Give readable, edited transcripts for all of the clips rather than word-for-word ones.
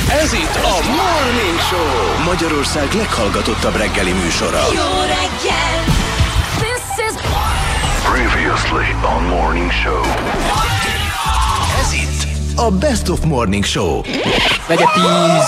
Ez itt a Morning Show, Magyarország leghallgatottabb reggeli műsora. Jó reggel! This is Previously on Morning Show. Ez itt a Best of Morning Show. Negyed 10.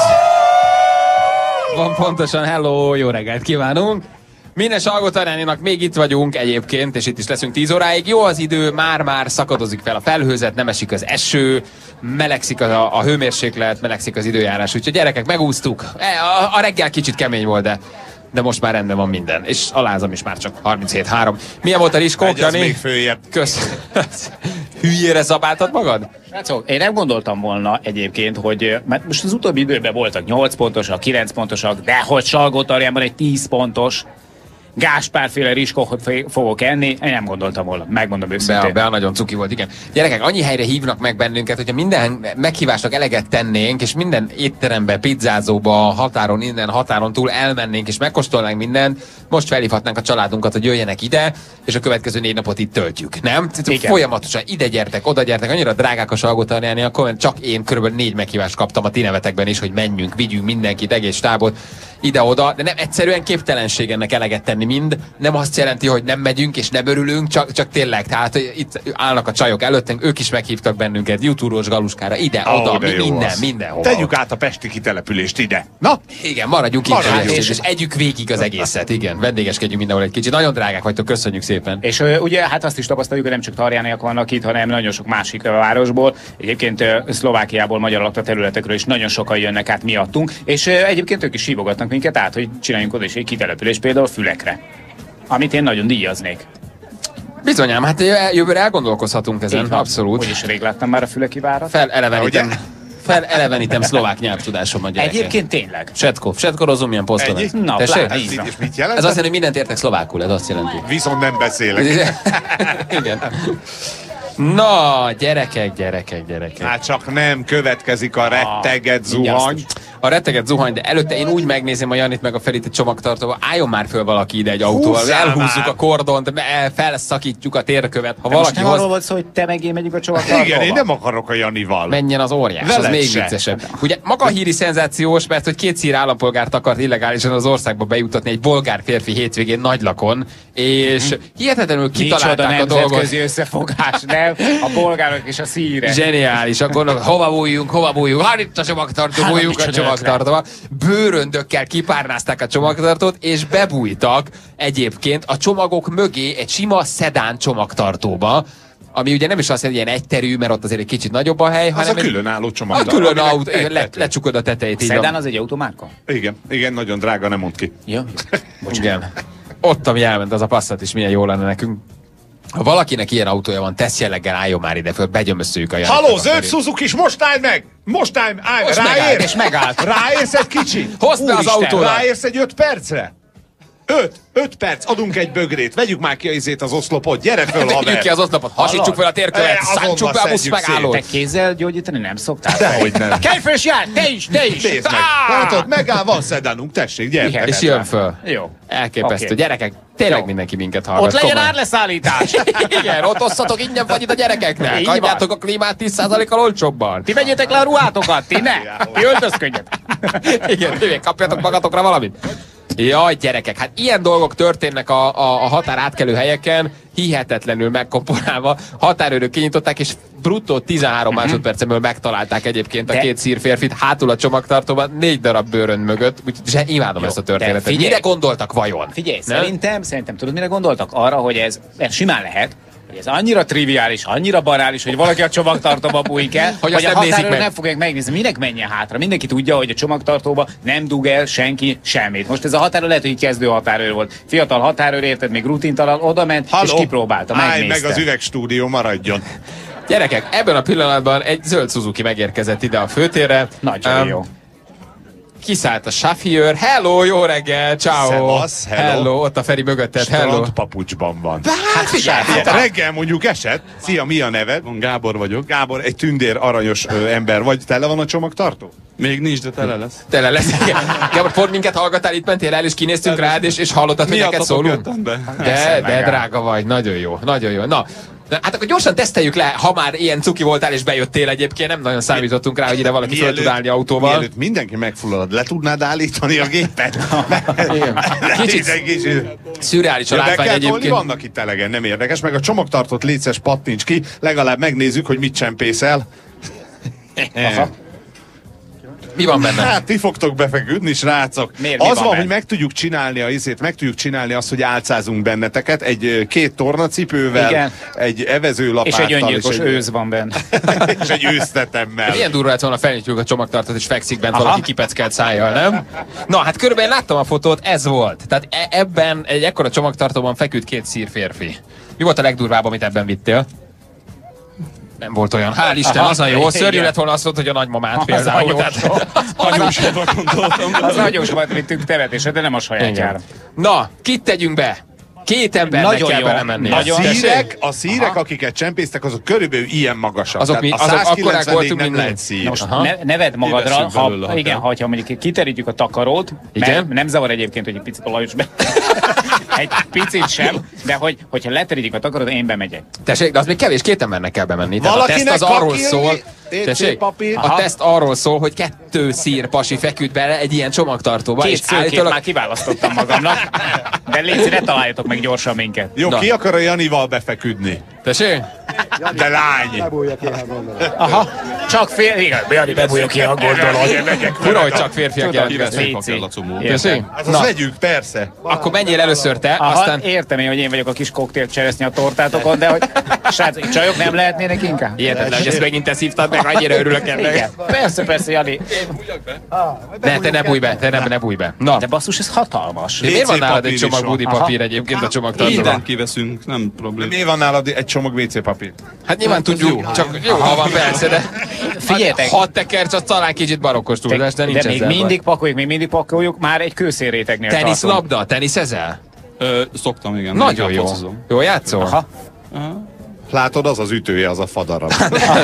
Van pontosan, hello, jó reggelt kívánunk. Minden Salgótarjáninak még itt vagyunk egyébként, és itt is leszünk 10 óráig. Jó az idő, már már fel a felhőzet, nem esik az eső, melegszik a hőmérséklet, melegszik az időjárás. Úgyhogy gyerekek, megúsztuk. A reggel kicsit kemény volt, de most már rendben van minden. És alázom is már csak 37-3. Milyen volt a Riskó, Jani? még följebb. Kösz. Hülyére zabáltad magad? Srácok, én nem gondoltam volna egyébként, hogy mert most az utóbbi időben voltak 8 pontosak, 9 pontosak, de hogy Salgótarjánban egy 10 pontos Gáspárféle Riskót fogok enni, én nem gondoltam volna, megmondom őszintén. Bea nagyon cuki volt, igen. Gyerekek, annyi helyre hívnak meg bennünket, hogyha minden meghívásnak eleget tennénk, és minden étterembe, pizzázóba, határon innen, határon túl elmennénk, és megkóstolnánk mindent, most felhívhatnánk a családunkat, hogy jöjjenek ide, és a következő 4 napot itt töltjük, nem? Folyamatosan ide gyertek, oda gyertek, annyira drágák a Salgótarjáni, akkor csak én körülbelül 4 meghívást kaptam a ti nevetekben is, hogy menjünk, vigyünk mindenkit, egész stábot ide-oda, de nem egyszerűen képtelenség ennek eleget tenni mind. Nem azt jelenti, hogy nem megyünk és nem örülünk, csak tényleg, tehát itt állnak a csajok előttünk, ők is meghívtak bennünket YouTube-os Galuskára, ide-oda, mindenhol. Tegyük át a pesti kitelepülést ide. Na? Igen, maradjunk itt, és együk végig az egészet, igen. Vendégeskedjünk mindenhol egy kicsit. Nagyon drágák vagytok, köszönjük szépen. És ugye hát azt is tapasztaljuk, hogy nem csak tarjániak vannak itt, hanem nagyon sok másik városból. Egyébként Szlovákiából, magyar lakta területekről is nagyon sokan jönnek át miattunk, és egyébként ők is hívogatnak minket át, hogy csináljunk oda is egy kitelepülés például Fülekre, amit én nagyon díjaznék. Bizonyám, hát jövőre elgondolkozhatunk ezen, abszolút. Úgyis rég láttam már a füleki várat. Felelevenítem szlovák nyelvtudásomat, gyerekek. Egyébként tényleg. Šetko, rozumiem po szlováki. Na, Tessék? És mit jelent? Ez azt jelenti, hogy mindent értek szlovákul, ez azt jelenti. Viszont nem beszélek. Igen. Na, gyerekek. Hát csak nem következik a retteget zuhany. A retteget zuhany, de előtte én úgy megnézem a Janit meg a Ferit egy csomagtartóval, álljon már föl valaki ide egy autóval, elhúzzuk a kordont, felszakítjuk a térkövet. Ha valaki most nem arról volt szó, hogy te meg én megyünk a csomagtartóval? Igen, én nem akarok a Janival. Menjen az óriás, az még viccesebb. Ugye maga a híri szenzációs, mert hogy 2 szír állampolgárt akart illegálisan az országba bejutatni egy bolgár férfi hétvégén Nagylakon, és hihetetlenül kitalálták a dolgot. Nemzetközi összefogás, nem? A bolgárok és a szírek. Zseniális, akkor hova bújjunk, hát itt a csomagtartó, bújjunk a csomagtartóba. Bőröndökkel kipárnázták a csomagtartót, és bebújtak egyébként a csomagok mögé egy sima szedán csomagtartóba, ami ugye nem is azt jelenti, ilyen egyterű, mert ott azért egy kicsit nagyobb a hely, hanem a különálló csomagtartó. A különálló, lecsukod a tetejét. Szedán az egy automárka? Igen, nagyon drága, nem mond ki. Jó. Igen. Ott, ami elment, az a Passat is milyen jó lenne nekünk. Ha valakinek ilyen autója van, tesz jelleggel, álljon már ide föl, begyömösszőjük a Janit. Halló, zöld Suzuki is, most állj meg! Most állj meg! Ráérsz? És megállt. Ráérsz egy kicsit? Hozd be az autóra! Ráérsz egy 5 percre? 5 perc, adunk egy bögrét, vegyük már ki az oszlopot, gyere föl, haver! Vegyük ki az oszlopot, hasítsuk fel a térkövet, szántsuk be a busz megállót! Te kézzel gyógyítani nem szoktál? Dehogy nem. Kelj föl és jár, te is! Nézd meg! Látod, megáll, van szedánunk, tessék, gyere! És jön föl. Jó. Elképesztő. Okay. Gyerekek, tényleg jó. Mindenki minket hallgat. Ott legyen árleszállítás! Igen, ott osszatok ingyen vagy itt a gyerekeknek. Adjátok a klímát 10%-kal olcsóbban. Ti vegyétek le a ruhátokat, ti ne! Ti öltözködjetek! Igen, kapjatok magatokra valamit. Jaj, gyerekek, hát ilyen dolgok történnek a határ átkelő helyeken, hihetetlenül megkomponálva. Határőrök kinyitották, és bruttó 13 másodpercemből megtalálták egyébként a 2 szír férfit hátul a csomagtartóban, 4 darab bőrönd mögött. Úgyhogy imádom ezt a történetet. Mire gondoltak vajon? Figyelj, szerintem tudod, mire gondoltak? Arra, hogy ez simán lehet, hogy ez annyira triviális, annyira banális, hogy valaki a csomagtartóba bújik el, hogy a határőrök nem fogják megnézni. Minek menjen hátra? Mindenki tudja, hogy a csomagtartóba nem dug el senki semmit. Most ez a határőr lehet, hogy kezdő határőr volt. Fiatal határőr, érted, még rutintalan, oda ment, és kipróbálta, megnézte. Állj meg az üvegstúdió, maradjon. Gyerekek, ebben a pillanatban egy zöld Suzuki megérkezett ide a főtérre. Nagyon jó. Kiszállt a sáfiőr. Hello, jó reggel, ciao. Szevasz, hello. Ott a Feri mögötted, hello. Strandpapucsban van. Hát figyelj, reggel mondjuk esett. Szia, mi a neved? Gábor vagyok. Gábor, egy tündér aranyos ember vagy. Tele van a csomagtartó? Még nincs, de tele lesz. Tele lesz, igen. Gábor, pont minket hallgattál, itt mentél el, és kinéztünk rád, és hallottad, hogy neked szólunk. Be. De drága vagy, nagyon jó, nagyon jó. Na, Hát akkor gyorsan teszteljük le, ha már ilyen cuki voltál és bejöttél egyébként, nem nagyon számítottunk rá, hogy ide valaki fel tud állni autóval. Mielőtt mindenki megfullad, le tudnád állítani a gépet? Kicsit szürreális a látvány egyébként. Vannak itt elegen, nem érdekes, meg a csomagtartót létszes pattints ki, legalább megnézzük, hogy mit csempészel. Mi van benne? Hát ti fogtok befeküdni, srácok. Az van, hogy meg tudjuk csinálni azt, hogy álcázunk benneteket két tornacipővel, igen, egy evezőlapáttal. És egy öngyilkos őz van benne. És egy ősztetemmel. Milyen durva lett volna, felnyitjuk a csomagtartót és fekszik bent valaki kipeckelt szájjal, nem? Na, hát körülbelül láttam a fotót, ez volt. Tehát ebben egy ekkora csomagtartóban feküdt 2 szír férfi. Mi volt a legdurvább, amit ebben vittél? Nem volt olyan. Hál' Isten, az a jó. Szörnyű lett volna azt mondta, hogy a nagymamát például. Az nagyon sokat vittünk tevetésre, de nem a sajátjára. Na, kit tegyünk be? 2 embernek nagyon kell belemenni. A szírek, akiket csempésztek, azok körülbelül ilyen magasak. Azok akkorák voltunk, nem mint lehet szír. Most neved magadra, ha mondjuk kiterítjük a takarót, nem zavar egyébként, hogy egy picit a Lajos be. Egy picit sem, de hogyha leterítjük a takarót, én bemegyek. Tessék, de az még kevés, 2 embernek kell bemenni. Valakinek a teszt az arról szól, a teszt arról szól, hogy 2 szír pasi feküdt bele egy ilyen csomagtartóba. 2 szőkét már kiválasztottam magamnak. De légy, ne találjatok meg gyorsan minket. Jó, ki akar a Janival befeküdni? Tessék? De lány! Aha, csak Jani, bebújok ilyen gondolat. Fura, hogy csak férfiak jelentkeznek. Tessék? Azt vegyük, persze. Akkor menjél először te, aztán... Értem én, hogy én vagyok a kis koktélt cseresznyi a tortátokon, de hogy srácok, csajok nem lehetnének inkább? Hihetetlen, hogy ezt megint te szívtad meg, annyira örülök ennek. Persze, Jani. Te ne bújj be, ne bújj be. Na. De basszus, ez hatalmas. Miért van nálad egy csomag budipapír egyébként a csomagtartóban? Mindent kiveszünk, nem probléma. Miért van nálad egy csomag WC papír? Hát nyilván tudjuk, csak jó, ha van persze, de figyeljetek. 6 tekercs, az talán kicsit barokkos túlzás, de nincs ezzel. De még mindig pakoljuk, már egy kőszélrétegnél tartunk. Teniszlabda, teniszezel? Szoktam, igen. Nagyon jó. Jó játszol? Aha. Látod, az az ütője, az a fadarab.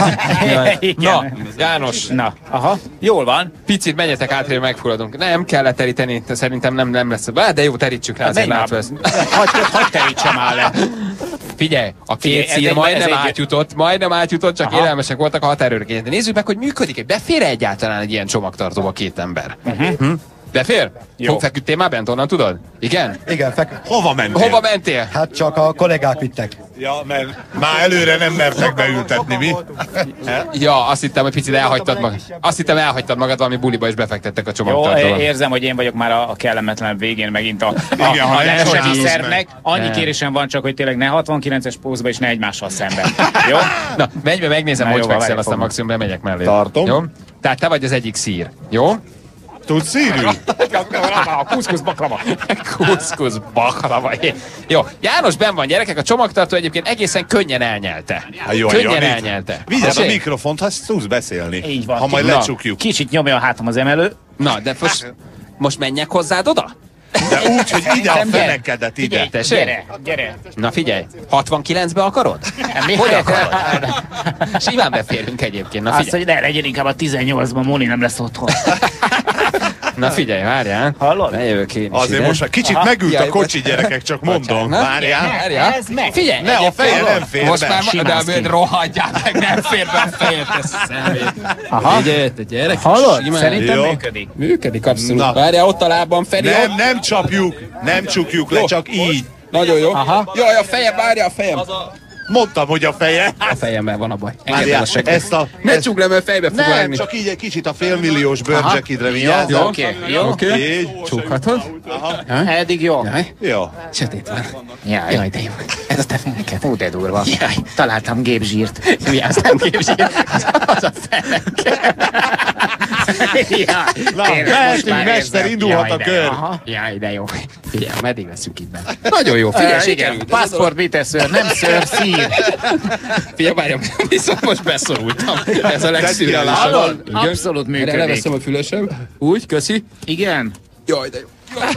Na, János. Na, aha, jól van. Picit menjetek átrébb, megfulladunk. Nem kell leteríteni, szerintem nem lesz. De jó, terítsük rá, azért látvesz. Hagy terítsem már le. Figyelj, a 2 szír majdnem átjutott, csak élelmesek voltak a határőrként. De nézzük meg, hogy működik-e. Befér egyáltalán egy ilyen csomagtartóba 2 ember? Befér? Feküdtél már bent, onnan tudod? Igen? Igen, feküdt. Hova mentél? Hát csak a kollégák vittek. Ja, mert már előre nem mertek beültetni, mi? Ja, azt hittem, hogy picit elhagytad magad. Azt hittem, elhagytad magad valami buliba, és befektettek a csomagtartóba. Jó, érzem, hogy én vagyok már a kellemetlen végén megint a szervnek. Annyi kérésem van csak, hogy tényleg ne 69-es pózba, és ne egymással szemben. Jó? Na, menj be, megnézem, hogy fekszel, aztán maximum bemegyek mellé. Tartom. Jó? Tehát te vagy az egyik szír. Jó? Tudsz szírű? Kuszkusz baklava. Kuszkusz baklava. Jó, János benn van, gyerekek, a csomagtartó egyébként egészsen könnyen elnyelte. Könnyen elnyelte. Vigyázz a mikrofont, ha tudsz beszélni. Így van. Ha majd lecsukjuk. Kicsit nyomja a hátam az emelő. Na, de most menjek hozzád oda? De úgy, hogy ide a fenekedet ide. Gyere. Na figyelj, 69-be akarod? Hogy akarod? Simán beférünk egyébként. Na azt, hogy ne legyen inkább a 18-ban, Móni nem lesz otthon. Na figyelj, várjál. Hallod? Bejövök én is azért ide. most kicsit megült a kocsi, gyerekek, csak mondom. Várjál. Ez meg. Figyelj, Ne, a feje nem fér be. Most már de rohadjál meg, nem fér be a fejed, te szemét. Aha. Gyerek, hallod? Szerintem működik. Működik, abszolút. Várjál, ott a lábam, Feri. Nem csapjuk, nem csukjuk le, csak így. Nagyon jó. Aha. Jaj, a fejem, várjál, a fejem. Mondtam, hogy a feje. A fejemmel van a baj. Ne csukd le, mert fejbe fog nem, vágni. csak így egy kicsit a félmilliós bőrcsekidre vigyázz. Jó. Így. Csukhatod? Eddig jó. Jó. Sötét van. Jaj, de jó. Ez a te feneket. Ó, de durva. Jaj. Találtam gépzsírt. Vigyáztam, képzsél. Az a feneke. Na, mehetünk, mester, indulhat a kör. Jaj, de jó. Figyelj, meddig veszünk itt benne. Nagyon jó, figyelj, sikerült. Passport viteszőr, nem szőr, szír. Figyelj, várjam, viszont most beszorultam. Ez a legszürreálisabb. Abszolút működik. Leveszem a fülesem. Úgy, köszi. Igen. Jaj, de jó.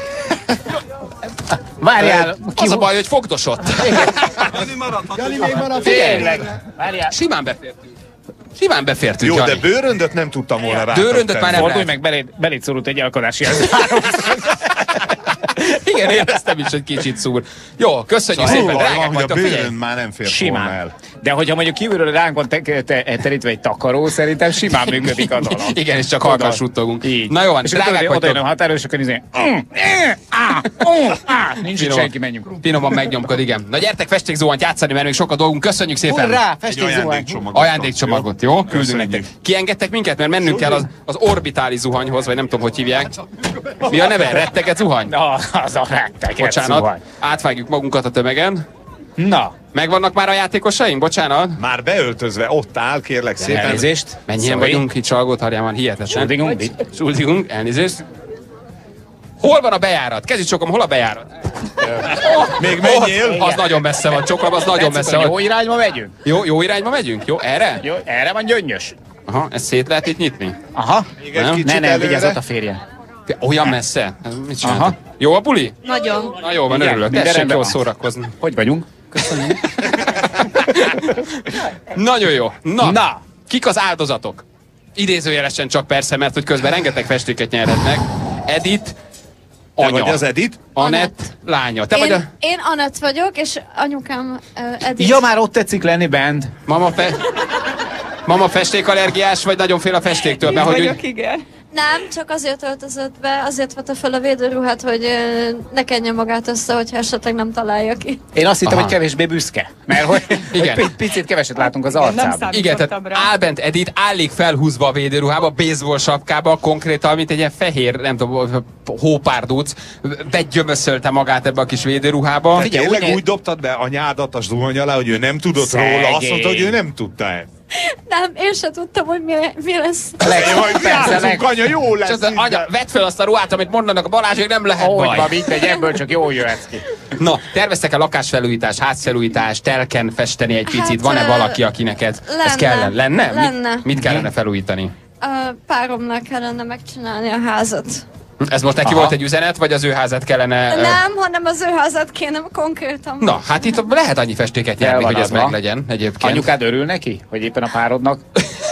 Várjál. Az a baj, hogy fogdosott. Jani még maradt. Tényleg. Várjál. Simán befértünk, Jó, Jani. de bőröndöt nem tudtam volna rá. Dőröndöt már nem Fordulj lehet. meg, beléd szorult egy alkadási Igen, éreztem is, hogy kicsit szúr. Jó, köszönjük szépen, drágák vagytok, figyelj! Már nem fér volna el. De hogyha mondjuk kívülről ránk van terítve egy takaró, szerintem simán működik a dolog. Igen, és csak halkan suttogunk. Így. Na jó van, és drágák vagytok. oda jön a határól, és akkor nincs itt senki, menjünk. Finoman megnyomkod, igen. Na gyertek festékzuhanyt játszani, mert még sok a dolgunk. Köszönjük szépen. Hurrá, festékzuhany. Ajándékcsomagot, jó? Küldünk nektek. Kiengedtek minket, mert mennünk kell az orbitális zuhanyhoz, vagy nem tudom, hogy hívják. Mi a neve? Retteget zuhany? Az a retteget Bocsánat, zuhany. átvágjuk magunkat a tömegen. Na. Megvannak már a játékosaink? Bocsánat. Már beöltözve, ott áll, kérlek szépen. Elnézést. Mennyien vagyunk itt Salgótarján, hihetetlen. Schuldigunk, elnézést. Hol van a bejárat? Kezicsokom, hol a bejárat? Még menjél? Az nagyon messze van, Csokam, az nagyon messze van. Jó irányba megyünk? Jó irányba megyünk? Jó, erre? Jó, erre van Gyöngyös. Aha, ezt szét lehet itt nyitni? Aha. Még egy kicsit Ne, vigyázz, ott a férje. Olyan messze? Mit csináltak? Aha. Jó a buli? Nagyon. Na jó van, Igen, örülök. minden Tessék rendben jól van. szórakozni. Hogy vagyunk? Köszönjük. Nagyon jó. Na. Kik az áldozatok? Idézőjelesen csak persze, mert hogy közben rengeteg festéket nyerhetnek. Edith, Te anya. vagy az Edith? Anett, lánya. Te vagy a... Én Anett vagyok, és anyukám Edith. Ja, már ott tetszik lenni bent. Mama festékallergiás, vagy nagyon fél a festéktől? Mert hogy úgy... Igen. Nem, csak azért öltözött be, azért vette fel a védőruhát, hogy ne kenje magát össze, hogyha esetleg nem találja ki. Én azt hittem, Aha. hogy kevésbé büszke. Mert hogy Igen. picit keveset látunk az arcában. Igen, tehát áll bent Edith, állik felhúzva a védőruhába, baseball sapkába, konkrétan, mint egy ilyen fehér, nem tudom, hópárduc, begyömöszölte magát ebbe a kis védőruhába. Te tényleg úgy dobtad be anyádat a zuhany alá, hogy ő nem tudott róla, azt mondta, hogy ő nem tudta ezt. Nem, én se tudtam, hogy mi lesz. Játszunk, anya, jó lesz. És az, anya, vedd fel azt a ruhát, amit mondanak a Balázsék, nem lehet Hogy baj. van, mindegy, ebből csak jól jöhetsz ki. Na, terveztek-e lakásfelújítás, házfelújítás, telken festeni egy picit? Hát, Van-e valaki, akinek ez lenne. kellene? Lenne? Lenne. Mit kellene felújítani? Páromnak kellene megcsinálni a házat. Ez most neki volt egy üzenet, vagy az ő házat kellene... Nem, hanem az ő házat kéne konkrétan. Na, hát itt lehet annyi festéket nyerni, hogy ez meglegyen egyébként. Anyukád örül neki, hogy éppen a párodnak?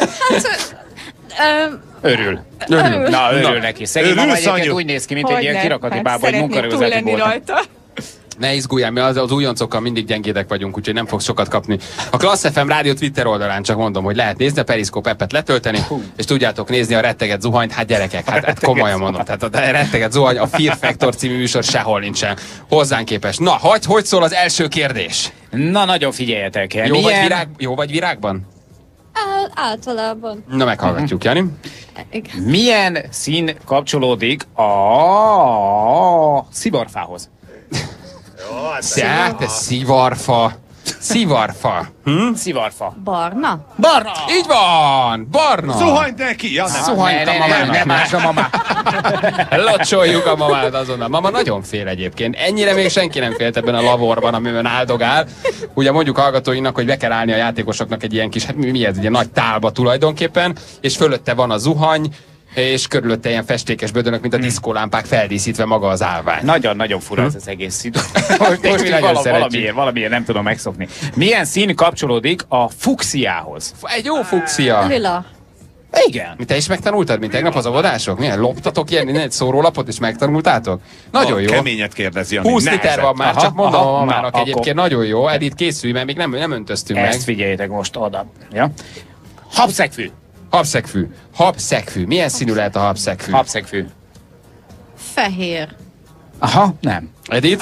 Örül. Na, örül neki. Szegény mama egyébként úgy néz ki, mint egy ilyen kirakati bába, egy munkarőzeti bolton. Ne izguljál, mi az újoncokkal mindig gyengédek vagyunk, úgyhogy nem fogsz sokat kapni. A Klassz FM rádió Twitter oldalán csak mondom, hogy lehet nézni a Periszkóp appet letölteni, és tudjátok nézni a retteget zuhanyt, hát gyerekek, hát komolyan mondom, tehát a retteget zuhany, a Fear Factor című műsor sehol nincsen hozzánk képes. Na, hogy szól az első kérdés? Na, nagyon figyeljetek. Jó vagy virágban? Általában. Na, meghallgatjuk, Jani. Igen. Milyen szín kapcsolódik a szivarfához? Te szivarfa. Szivarfa. Szivarfa. Barna? Barna! Így van! Barna! Zuhanyt neki! Ja, nem. Zuhanyt a mamának. Nem más a mamá. Locsoljuk a mamát azonnal. Mama nagyon fél egyébként. Ennyire még senki nem félt ebben a laborban, amiben áldogál. Ugye mondjuk hallgatóinknak, hogy be kell állni a játékosoknak egy ilyen kis, hát mi ez, egy ilyen nagy tálba tulajdonképpen, és fölötte van a zuhany, és körülötte ilyen festékes bödönök, mint a diszkólámpák feldíszítve maga az állvány. Nagyon-nagyon fura ez az egész szidó. Valamiért nem tudom megszokni. Milyen szín kapcsolódik a fuksiához? Egy jó fuksia. Lila. Igen. Te is megtanultad, mint tegnap az óvodások? Milyen loptatok ilyen egy szórólapot, és megtanultátok? Nagyon jó. Keményet kérdez, Jani. 20 liter van már, csak mondom a mamának na, egyébként nagyon jó. Edith, készülj, mert még nem öntöztünk meg. Ezt figyeljétek most oda. Ja? Habszegfű. Habszegfű. Habszegfű. Milyen színű lehet a habszegfű? Habszegfű. Fehér. Aha, nem. Edith?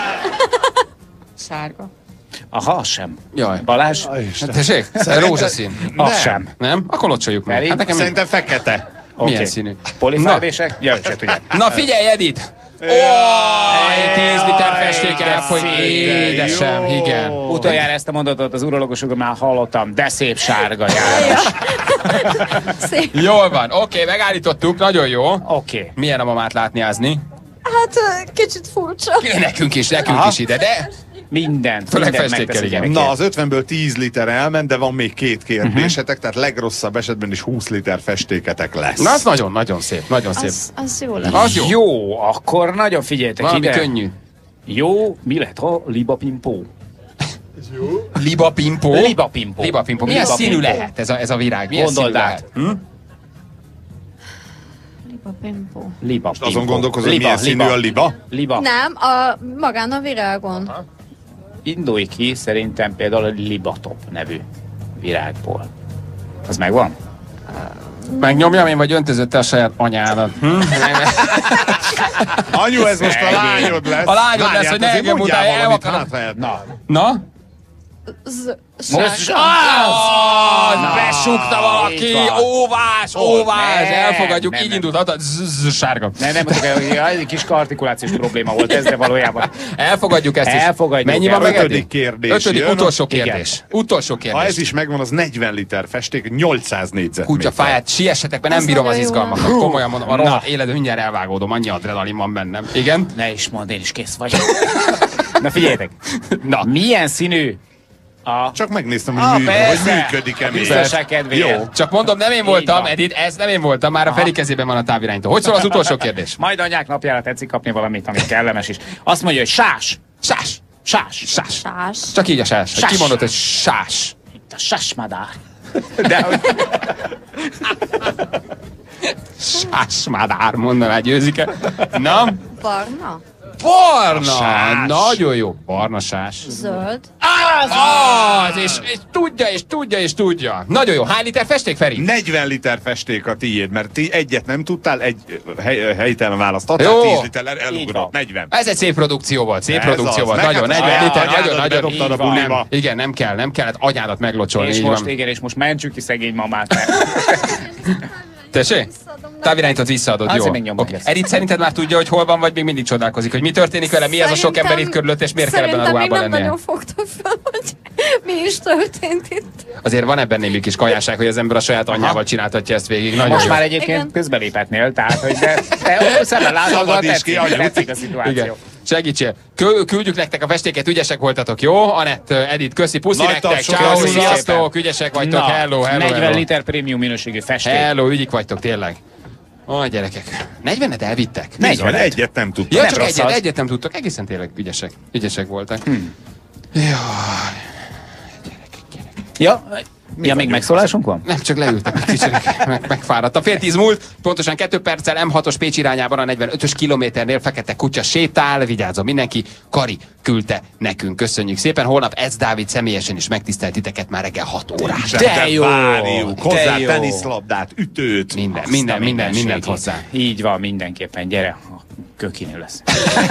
Sárga. Aha, az sem. Jaj. Balázs? Tessék? Rózsaszín. Az sem. Nem? Akkor locsoljuk meg. Hát nekem Szerintem fekete. milyen színű? Polifárbések? Ja, se tudják. Na figyelj, Edith! Ó, 10 liter festék elfogy. Édesem, igen. Utoljára ezt a mondatot az urológusokon már hallottam, de szép sárga János. Szép. Jól van, oké, megállítottuk, nagyon jó. Oké. Milyen a mamát látniázni? Hát kicsit furcsa. Nekünk is ide, de... Mindent. Főleg Mindent festékkel, megtesz a igen. gyerekért. Na, az 50-ből 10 liter elment, de van még 2 kérdésetek, tehát legrosszabb esetben is 20 liter festéketek lesz. Na, az nagyon-nagyon szép, nagyon szép. Az jó lesz. Az jó. Jó, akkor nagyon figyeljetek Valami ide. könnyű. Jó, mi lehet a libapimpó? Libapimpó? Libapimpó. Libapimpó. Milyen Libapimpó. színű lehet ez a virág? Milyen Gondold színű át. lehet? Liba pimpó. Most azon gondolkozom, hogy milyen színű a liba? Liba. Nem, magán a virágon. Aha. Indulj ki szerintem például a libatop nevű virágból. Az megvan? Megnyomjam én, vagy öntözött te a saját anyádat? Anyu, ez most a lányod lesz. A lányod lesz, hogy ne engem utálja, el akarom. Na? Most besúgta valaki, óvás, elfogadjuk, így indult, sárga. Nem, egy kis artikulációs probléma volt ez, de valójában. Elfogadjuk ezt is. Mennyi van meg? Ötödik kérdés. Utolsó kérdés. Utolsó kérdés. Ha ez is megvan, az 40 liter festék, 800 négyzetméter. Kutya fáját, siessetek be, nem bírom az izgalmakat. Komolyan mondom, a rohadt életben mindjárt elvágódom, annyi adrenalin van bennem. Igen? Ne is mondd, én is kész vagyok. Na figyeljetek, milyen színű? Csak megnéztem, hogy működik-e még. Biztonság kedvéért. Jó. Csak mondom, nem én voltam, Edith, ez nem én voltam, már a Feri kezében van a távirányító. Hogy szól az utolsó kérdés? Majd anyák napjára tetszik kapni valamit, amit kellemes is. Azt mondja, hogy sás. Csak így a sás. Ki mondott, hogy sás? Itt a sásmadár. De hogy... Sásmadár, mondaná, győzike. Na? Barna. Nagyon jó. Barna sás. Zöld. És tudja. Nagyon jó. Hány liter festék, Feri? 40 liter festék a tiéd, mert ti egyet nem tudtál, egy helytelen választ adtál, 10 liter elugrott, 40. Ez egy szép produkció volt, Nagyon, 40 liter, nagyon. Igen, nem kell, anyádat meglocsolni. És most mentsük ki szegény mamát. Tessék? Távirányítót visszaadod, jó. Okay. Edith, szerinted már tudja, hogy hol van, vagy még mindig csodálkozik, hogy mi történik vele, mi ez a sok ember itt körülött, és miért kell ebben a ruhában lennie? Szerintem még nem nagyon fogta fel, hogy mi is történt itt. Azért van ebben némi kis kajásság, hogy az ember a saját anyjával csináltatja ezt végig. Nagyon most jó. Már egyébként közbeléphetnél, tehát, hogy te szemben látod, tetszik a szituáció. Igen. Segítsél! Küldjük nektek a festéket, ügyesek voltatok, jó? Anett, Edith, köszi, puszi nektek, ciao, sziasztok, ügyesek vagytok, hello. 40 liter prémium minőségű festék. Hello, ügyik vagytok, tényleg. Gyerekek, 40-et elvittek? 40, egyet nem tudtak. Ja, csak egyet nem tudtak, egészen tényleg ügyesek voltak. Jaj. Gyerekek. Ja, még megszólásunk van? Nem, csak leültem egy kicsit, megfáradtam. 9:30 múlt, pontosan 2 perccel M6-os Pécs irányában a 45-ös kilométernél fekete kutya sétál, vigyázzon mindenki, Kari küldte nekünk. Köszönjük szépen, holnap Ez Dávid személyesen is megtisztelt titeket már reggel 6 órán. De jó! Hozzá teniszlabdát, ütőt. Mindent hozzá. Így van, mindenképpen, gyere, kökinő lesz.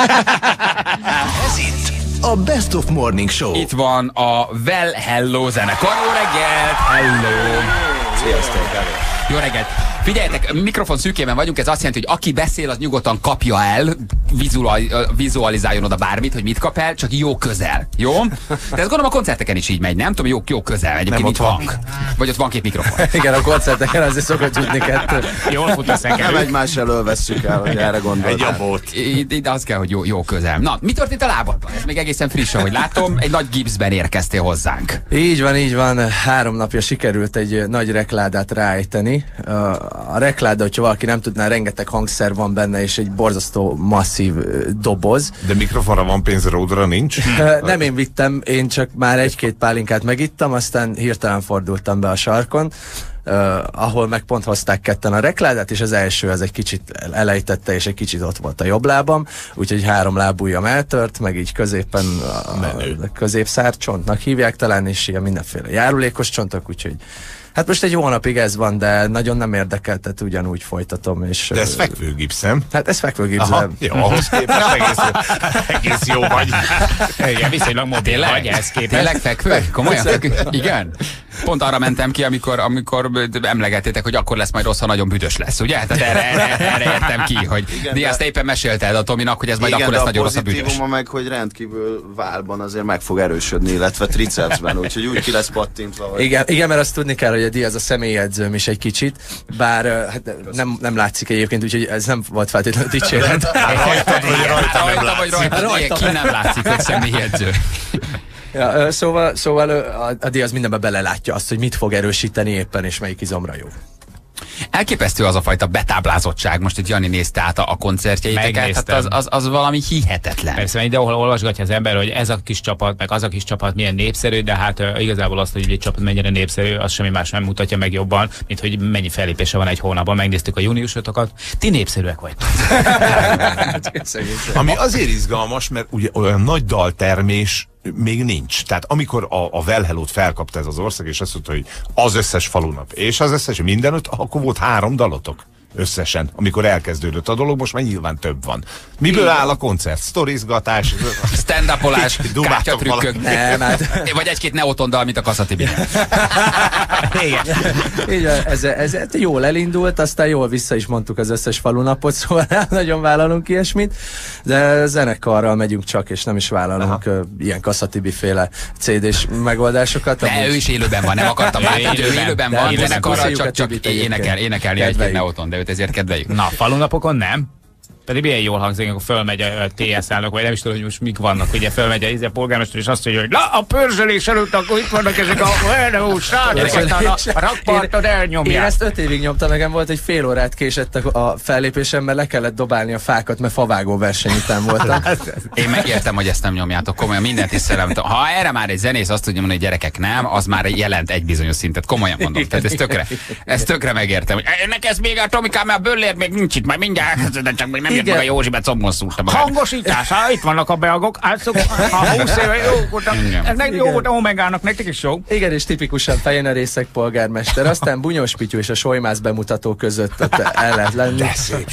Ez itt a Best of Morning Show. Itt van a Well Hello zenekar. Jó reggelt! Hello! Sziasztok! Jó reggelt! Figyeljetek, mikrofon szűkében vagyunk, ez azt jelenti, hogy aki beszél, az nyugodtan kapja el, vizualizáljon oda bármit, hogy mit kap el, csak jó közel. Jó? De ezt gondolom a koncerteken is így megy, nem? Tudom, jó közel. Egyébként nem, itt van. Vagy ott van 2 mikrofon. Igen, a koncerteken azért szokott jutni 2. Jól fut a szekerű. Nem egymás elől vesszük el, hogy erre gondoltál. Egy abót. De az kell, hogy jó közel. Na, mi történt a lábadban? Ez még egészen friss, ahogy látom. Egy nagy gipszben érkeztél hozzánk. Így van. 3 napja sikerült egy nagy rekládát ráejteni. A rekláda, hogyha valaki nem tudná, rengeteg hangszer van benne, és egy borzasztó masszív doboz. De mikrofonra van pénz, ródra nincs? Nem én vittem, én csak már 1-2 pálinkát megittam, aztán hirtelen fordultam be a sarkon, ahol meg pont hozták ketten a rekládát, és az első az egy kicsit elejtette, és egy kicsit ott volt a jobb lábam, úgyhogy 3 lábujjam eltört, meg így középen a középszárcsontnak hívják talán, és ilyen mindenféle járulékos csontok, úgyhogy hát most egy hónapig ez van, de nagyon nem érdekel, tehát ugyanúgy folytatom. És, de ez fekvőgipszem? Hát ez fekvőgipszem. Jó, ahhoz képest egész jó vagy. Igen, viszonylag mobil vagy ez képest. Tényleg fekvő? Komolyan fekvő? Igen? Pont arra mentem ki, amikor emlegettétek, hogy akkor lesz majd rossz, ha nagyon büdös lesz, ugye? Tehát erre értem ki, hogy Diaz, te éppen mesélted a Tominak, hogy ez majd akkor lesz nagyon rossz a büdös. Igen, de a pozitívuma meg, hogy rendkívül válban azért meg fog erősödni, illetve tricepsben, úgyhogy úgy ki lesz pattintva. Hogy... Igen, mert azt tudni kell, hogy a Diaz a személyedzőm is egy kicsit, bár hát nem látszik egyébként, úgyhogy ez nem volt feltétlenül dicséret. Rajta ki nem látszik, hogy személyedző. Ja, szóval a Diaz mindenben belelátja azt, hogy mit fog erősíteni éppen, és melyik izomra jó. Elképesztő az a fajta betáblázottság. Most itt Jani nézte át a koncertjeiteket, hát az valami hihetetlen. Persze, idehol olvasgatja az ember, hogy ez a kis csapat, meg az a kis csapat milyen népszerű, de hát igazából azt, hogy egy csapat mennyire népszerű, az semmi más nem mutatja meg jobban, mint hogy mennyi fellépése van egy hónapban. Megnéztük a júniusotokat. Ti népszerűek vagytok. Ami azért izgalmas, mert ugye olyan nagy daltermés még nincs. Tehát amikor a Well Hello-t felkapta ez az ország, és azt mondta, hogy az összes falunap, és az összes mindenütt, akkor volt 3 dalotok összesen, amikor elkezdődött a dolog, most már nyilván több van. Miből áll a koncert? Sztorizgatás, stand-upolás, kártyatrükkök, vagy egy-két neotondal, mint a Kasszatibi. Így van, ez jól elindult, aztán jól vissza is mondtuk az összes falunapot, szóval nagyon vállalunk ilyesmit, de zenekarral megyünk csak, és nem is vállalunk ilyen Kasszatibi féle CD-s megoldásokat. De ő is élőben van, nem akartam látni, hogy ő élőben van, zenekarral csak énekelni egy neoton, de őt ezért kedveljük. Na, falunapokon nem? Pedig milyen jól hangzik, amikor fölmegy a TS elnök, vagy nem is tudom, hogy most mik vannak. Ugye fölmegy a polgármester, és azt mondja, hogy a pörzsölés előtt, akkor itt vannak ezek a rakparton elnyomják. Én ezt 5 évig nyomtam, nekem volt egy fél órát késett a fellépésem, mert le kellett dobálni a fákat, mert favágó verseny után voltam. Én megértem, hogy ezt nem nyomjátok, komolyan mindent tisztelem. Ha erre már egy zenész azt tudja mondani, hogy gyerekek nem, az már jelent egy bizonyos szintet. Komolyan mondom. Tehát ezt tökre megértem. Ennek ez még a Tomikám, mert a Böllért még nincs itt, majd mindjárt, de csak még nem jött meg a Józsibet combon szúrta magát. Hangosítás, itt vannak a beagok, a 20 éve jó voltak, ez jó volt a Omegának, nektek is jó. Igen, és tipikusan fején a részek polgármester, aztán Bunyós Pityu és a Solymász bemutató között el lehet lenni.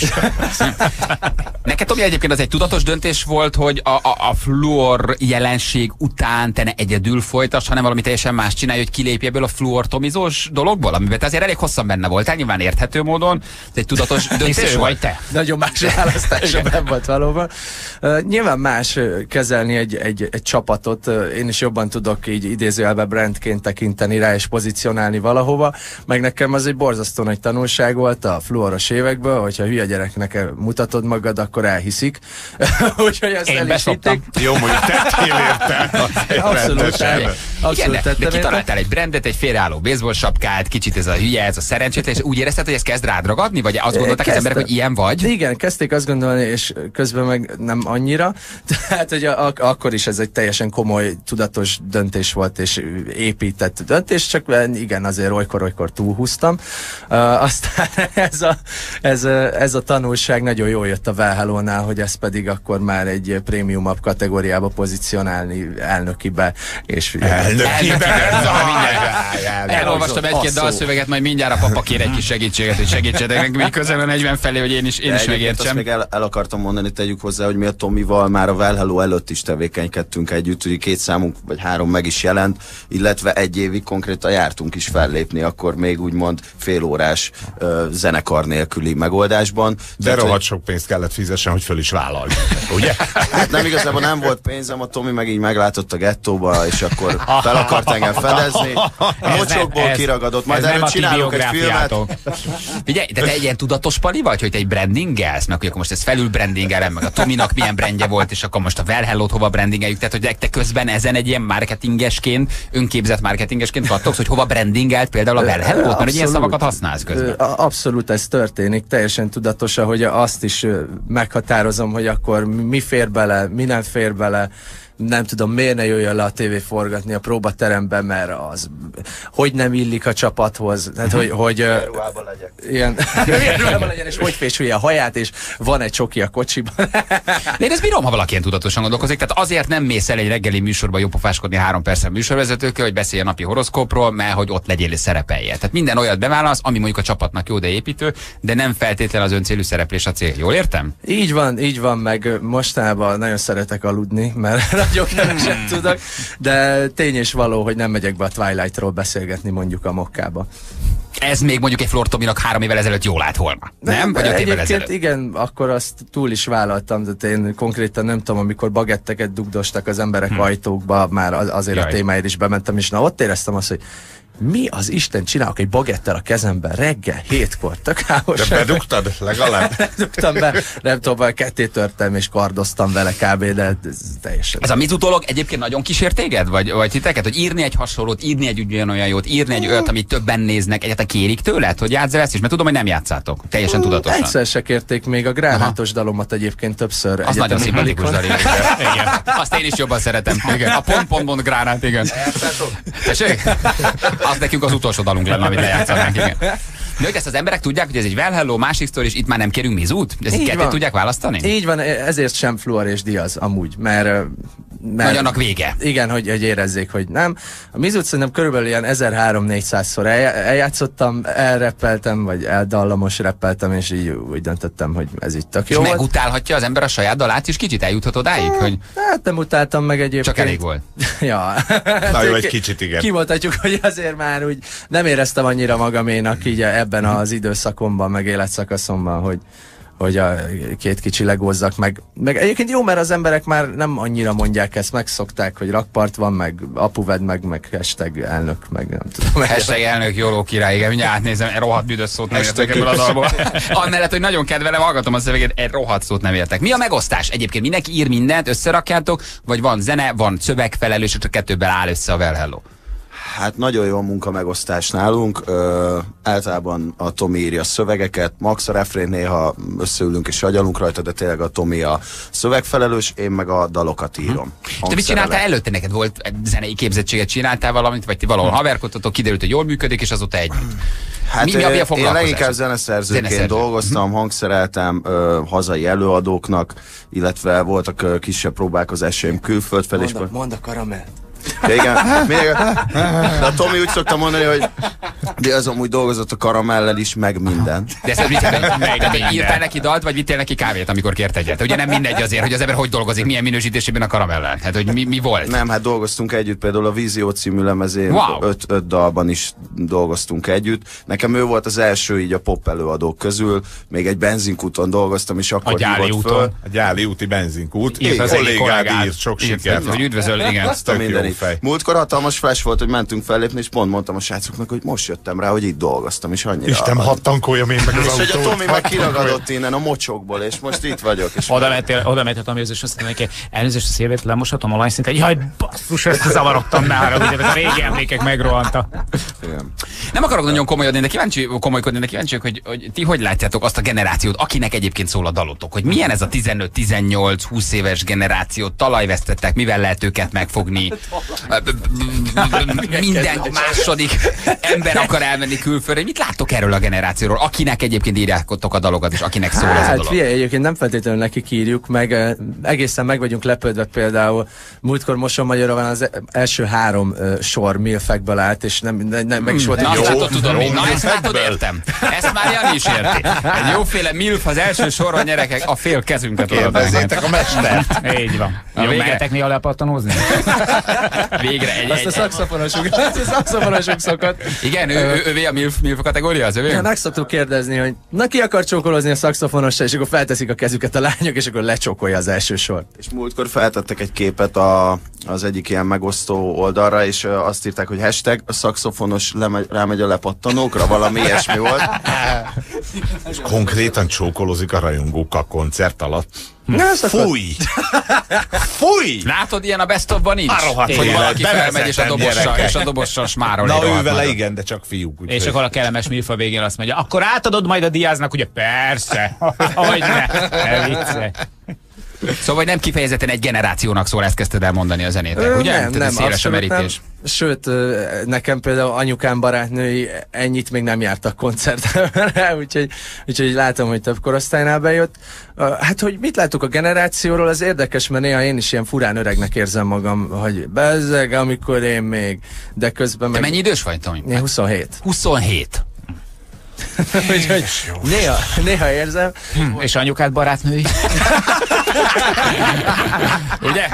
Neked, Tomi, egyébként az egy tudatos döntés volt, hogy a fluor jelenség után te ne egyedül folytass, hanem valami teljesen más csinálj, hogy kilépj ebből a fluortomizós dologból, amiben te azért elég hosszan benne voltál, nyilván érthető módon, ez egy tudatos döntés volt. Te. Nagyon más választása nem volt valóban. Nyilván más kezelni egy csapatot, én is jobban tudok így idézőjelbe brandként tekinteni rá és pozícionálni valahova, meg nekem az egy borzasztó nagy tanulság volt a fluoros évekből, hogyha hülye gyereknek mutatod magad, akkor elhiszik. Úgyhogy ezt el is hitték. Jó, mondjuk tettél érte. Abszolút. Igen, de kitaláltál egy brandet, egy félreálló baseball sapkát, kicsit ez a hülye, ez a szerencsétlen, és úgy érezted, hogy ez kezd rád ragadni? Vagy azt gondolták az emberek, hogy ilyen vagy? Igen, kezdték azt gondolni, és közben meg nem annyira. Tehát, hogy akkor is ez egy teljesen komoly, tudatos döntés volt, és épített döntés, csak igen, azért olykor túlhúztam. Aztán ez a tanulság nagyon jól jött a Well Hello-nál, hogy ez pedig akkor már egy prémiumabb kategóriába pozícionálni elnökibe. És elolvastam egy-két dalszöveget, majd mindjárt a papa kér egy kis segítséget, hogy segítsetek nekünk, hogy közel a 40 felé, hogy én is megértsem. Még el akartam mondani, tegyük hozzá, hogy mi a Tomival már a Well Hello előtt is tevékenykedtünk együtt, hogy 2 számunk vagy 3 meg is jelent, illetve 1 évig konkrétan jártunk is fellépni, akkor még úgymond félórás zenekar nélküli megoldásban. De rohadt sok pénzt kellett fizessen, hogy föl is vállalj, ugye? Hát nem, igazából nem volt pénzem, a Tomi meg így meglátott a gettóba, és akkor fel akart engem fedezni. Mocsokból kiragadott, majd előtt csinálunk egy filmet. Figyelj, de te egy ilyen tudatos pali vagy, hogy te egy brandingelsz, meg hogy akkor most ez felül brandingelem, meg a Tominak milyen brandje volt, és akkor most a Well Hello-t hova brandingeljük, tehát hogy te közben ezen egy ilyen marketingesként, önképzett marketingesként kattogsz, hogy hova brandingelt például a Well Hello-t, mert ilyen szavakat használsz közben. Abszolút ez történik, teljesen tudatosan, hogy azt is meghatározom, hogy akkor mi fér bele, mi nem fér bele, nem tudom, miért ne jöjjön le a tévé forgatni a próbateremben, mert az hogy nem illik a csapathoz, tehát hogy ruhában legyek. Ilyen, ruhában legyen, és hogy fésülje a haját, és van egy csoki a kocsiban. De én ezt bírom, ha valaki ilyen tudatosan gondolkozik, tehát azért nem mész el egy reggeli műsorba jópofáskodni 3 percen műsorvezetőkkel, hogy beszélj a napi horoszkópról, mert hogy ott legyél és szerepelje. Tehát minden olyat beválasz, ami mondjuk a csapatnak jó, de építő, de nem feltétlen az öncélű szereplés a cél. Jól értem? Így van, meg mostanában nagyon szeretek aludni, mert nagyon keveset tudok, de tény és való, hogy nem megyek be a Twilight-ról beszélgetni mondjuk a Mokkába. Ez még mondjuk egy Flor Tominak 3 évvel ezelőtt jól állt volna. Nem? Vagy 5 évvel ezelőtt? Igen, akkor azt túl is vállaltam, de én konkrétan nem tudom, amikor bagetteket dugdostak az emberek ajtókba, már azért a témáért is bementem, és na ott éreztem azt, hogy mi az Isten csinálok egy bagettel a kezemben reggel 7-kor, tök hámos. De bedugtad legalább? Bedugtam be, nem tudom, ketté törtem és kardoztam vele kb, de ez teljesen. Ez a Mizu dolog egyébként nagyon kísért téged? Vagy titeket? Hogy írni egy hasonlót, írni egy ugyanolyan jót, írni egy olyat, amit többen néznek, egyáltalán kérik tőled, hogy játsszál ezt is? Mert tudom, hogy nem játszátok. Teljesen tudatosan. Egyszer se kérték még a gránátos dalomat egyébként többször. Az nagyon szimpatikus dal. Igen. Azt én is jobban szeretem. Igen. A pont gránát, igen. Tessék? Az nekünk az utolsó dalunk lenne, amit lejátszanánk, igen. De hogy ezt az emberek tudják, hogy ez egy Well Hello, másik sztori, és itt már nem kérünk Mizút? Ez így ketté tudják választani? Így van, ezért sem Fluor és Diaz amúgy, mert annak vége. Igen, hogy érezzék, hogy nem. A Mizút szerintem körülbelül ilyen 1300-400-szor eljátszottam, elreppeltem, vagy eldallamos reppeltem, és így úgy döntöttem, hogy ez itt tök jó. És megutálhatja az ember a saját dalát, és kicsit eljuthat odáig? Hogy... Hát nem utáltam meg egyébként. Csak elég volt. Ja. Na jó, egy kicsit igen. Kimondhatjuk, hogy azért már úgy nem éreztem annyira magaménak így ebben az időszakomban, meg életszakaszomban, hogy a két kicsi legózzak meg egyébként jó, mert az emberek már nem annyira mondják ezt, megszokták, hogy rakpart van, meg apuved, meg hashtag elnök, meg nem tudom. Hashtag elnök, jóló király, igen, mindjárt átnézem, egy rohadt büdös szót nem értek ebből a dalból. Amellett, hogy nagyon kedvelem, hallgatom a szöveget, egy rohadt szót nem értek. Mi a megosztás? Egyébként mindenki ír mindent, összerakjátok, vagy van zene, van szövegfelelős, és a kettőből áll össze a Well Hello? Hát nagyon jó a munkamegosztás nálunk. Általában a Tomi írja a szövegeket, Max a refrén, néha összeülünk és agyalunk rajta, de tényleg a Tomi a szövegfelelős, én meg a dalokat írom. Te mit csináltál előtte? Neked volt zenei képzettséget, csináltál valamit, vagy ti valahol haverkodtatok, kiderült, hogy jól működik, és azóta együtt? Hát mi a foglalkozás? Én leginkább zeneszerzőként dolgoztam, hangszereltem hazai előadóknak, illetve voltak kisebb próbálkozásaim külföld felé. Mondd a karamell. Igen, de a Tomi úgy szokta mondani, hogy de az amúgy dolgozott a karamellel is, meg minden. De ezt írtál neki dalt, vagy vittél neki kávét, amikor kért egyet? Ugye nem mindegy azért, hogy az ember hogy dolgozik, milyen minősítésében a karamellel. Hát, hogy mi volt? Nem, hát dolgoztunk együtt, például a Vízió című lemezén, wow. 5 dalban is dolgoztunk együtt. Nekem ő volt az első így a pop előadók közül, még egy benzinkúton dolgoztam, és akkor hívott föl. A Gyáli úti benzinkút. Kollégád írt, sok sikert. Hogy üdvözöl, igen. Múltkor hatalmas flash volt, hogy mentünk fellépni, és pont mondtam a srácoknak, hogy most jöttem rá, hogy itt dolgoztam, és annyira... Isten, hadd tankoljam én meg az autót. És hogy a Tomi meg kiragadott innen a mocsokból, és most itt vagyok. Oda mehetett a Tomihoz, és azt mondta neki, elnézést a szélvét lemoshatom a lajszinten, jaj, basszus, összezavarodtam már, hogy a régi emlékek megrohantak. Nem akarok nagyon komolyodni, de komolykodni, de kíváncsiak, hogy ti hogy látjátok azt a generációt, akinek egyébként szól a dalotok, hogy milyen ez a 15-18-20 éves generáció, talajvesztettek, mivel lehet őket megfogni. Minden második ember akar elmenni külföldre. Mit láttok erről a generációról, akinek egyébként írjátok a dalokat, és akinek szól ez a dolog? Figyelj, egyébként nem feltétlenül nekik írjuk, meg egészen meg vagyunk lepődve, például múltkor Moson Magyarra van az első 3 sor milfekből állt, és nem meg is volt. Na, látod, tudom, ezt látod, értem. Ezt már Jani is érti. Egy jóféle milf az első soron, gyerekek, a fél kezünket kérdezzétek a mestert. Így van. Végetek néha lepattanózni? Végre azt a szakszafonosunk szokott. Igen, ővé a milf kategória, az ővé? Meg szoktuk kérdezni, hogy na ki akar csókolozni a szakszafonossal, és akkor felteszik a kezüket a lányok, és akkor lecsókolja az első sort. És múltkor feltettek egy képet az egyik ilyen megosztó oldalra, és azt írták, hogy hashtag a szakszafonos rámegy a lepattanókra, valami ilyesmi volt. És konkrétan csókolózik a rajongókkal koncert alatt. Fúj! Fúj! Látod, ilyen a Best of-ban nincs? Hogy valaki felmegy és a dobossal smárol. Na ő vele igen, de csak fiúk. És akkor a kellemes milfa végén azt mondja, akkor átadod majd a Diaznak, ugye persze, hogy ne viccelj. Szóval nem kifejezetten egy generációnak szól, ezt kezdted el mondani a zenétek, ugye? Nem, széles a merítés. Sőt, nekem például anyukám barátnői ennyit még nem jártak koncertre, úgyhogy látom, hogy több korosztálynál bejött. Hát, hogy mit látok a generációról, az érdekes, mert néha én is ilyen furán öregnek érzem magam, hogy bezzeg, amikor én még, de közben meg... Te mennyi idős vagy, Tomi? Én 27. 27? Úgyhogy néha érzem. És anyukád barátnői? Ugye?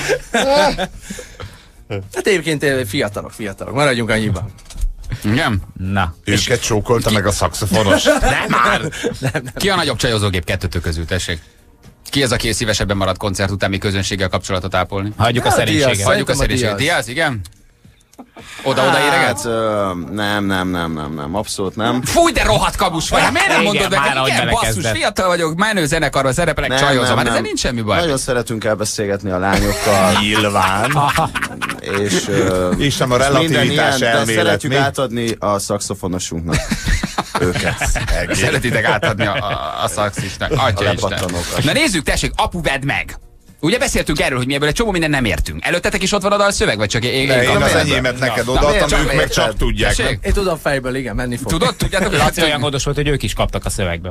Hát egyébként fiatalok, maradjunk annyiban. Igen? Na. Őket csókolta meg a szaxofonos. Nem már! Nem. Ki a nagyobb csajozógép kettőtök közül, tessék? Ki az, aki szívesebben marad koncert után, mi közönséggel kapcsolatot ápolni? Hagyjuk a szerénységet. Hagyjuk a szerénységet. Diaz, igen? Oda-oda éregetsz? Nem, abszolút nem. Fúj, de rohadt kabus vagy! Miért nem mondod meg? Igen, basszus, fiatal vagyok, menő zenekarban szerepelek, csajozom, hát ezzel nincs semmi baj. Nagyon szeretünk elbeszélgetni a lányokkal. Nyilván. És nem a relativitás elmélet. De szeretjük átadni a szaxofonosunknak őket. Szeretitek átadni a szaxisnak. Atya Isten. Na nézzük, tessék, apu, vedd meg! Ugye beszéltünk erről, hogy mi ebből egy csomó minden nem értünk. Előttetek is ott van a dalszöveg, vagy csak én az enyémet neked odaadtam, ők meg csak tudják. Én tudom fejből, igen, menni fog. Tudod? Tudjátok? Laci olyan gondos volt, hogy ők is kaptak a szövegből.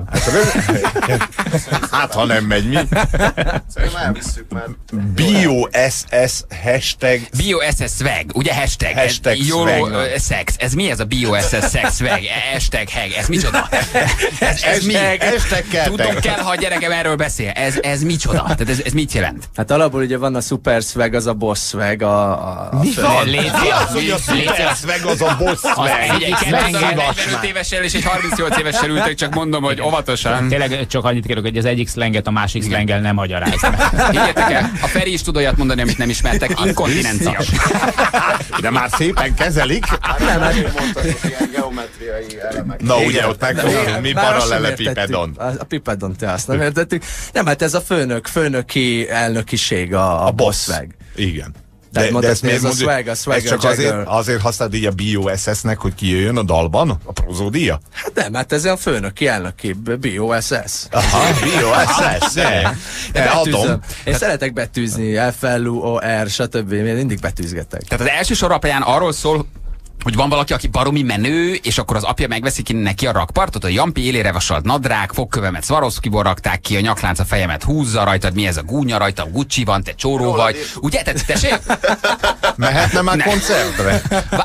Hát, ha nem megy, mi? Szerintem elvisszük már. BioSS hashtag. BioSS swag, ugye hashtag. YOLO sex. Ez mi ez a BioSS sex swag? Hashtag hag. Ez micsoda? Ez mi? Tudok kell, ha a gyerekem erről beszél. Ez micsoda? Tehát ez mit jelent? Hát alapból ugye van a super swag, az a boss swag, mi van? Mi az, hogy a super swag, az a boss swag? Egy 45 évessel és egy 38 évessel ültek, csak mondom, hogy óvatosan. Tényleg csak annyit kérek, hogy az egyik szlenget a másik szlenggel nem magyaráz. Higgyetek el, a Feri is tud olyat mondani, amit nem ismertek. Inkontinencia. De már szépen kezelik. Nem, mondtad, ilyen geometriai elemek. Na ugye, ott megfogom, mi parallelepipedon. A pipedon te azt nem értettük. Nem, hát ez a főnöki elnökiség, a boss swag. Igen. De ezt miért mondjuk? Ez csak azért használod így a BioSS-nek, hogy kijöjjön a dalban? A prozódia? Hát nem, hát ez a főnöki elnöki BioSS. Aha, BioSS, de adom. Én szeretek betűzni, FLUOR, stb. Én mindig betűzgetek. Tehát az első sor alapján arról szól, hogy van valaki, aki baromi menő, és akkor az apja megveszi ki neki a rakpartot, a Jampi élére vasalt nadrág, fogkövemet Swarovskiból rakták ki, a nyaklánc a fejemet húzza, rajtad mi ez a gúnya, rajtam Gucci van, te csóró vagy. Ugye? Tessék? Mehetne már koncertre?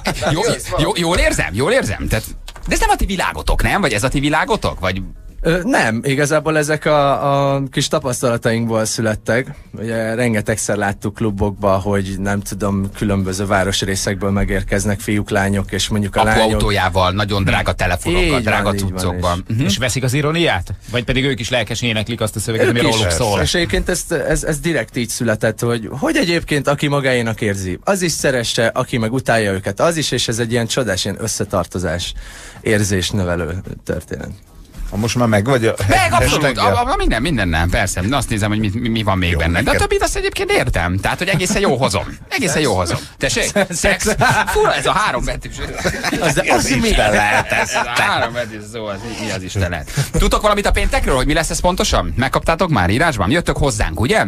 Jól érzem. Tehát, de ez nem a ti világotok, nem? Vagy ez a ti világotok? Vagy... Nem, igazából ezek a kis tapasztalatainkból születtek. Ugye rengetegszer láttuk klubokba, hogy nem tudom, különböző városrészekből megérkeznek fiúk, lányok, és mondjuk a lányok... autójával, nagyon drága telefonokkal, drága cuccokban. És veszik az ironiát? Vagy pedig ők is lelkesen éneklik azt a szöveget, ami róluk szól? És egyébként ez direkt így született, hogy egyébként aki magáénak érzi, az is szeresse, aki meg utálja őket, az is, és ez egy ilyen csodás, ilyen összetartozás, érzés növelő történet. Most már meg vagy a meg, abszolút, minden nem, persze. Azt nézem, hogy mi van még benne. De a többit azt egyébként értem. Tehát, hogy egészen jó hozom. Tessék? Szex? Fura, ez a 3 betűs. Az Isten lehet ez. A 3 betűs szó, mi az Isten lehet. Tudtok valamit a péntekről, hogy mi lesz ez pontosan? Megkaptátok már írásban? Jöttök hozzánk, ugye?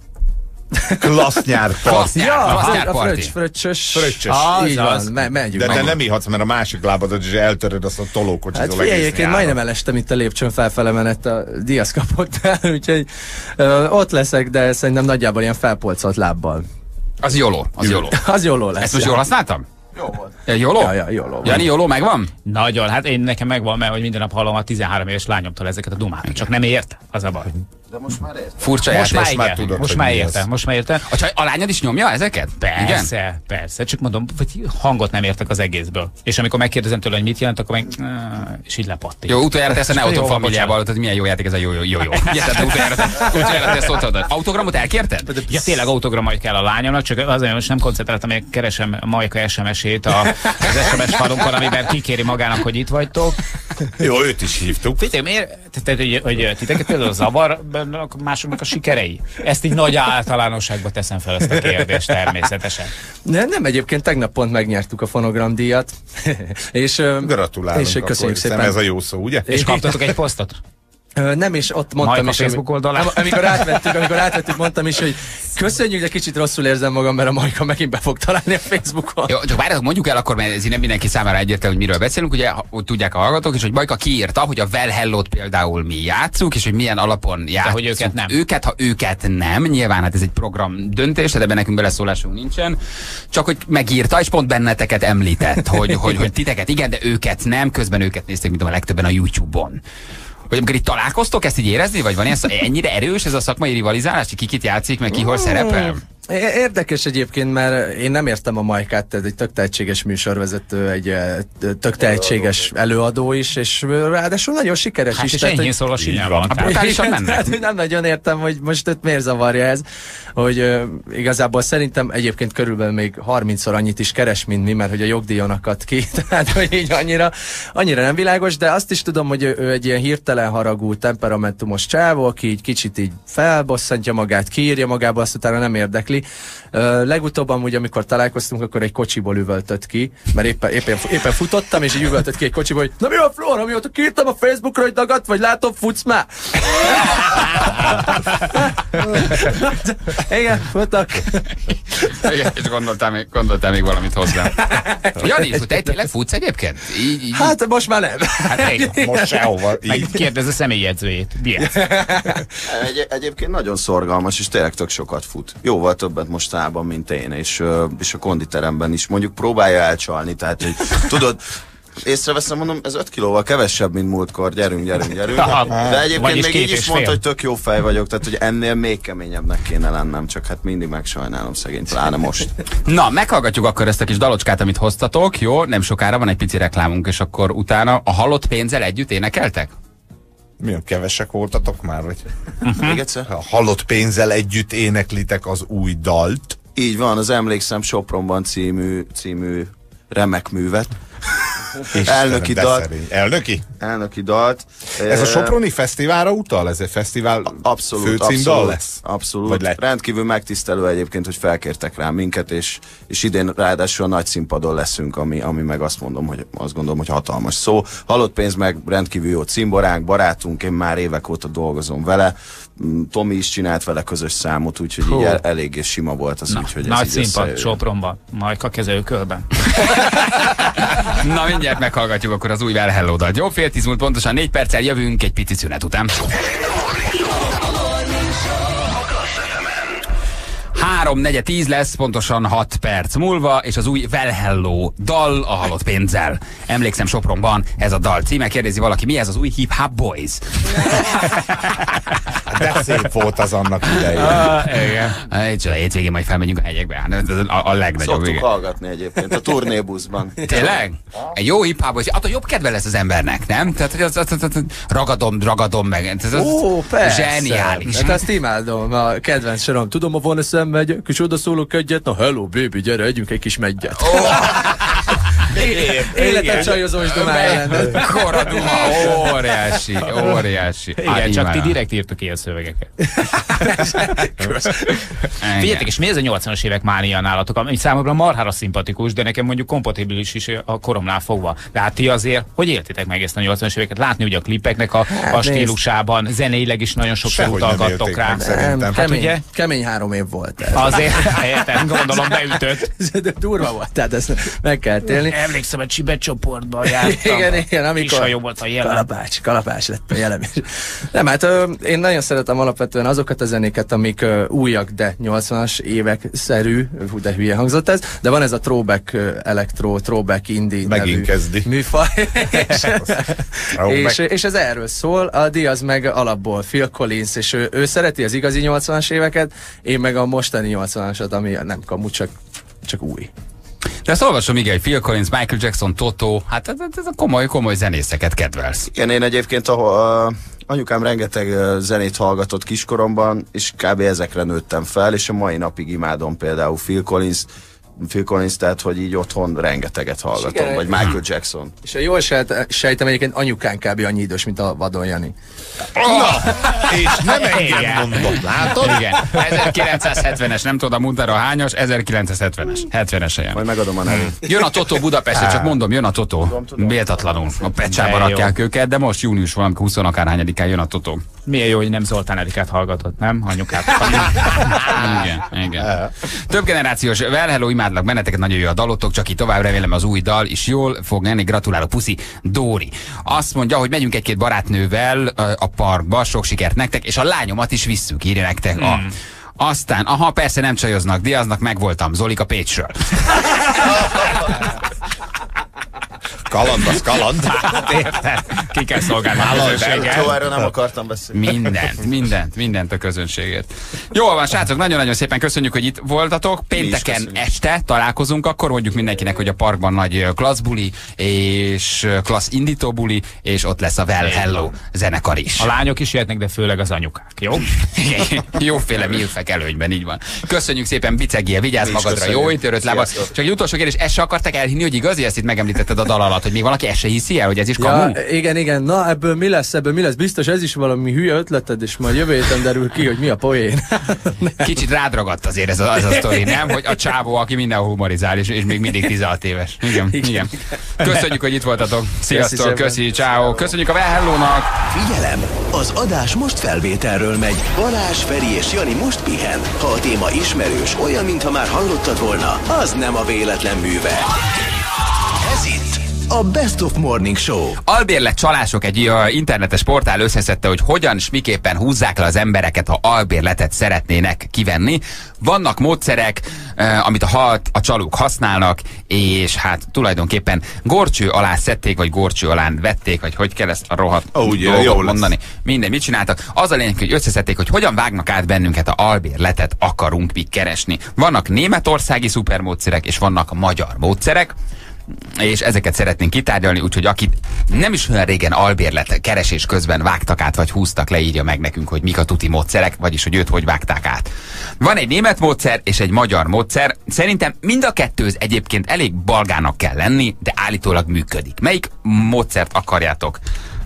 Klasznyárparti. Fröccsös. Így van, megyünk. De nem ihatsz, mert a másik lábadat is eltöröd, azt a tolókocsizol egész. Egyébként majdnem elestem itt a lépcsőn felfele menet, a Diaz kapott el, úgyhogy ott leszek, de szerintem nagyjából ilyen felpolcolt lábbal. Az jóló. Az jóló lesz. Ezt most jól használtam? Jó volt. Jóló? Ja, jóló. Jani, jóló megvan? Nagyon, hát nekem megvan, mert hogy minden nap hallom a 13 éves lányomtól ezeket a dumákat. Csak nem ért, az a baj. De most már értem. Furcsa most már értem. A lányod is nyomja ezeket? Persze. Csak mondom, hogy hangot nem értek az egészből. És amikor megkérdezem tőle, hogy mit jelent, akkor meg... és így lepattik. Jó, utoljára te ezt a Neoton familiával, tehát milyen jó játék ez a jó. Utoljára te ezt ott autogramot elkérted? Ja, tényleg autogramot kell a lányomnak, csak azért most nem koncentráltam, hogy keresem a Majka SMS-ét az SMS falunkon, amiben kikéri magának, hogy itt vagytok. Jó, őt is hívtuk. Figyelj, miért? Tehát, hogy titeket például zavar másoknak a sikerei? Ezt így nagy általánosságba teszem fel ezt a kérdést természetesen. Nem, egyébként tegnap pont megnyertük a fonogramdíjat. És gratulálunk, és köszönjük szépen. Ez a jó szó, ugye? És kaptatok egy posztot? Nem, és ott mondtam is, Facebook oldalán. Amikor átvettük, mondtam is, hogy köszönjük, de kicsit rosszul érzem magam, mert a Majka megint be fog találni a Facebookon. Jó, csak várjátok, mondjuk el akkor, mert ez nem mindenki számára egyértelmű, hogy miről beszélünk, ugye, hogy tudják a hallgatók, és hogy Majka kiírta, hogy a Well Hello-t például mi játsszuk, és hogy milyen alapon játsszuk. Hogy őket nem. Ha őket nem, nyilván hát ez egy program döntés, de ebben nekünk beleszólásunk nincsen. Csak hogy megírta, és pont benneteket említett, hogy titeket igen, de őket nem, közben őket nézték, mint a legtöbben a YouTube-on. Hogy amikor itt találkoztok, ezt így érezni, vagy van ennyire erős ez a szakmai rivalizálás, ki kit játszik, meg ki hol szerepel? Érdekes egyébként, mert én nem értem a Majkát, ez egy tök tehetséges műsorvezető, egy tök tehetséges előadó is, és ráadásul nagyon sikeres is. És ennyi szól a simán. Nem nagyon értem, hogy most őt miért zavarja ez, hogy igazából szerintem egyébként körülbelül még 30-szor annyit is keres, mint mi, mert hogy a jogdíjon akadt ki, tehát hogy így annyira nem világos, de azt is tudom, hogy ő egy ilyen hirtelen haragú, temperamentumos csávó, aki így kicsit így felbosszantja magát, kiírja magába, azt utána nem érdekli. Legutóbb amúgy, amikor találkoztunk, akkor egy kocsiból üvöltött ki, mert éppen futottam, és így üvöltött ki egy kocsiból, hogy na mi a Flóra, mióta kiírtam a Facebookra, hogy dagadt, vagy látom, futsz már? Igen, futok. Igen, és gondoltál még valamit hozzá. Jani, te tényleg futsz egyébként? Hát most már nem. Most sehova. Megkérdez a személyjegyzőjét. Egyébként nagyon szorgalmas, és tényleg tök sokat fut. Jóval többet mostában, mint én, és a konditeremben is mondjuk próbálja elcsalni, tehát hogy tudod, észreveszem, mondom, ez 5 kilóval kevesebb, mint múltkor, gyerünk. De egyébként még így is mondta, hogy tök jó fej vagyok, tehát hogy ennél még keményebbnek kéne lennem, csak hát mindig megsajnálom szegény, pláne most. Na, meghallgatjuk akkor ezt a kis dalocskát, amit hoztatok, jó? Nem sokára van egy pici reklámunk, és akkor utána a halott pénzzel együtt énekeltek? Milyen kevesek voltatok már, vagy? Még egyszer? A halott pénzzel együtt éneklitek az új dalt. Így van, az Emlékszem Sopronban című remek művet. Elnöki dalt. Elnöki dalt. Ez a Soproni fesztiválra utal? Ez egy fesztivál főcímdal lesz? Abszolút. Rendkívül megtisztelő egyébként, hogy felkértek rá minket, és idén ráadásul a nagy színpadon leszünk, ami meg azt gondolom, hogy hatalmas szó. Halott pénz meg rendkívül jó cimboránk, barátunk, én már évek óta dolgozom vele. Tomi is csinált vele közös számot, úgyhogy így eléggé sima volt az, úgyhogy nagy színpad Sopronban, Majka kezelőkörben. Na, mindjárt meghallgatjuk akkor az új Well Hello dalt. Jó, 9:10 múlt pontosan 4 perccel jövünk egy pici szünet után. 3:10 lesz, pontosan 6 perc múlva, és az új Well Hello dal a halott pénzzel. Emlékszem Sopronban, ez a dal címe. Kérdezi valaki, mi ez az új Hip Hop Boys? De szép volt az annak idején. Igen. Hétvégén majd felmegyünk a hegyekbe. A legnagyobb. Szoktuk hallgatni egyébként a turnébuszban. Tényleg? Egy jó hip hop, attól jobb kedve lesz az embernek, nem? Tehát, hogy ragadom meg. Ó, persze. Zseniális. Hát azt imádom, a kedvenc sorom. Tudom, a van eszem megyek, és oda szólok egyet, na hello baby, gyere, együnk egy kis meggyet. Életem csajozós dumája. Koraduma, óriási. Igen, csak ti direkt írtok ilyen szövegeket. Figyeljetek, és mi ez a 80-as évek mánia nálatok, ami számomra marhára szimpatikus, de nekem mondjuk kompatibilis is a koromnál fogva. De hát ti azért, hogy éltétek meg ezt a 80-as éveket? Látni ugye a klipeknek a stílusában, zeneileg is nagyon sokszor utalgattok rá. Kemény 3 év volt ez. Azért, értem, gondolom beütött. De durva volt, tehát ezt meg kell élni. Emlékszem, a Csibet csoportban jártam. Igen, amikor volt a jelen. Kalapács lett a jelen. Nem, hát én nagyon szeretem alapvetően azokat a zenéket, amik újak, de 80-as évek-szerű, de hülye hangzott ez, de van ez a throwback elektro, throwback indie megint kezdi. Műfaj. és ez erről szól, a Diaz meg alapból Phil Collins, és ő szereti az igazi 80-as éveket, én meg a mostani 80-asat, ami nem kamu, csak új. De ezt olvasom, igen, Phil Collins, Michael Jackson, Toto, hát ez a komoly zenészeket kedvelsz. Igen, én egyébként anyukám rengeteg zenét hallgatott kiskoromban, és kb. Ezekre nőttem fel, és a mai napig imádom például Phil Collins, tehát hogy így otthon rengeteget hallgatom, vagy Michael Jackson. És jól sejtem, egyébként anyukán kb. Annyi idős, mint a Vadon Jani. Na, és nem engem mondott, látod? Igen, 1970-es, nem tudom, a Muntara hányas, 1970-es, 70-es helyen. Majd megadom a nevét. Jön a Totó Budapestre, csak mondom, jön a Totó. Méltatlanul. A Pecsába rakják őket, de most június valamikor 20 akárhányadikán jön a Totó. Milyen jó, hogy nem Zoltán Erikát hallgatott, nem? Anyukát. Igen. Több generációs Well Hello, imádlak benneteket, nagyon jó a dalotok, csak így tovább, remélem az új dal is jól fog menni. Gratulálok, puszi, Dóri. Azt mondja, hogy megyünk egy-két barátnővel a parkba, sok sikert nektek, és a lányomat is visszük, írja nektek. Aztán, persze nem csajoznak, Diaznak megvoltam, Zolika Pécsről. Kaland, az kaland. Ki kell szolgálni a közönséget. Jó, erről nem akartam beszélni. Mindent a közönségért. Jól van, srácok, nagyon-nagyon szépen köszönjük, hogy itt voltatok. Pénteken este találkozunk, akkor mondjuk mindenkinek, hogy a parkban nagy klasszbuli és klassz indítóbuli, és ott lesz a Well Hello zenekar is. A lányok is jöhetnek, de főleg az anyukák, jó? Jóféle milfek előnyben, így van. Köszönjük szépen, Bicegie, vigyázz magadra, jó törött lábad. Csak egy utolsó kérdés, ezt se akartak elhinni, hogy igazi, ezt itt megemlítetted a dal alatt, hogy még valaki ezt se hiszi el, hogy ez is kamu? Ja, igen. Na, ebből mi lesz? Biztos ez is valami hülye ötleted, és majd jövő héten derül ki, hogy mi a poén. Kicsit rádragadt azért ez a sztori, nem? Hogy a csávó, aki mindenhol humorizál, és még mindig 16 éves. Igen. Köszönjük, hogy itt voltatok. Sziasztok, köszi, ciao. Köszönjük a Well Hello-nak. Figyelem! Az adás most felvételről megy. Balázs, Feri és Jani most pihen. Ha a téma ismerős, olyan, mintha már hallottad volna, az nem a véletlen műve. Ez itt a Best of Morning Show. Albérlet csalások egy internetes portál összeszedte, hogy hogyan s miképpen húzzák le az embereket, ha albérletet szeretnének kivenni. Vannak módszerek, amit a csalók használnak, és hát tulajdonképpen górcső alá szedték, vagy górcső alá vették, vagy hogy kell ezt a rohadt dolgot mondani. Minden, mit csináltak? Az a lényeg, hogy összeszedték, hogy hogyan vágnak át bennünket, ha albérletet akarunk mi keresni. Vannak németországi szupermódszerek, és vannak magyar módszerek, és ezeket szeretnénk kitárgyalni, úgyhogy akit nem is olyan régen albérlet keresés közben vágtak át, vagy húztak le, írja meg nekünk, hogy mik a tuti módszerek, vagyis hogy őt hogy vágták át. Van egy német módszer és egy magyar módszer. Szerintem mind a kettőz egyébként elég balgának kell lenni, de állítólag működik. Melyik módszert akarjátok?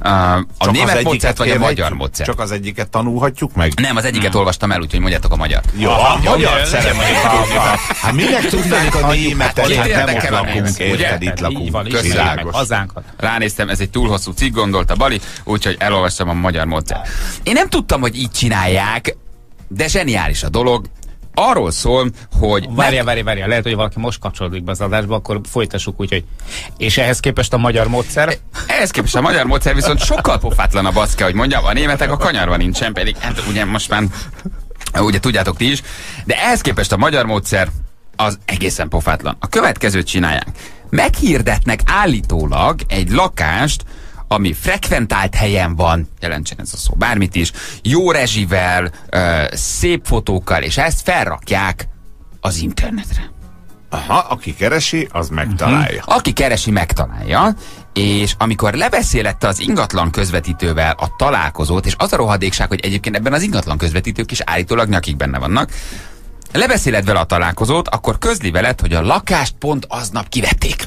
A német módszert vagy a magyar módszer? Csak az egyiket tanulhatjuk meg? Nem, az egyiket olvastam el, úgyhogy mondjátok a magyar. Jó, a magyar szeretnék. Hát minek tudnánk a németet? Hát nem ott lakunk, érted, itt lakunk. Hazánkat. Ránéztem, ez egy túl hosszú cikk, gondolta Bali, úgyhogy elolvastam a magyar módszert. Én nem tudtam, hogy így csinálják, de zseniális a dolog. Arról szól, hogy... Várja, lehet, hogy valaki most kapcsolódik be az adásba, akkor folytassuk úgy, hogy... És ehhez képest a magyar módszer? Ehhez képest a magyar módszer viszont sokkal pofátlanabb, azt kell, hogy mondjam, a németek a kanyarban nincsen, pedig hát ugye most már... Ugye tudjátok ti is, de ehhez képest a magyar módszer az egészen pofátlan. A következőt csinálják. Meghirdetnek állítólag egy lakást, ami frekventált helyen van, jelentsen ez a szó bármit is, jó rezsivel, szép fotókkal, és ezt felrakják az internetre. Aha, aki keresi, az megtalálja. Aki keresi, megtalálja, és amikor lebeszélette az ingatlan közvetítővel a találkozót, és az a rohadékság, hogy egyébként ebben az ingatlan közvetítők is állítólag nyakik benne vannak, lebeszéled vele a találkozót, akkor közli veled, hogy a lakást pont aznap kivették.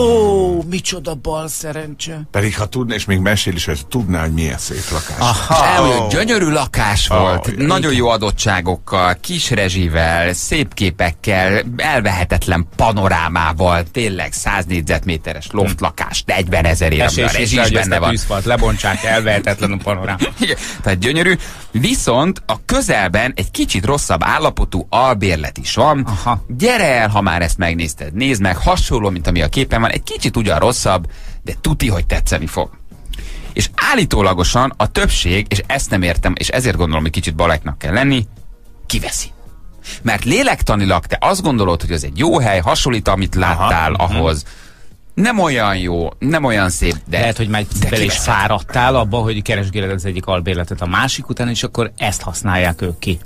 Ó, micsoda bal szerencse. Pedig ha tudná, és még mesél is, hogy tudná, hogy milyen szép lakás. Gyönyörű lakás volt, nagyon jó adottságokkal, kis rezsivel, szép képekkel, elvehetetlen panorámával, tényleg 100 négyzetméteres loftlakás, 40 000 ér, ami a rezsi is benne van. Lebontsák, elvehetetlen panorám. Tehát gyönyörű, viszont a közelben egy kicsit rosszabb állapotú albérlet is van. Aha. Gyere el, ha már ezt megnézted, nézd meg, hasonló, mint ami a képen van, egy kicsit ugyan rosszabb, de tuti, hogy tetszeni fog. És állítólagosan a többség, és ezt nem értem, és ezért gondolom, hogy kicsit baleknak kell lenni, kiveszi. Mert lélektanilag te azt gondolod, hogy ez egy jó hely, hasonlít, amit láttál ahhoz. Nem olyan jó, nem olyan szép, de... Lehet, hogy már bele is fáradtál abba, hogy keresgéled az egyik albérletet a másik után, és akkor ezt használják ők ki.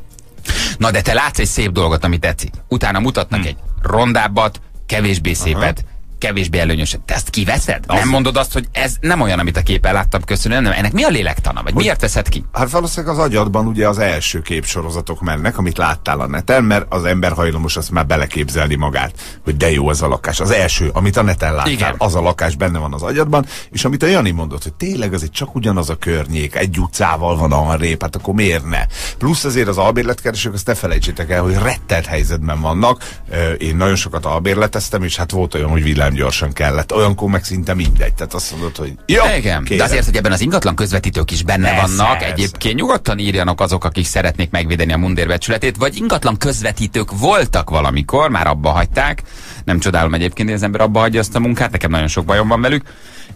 Na de te látsz egy szép dolgot, ami tetszik. Utána mutatnak egy rondábbat, kevésbé szépet, kevésbé előnyöset. Te ezt kiveszed? Nem mondod azt, hogy ez nem olyan, amit a képen láttam, köszönöm, nem. Ennek mi a lélektana? Vagy miért veszed ki? Hát valószínűleg az agyadban ugye az első képsorozatok mennek, amit láttál a neten, mert az ember hajlamos azt már beleképzelni magát, hogy de jó ez a lakás. Az első, amit a neten láttál, igen, az a lakás benne van az agyadban, és amit a Jani mondott, hogy tényleg az csak ugyanaz a környék, egy utcával van arrébb, hát akkor miért ne? Plusz azért az albérletkeresők, azt ne felejtsétek el, hogy rettelt helyzetben vannak. Én nagyon sokat albérleteztem, és hát volt olyan, hogy gyorsan kellett. Olyankor meg szinte mindegy. Tehát azt mondod, hogy jó, igen, de azért, hogy ebben az ingatlan közvetítők is benne vannak, egyébként nyugodtan írjanak azok, akik szeretnék megvédeni a mundérbecsületét, vagy ingatlan közvetítők voltak valamikor, már abba hagyták. Nem csodálom egyébként, hogy az ember abba hagyja azt a munkát, nekem nagyon sok bajom van velük.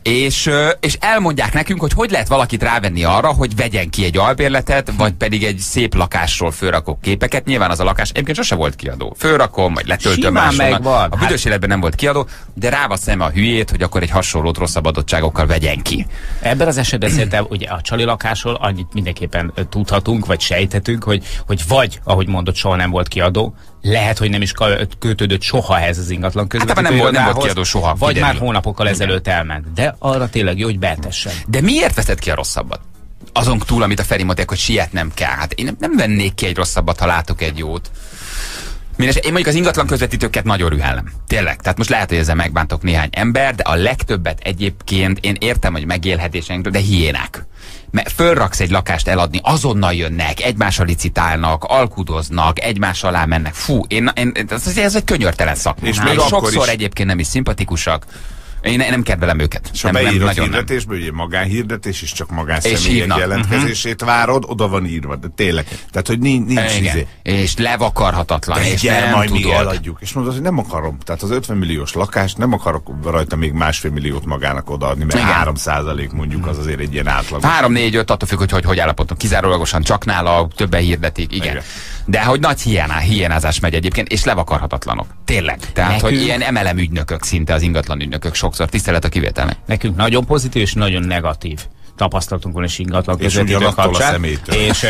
és elmondják nekünk, hogy lehet valakit rávenni arra, hogy vegyen ki egy albérletet, vagy pedig egy szép lakásról fölrakok képeket. Nyilván az a lakás egyébként sose volt kiadó. Fölrakom, vagy letöltöm máshonnan. A büdös életben nem volt kiadó, de rávaszem a hülyét, hogy akkor egy hasonlót rosszabb adottságokkal vegyen ki. Ebben az esetben szerintem ugye a csali lakásról annyit mindenképpen tudhatunk, vagy sejthetünk, hogy vagy, ahogy mondott, soha nem volt kiadó, lehet, hogy nem is kötődött soha ehhez az ingatlan közvetítő nem volt kiadó soha. Vagy már hónapokkal ezelőtt elment. De arra tényleg jó, hogy betessen. De miért veszed ki a rosszabbat? Azon túl, amit a Feri mondták, hogy sietnem kell. Hát én nem vennék ki egy rosszabbat, ha látok egy jót. Én mondjuk az ingatlan közvetítőket nagyon rühellem. Tényleg. Tehát most lehet, hogy ezzel megbántok néhány ember, de a legtöbbet egyébként én értem, hogy megélhetésünkről, de hiénák. Mert fölraksz egy lakást eladni, azonnal jönnek, egymással licitálnak, alkudoznak, egymás alá mennek. Fú, ez egy könyörtelen szakma. És még sokszor egyébként nem is szimpatikusak. Én nem kedvelem őket. És a beírott hirdetésből, ugye magánhirdetés, és csak magánszemélyek jelentkezését várod, oda van írva, de tényleg. Tehát, hogy nincs izé. És levakarhatatlan, és nem majd tudod. Mi eladjuk. És mondod, hogy nem akarom. Tehát az 50 milliós lakást nem akarok rajta még 1,5 milliót magának odaadni, mert 3% mondjuk az azért egy ilyen átlag. 3-4-5 attól függ, hogy állapotunk. Kizárólagosan csak nála többen hirdetik. Igen. De hogy nagy hiénázás megy egyébként, és levakarhatatlanok. Tényleg. Tehát, hogy ilyen MLM ügynökök szinte az ingatlan ügynökök sokszor, tisztelet a kivételnek. Nekünk nagyon pozitív és nagyon negatív tapasztalatunk van és ingatlan közvetítő kapcsán. És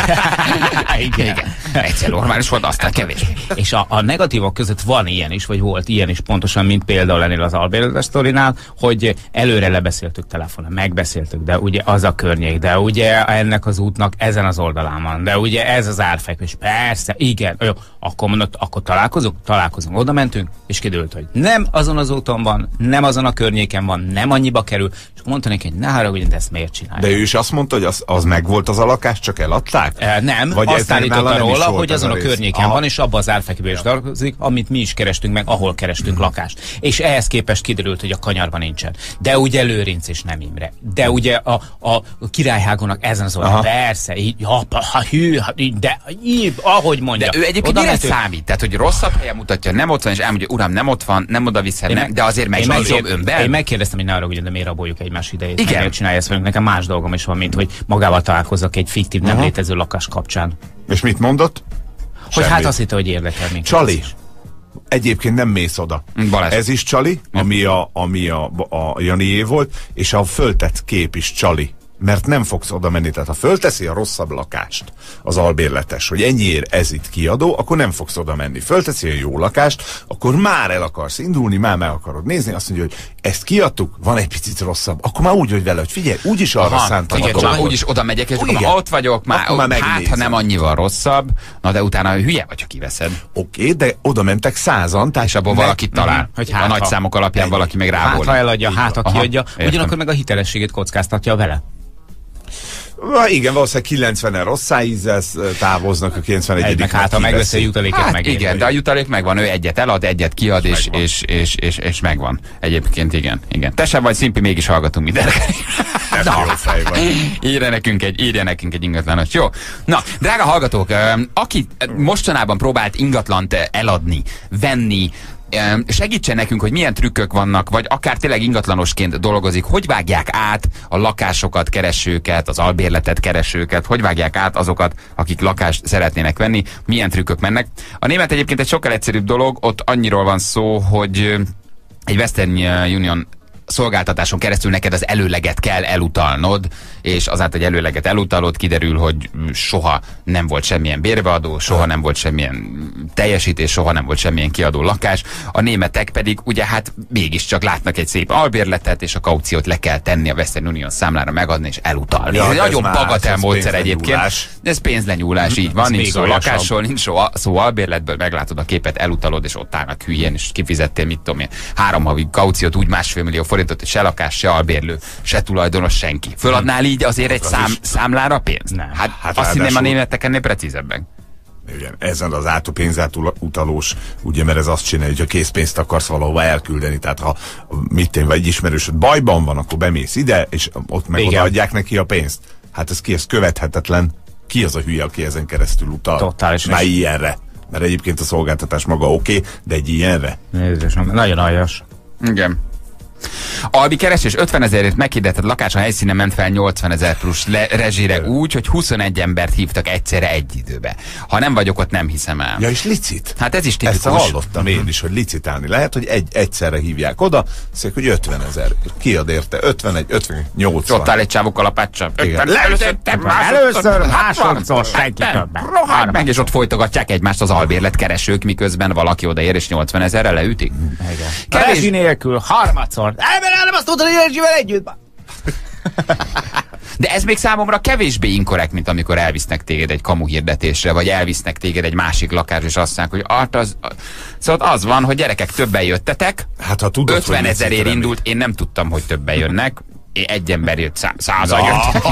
igen. Egyszer normális volt, aztán kevés. És a negatívok között van ilyen is, vagy volt ilyen is pontosan, mint például ennél az albérletes sztorinál, hogy előre lebeszéltük telefonon, megbeszéltük, de ugye az a környék, de ugye ennek az útnak ezen az oldalán van, de ugye ez az árfekvés, persze, igen, jó, akkor mondott, akkor találkozunk, oda mentünk, és kiderült, hogy nem azon az úton van, nem azon a környéken van, nem annyiba kerül, és mondta neki, hogy ne haragudj, de ezt miért csinálja. De ő is azt mondta, hogy az megvolt az a lakás, csak eladták? Nem, vagy azt állította róla, hogy azon a környéken van, és abban az árfekvés dolgozik, amit mi is kerestünk meg, ahol kerestünk lakást. És ehhez képest kiderült, hogy a kanyarban nincsen. De ugye Lőrinc és nem Imre. De ugye a Királyhágónak ezen az oldalon. Persze, de ahogy mondja. De ő egyébként mire számít? Tehát, hogy rosszabb helyen mutatja, nem ott van, és elmondja, uram, nem ott van, nem oda viszem, de azért megbízom önben. Én megkérdeztem, hogy ne arra, hogy de miért raboljuk egymás idejét. Igen. Csinálja ezt velünk. Nekem más dolgom is van, mint hogy magával találkozzak egy fiktív, nem létező lakás kapcsán. És mit mondott? Hogy hát azt hitte, hogy érdekel minket. Csali. Egyébként nem mész oda. Balázs. Ez is csali, ami a Janié volt, és a föltett kép is csali. Mert nem fogsz oda menni. Tehát ha fölteszi a rosszabb lakást az albérletes, hogy ennyiért ez itt kiadó, akkor nem fogsz oda menni. Fölteszi a jó lakást, akkor már el akarsz indulni, már meg akarod nézni, azt mondja, hogy ezt kiadtuk, van egy picit rosszabb. Akkor már úgy vagy vele, hogy figyelj, úgyis arra szántam. Már úgyis oda megyek, és akkor ott vagyok, már hát, ha nem annyival rosszabb, na de utána hülye vagy, ha kiveszed. Oké, de oda mentek 100-an, és abból valakit talál. Hogy a nagy számok alapján valaki meg rából. Hát ha eladja, hát ha kiadja, ugyanakkor meg a hitelességét kockáztatja vele. Igen, valószínűleg 90-en rossz szájízzel távoznak, a 91. Meg hát, ha megveszi a jutaléket, meg. Igen, de a jutalék megvan, ő egyet elad, egyet kiad, és megvan. Egyébként igen. Te sem vagy szimpi, mégis hallgatunk mindenre. Írja nekünk egy ingatlanos. Jó. Na, drága hallgatók, aki mostanában próbált ingatlant eladni, venni, segítsen nekünk, hogy milyen trükkök vannak, vagy akár tényleg ingatlanosként dolgozik, hogy vágják át a lakásokat keresőket, az albérletet keresőket, hogy vágják át azokat, akik lakást szeretnének venni, milyen trükkök mennek. A német egyébként egy sokkal egyszerűbb dolog, ott annyiról van szó, hogy egy Western Union szolgáltatáson keresztül neked az előleget kell elutalnod, és azáltal, hogy előleget elutalod, kiderül, hogy soha nem volt semmilyen bérbeadó, soha nem volt semmilyen teljesítés, soha nem volt semmilyen kiadó lakás. A németek pedig ugye hát mégiscsak látnak egy szép albérletet, és a kauciót le kell tenni a Western Union számlára megadni, és elutalni. Ja, ez nagyon bagatel módszer egyébként. Ez pénzlenyúlás, így van, nincs szó lakásról, nincs szó albérletből, meglátod a képet, elutalod, és ott állnak hülyén, és kifizettél, mit tudom én, 3 havi kauciót, úgy 1,5 millió forintot, és se lakás, se albérlő, se tulajdonos, senki. Föladnál így azért egy számlára pénzt? Nem. Hát azt hinném, a németek ennél precízebben. Igen, ezen az átutalós, ugye, mert ez azt csinálja, hogy ha készpénzt akarsz valahova elküldeni, tehát ha vagy egy ismerősöd bajban van, akkor bemész ide, és ott meg odaadják neki a pénzt. Hát ez követhetetlen. Ki az a hülye, aki ezen keresztül utal? Totális. Már ilyenre. Mert egyébként a szolgáltatás maga oké, de egy ilyenre. Nézd, nagyon aljas. Igen. Albi keresés 50 000-ért meghirdetett lakás a helyszínen ment fel 80 000 plusz rezsire úgy, hogy 21 embert hívtak egyszerre egy időbe. Ha nem vagyok ott, nem hiszem el. Ja, és licit? Hát ez is tipikus. Ezt hallottam én is, hogy licitálni lehet, hogy egyszerre hívják oda, szóval, hogy 50 000. Kiad érte? 51, 50, 80. Ott áll egy csávó kalapáccsal. Először, másodszor, senki többen. Rohadt meg, és ott folytogatják egymást az albérlet keresők, miközben valaki odaér, és 80 000-re leütik. Kevés nélkül, harmadszor. Nem azt tudod, hogy Erzsivel együtt. De ez még számomra kevésbé inkorrekt, mint amikor elvisznek téged egy kamu hirdetésre, vagy elvisznek téged egy másik lakásra, és azt mondják, hogy szóval az van, hogy gyerekek, többen jöttetek, hát, ha tudod, 50 000-ért indult, én nem tudtam, hogy többen jönnek. Egy ember jött, 100-an jött.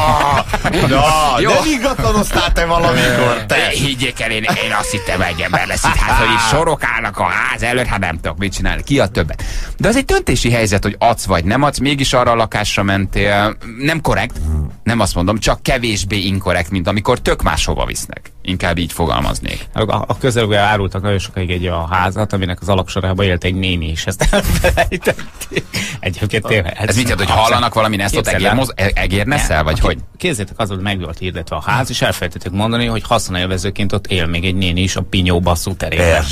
Nem ingatlanoztál te valamikor, te? Higgyék el, én azt hittem, egy ember lesz itt, hát, hogy is sorok állnak a ház előtt, hát nem tudok mit csinálni, ki a többet. De az egy döntési helyzet, hogy adsz vagy nem adsz, mégis arra a lakásra mentél. Nem korrekt, nem azt mondom, csak kevésbé inkorrekt, mint amikor tök máshova visznek. Inkább így fogalmaznék. A közelben árultak nagyon sokáig egy a házat, aminek az alapsorában élt egy néni, és ezt elfelejtették. Egyébként tényleg. Ez mit jelent, hogy hallanak valami nesztot egérneszel, vagy hogy? Képzeljétek, az, hogy meg volt hirdetve a ház, és elfelejtették mondani, hogy haszonélvezőként ott él még egy néni is a Pinyó basszú terében.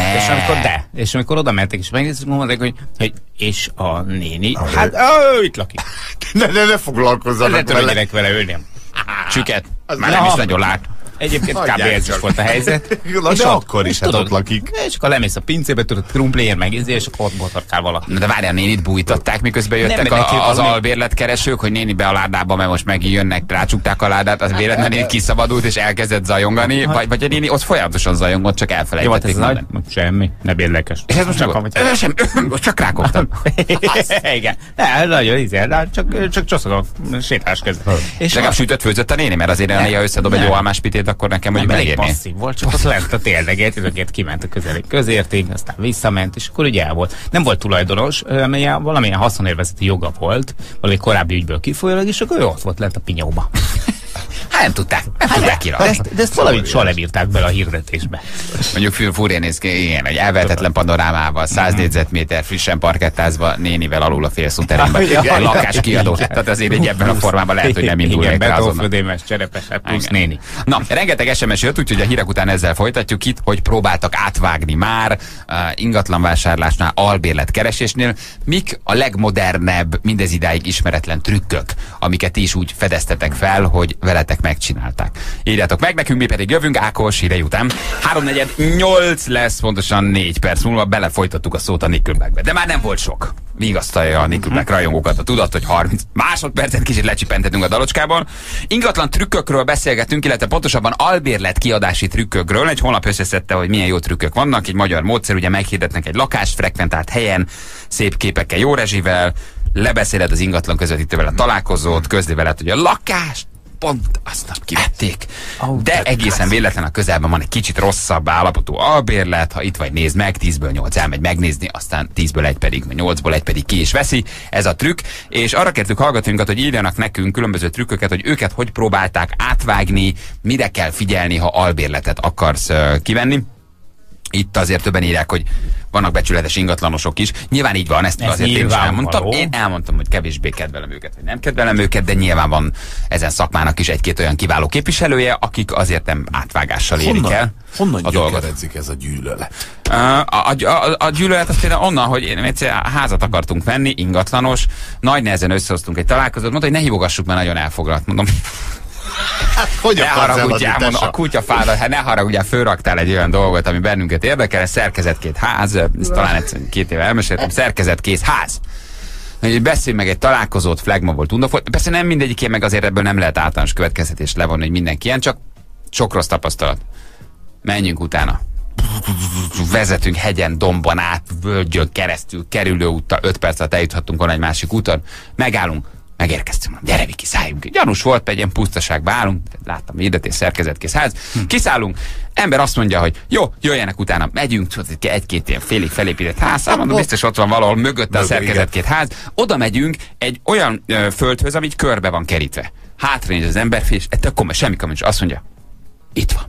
És amikor oda mentek, és megnézték, mondták, hogy és a néni, hát itt lakik. Ne foglalkozzanak vele. Vele ölni. Csüket, már nem is nagyon lát. Egyébként kb. Ez is volt a helyzet. És de akkor is, hát ott lakik. És akkor lemész a pincébe, tudod, krumplér meg és akkor ott botorkál valaki. De várjál, nénit bújtatták, miközben jöttek az albérletkeresők, hogy néni be a ládába, mert most megint jönnek, rácsukták a ládát, az véletlenül néni kiszabadult és elkezdett zajongani, vagy a néni ott folyamatosan zajongott, csak elfelejtették. Jó, ez semmi, nem érdekes. És ez most csak rákogtam. Igen. Nagyon csak csoszogok, sétálás közben. És legalább sütött főzött a néni, mert azért néha összedob egy jó almáspitét, akkor nekem mondjuk megérni. Passzív volt, csak ott lent a térdeget, ezeket kiment a közérték, aztán visszament, és akkor ugye el volt. Nem volt tulajdonos, valamilyen haszonélvezeti joga volt, valami korábbi ügyből kifolyólag, és akkor ő ott volt lent a Pinyóba. Hát nem tudták kirakni. De ezt valamit soha nem írták bele a hirdetésbe. Mondjuk furén néz ki, igen, egy elvehetetlen panorámával, 100 négyzetméter frissen parkettázva, nénivel alul a félszúteremben, lakás kiadó. Tehát azért egy ebben a formában lehet, hogy nem indul meg rá azonnal. Betonfödémes, cserepes, plusz néni. Na, rengeteg SMS jött, úgyhogy a hírek után ezzel folytatjuk itt, hogy próbáltak átvágni már ingatlanvásárlásnál, albérletkeresésnél. Mik a legmodernebb, mindez idáig ismeretlen trükkök, amiket ti is úgy fedeztetek fel, hogy veletek megcsinálták. Írjátok meg nekünk, mi pedig jövünk Ákos hírei után. 3:48 lesz, pontosan 4 perc múlva belefolytattuk a szót a Nickelbackbe. De már nem volt sok. Vigasztalja a Nickelback rajongókat a tudat, hogy 30 másodpercet kicsit lecsipentetünk a dalocskában. Ingatlan trükkökről beszélgetünk, illetve pontosabban albérlet kiadási trükkökről. Egy honlap összeszedte, hogy milyen jó trükkök vannak. Egy magyar módszer, ugye meghirdetnek egy lakást frekventált helyen, szép képekkel, jó rezsivel, lebeszéled az ingatlan közvetítővel a találkozót, közli veled, hogy a lakást pont aznap kivették. De egészen véletlen a közelben van egy kicsit rosszabb állapotú albérlet, ha itt vagy nézd meg, 10-ből 8 elmegy megnézni, aztán 10-ből 1 pedig, 8-ból 1 pedig ki is veszi. Ez a trükk, és arra kértük hallgatóinkat, hogy írjanak nekünk különböző trükköket, hogy őket hogy próbálták átvágni, mire kell figyelni, ha albérletet akarsz kivenni. Itt azért többen írják, hogy vannak becsületes ingatlanosok is. Nyilván így van, ezt azért én is elmondtam. Én elmondtam, hogy kevésbé kedvelem őket, vagy nem kedvelem őket, de nyilván van ezen szakmának is egy-két olyan kiváló képviselője, akik azért nem átvágással érik el. Honnan gyökeredzik ez a gyűlölet? A gyűlölet az például onnan, hogy én egyszer házat akartunk venni, ingatlanos, nagy nehezen összehoztunk egy találkozót, mondta, hogy ne hívogassuk, mert nagyon elfoglalt. Mondom, hát, hogy ne haragudjál, mondom, a kutyafára, hát ne haragudjál, fölraktál egy olyan dolgot, ami bennünket érdekel, szerkezetkész ház, ezt talán egyszer 2 éve elmeséltem, szerkezetkész ház. Hogy beszélj meg egy találkozót, flagma volt, undofolt. Persze nem mindegyik, meg azért ebből nem lehet általános következtetést levonni, hogy mindenki ilyen, csak sok rossz tapasztalat. Menjünk utána. Vezetünk hegyen, dombon át, völgyön keresztül, kerülőúttal, 5 perc alatt eljuthattunk volna egy másik úton. Megállunk. Megérkeztünk, gyere Viki, szálljunk. Gyanús volt, egy ilyen pusztaságba állunk, láttam hirdetés, szerkezetkész ház. Kiszállunk, ember azt mondja, hogy jó, jöjjenek utána, megyünk, egy-két ilyen félig felépített ház, mondom, biztos ott van valahol mögötte a szerkezetkész ház. Oda megyünk egy olyan földhöz, ami körbe van kerítve. Hátra néz az emberfél, és ettől komoly, semmi komoly, azt mondja, itt van.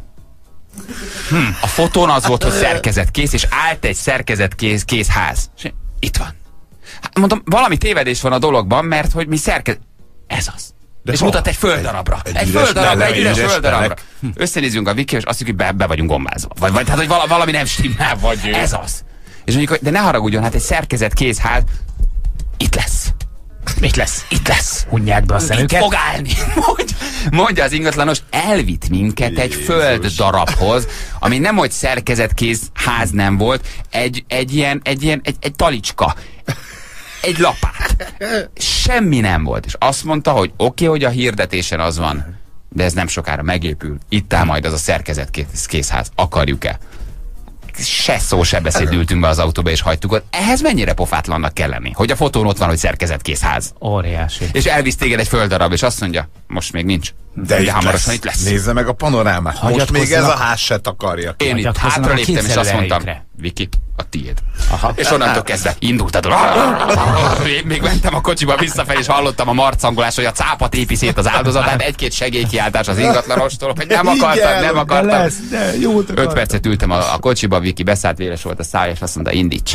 A fotón az volt, hogy szerkezetkész, és állt egy szerkezetkész ház. És itt van. Mondom, valami tévedés van a dologban, mert hogy mi Ez az. De és mutat egy földdarabra. Egy földdarabra, egy üres földdarabra. Összenézzünk a Viki, és azt mondjuk, hogy be vagyunk gombázva. Vagy hát, hogy valami nem stimmel. Ez az. És mondjuk, de ne haragudjon, hát egy szerkezetkész ház itt lesz. Mit lesz? Itt lesz. Hunják be a szemüket. Itt fog állni. Mondja az ingatlanos, elvitt minket egy földdarabhoz, ami nem hogy szerkezetkész ház nem volt, egy talicska. Egy lapát. Semmi nem volt. És azt mondta, hogy oké, hogy a hirdetésen az van, de ez nem sokára megépül. Itt áll majd az a szerkezetkész ház. Akarjuk-e? Se szó, se beszéd, ültünk be az autóba és hagytuk ott. Ehhez mennyire pofátlannak kell lenni? Hogy a fotón ott van, hogy szerkezetkész ház. Óriási. És elvisz téged egy földdarab, és azt mondja, most még nincs. De hamarosan itt lesz. Nézze meg a panorámát. Most még ez a ház se takarja. Én itt hátraléptem, és azt mondtam, Viki, a tiéd. Aha. És onnantól kezdve indult a dolog. Én még mentem a kocsiba visszafelé, és hallottam a marcangolás, hogy a cápa tépi szét az áldozatát, egy-két segélykiáltás az ingatlanostól, hogy nem akartam. 5 percet ültem a kocsiba, Viki beszállt, véres volt a száj, és azt mondta, indíts.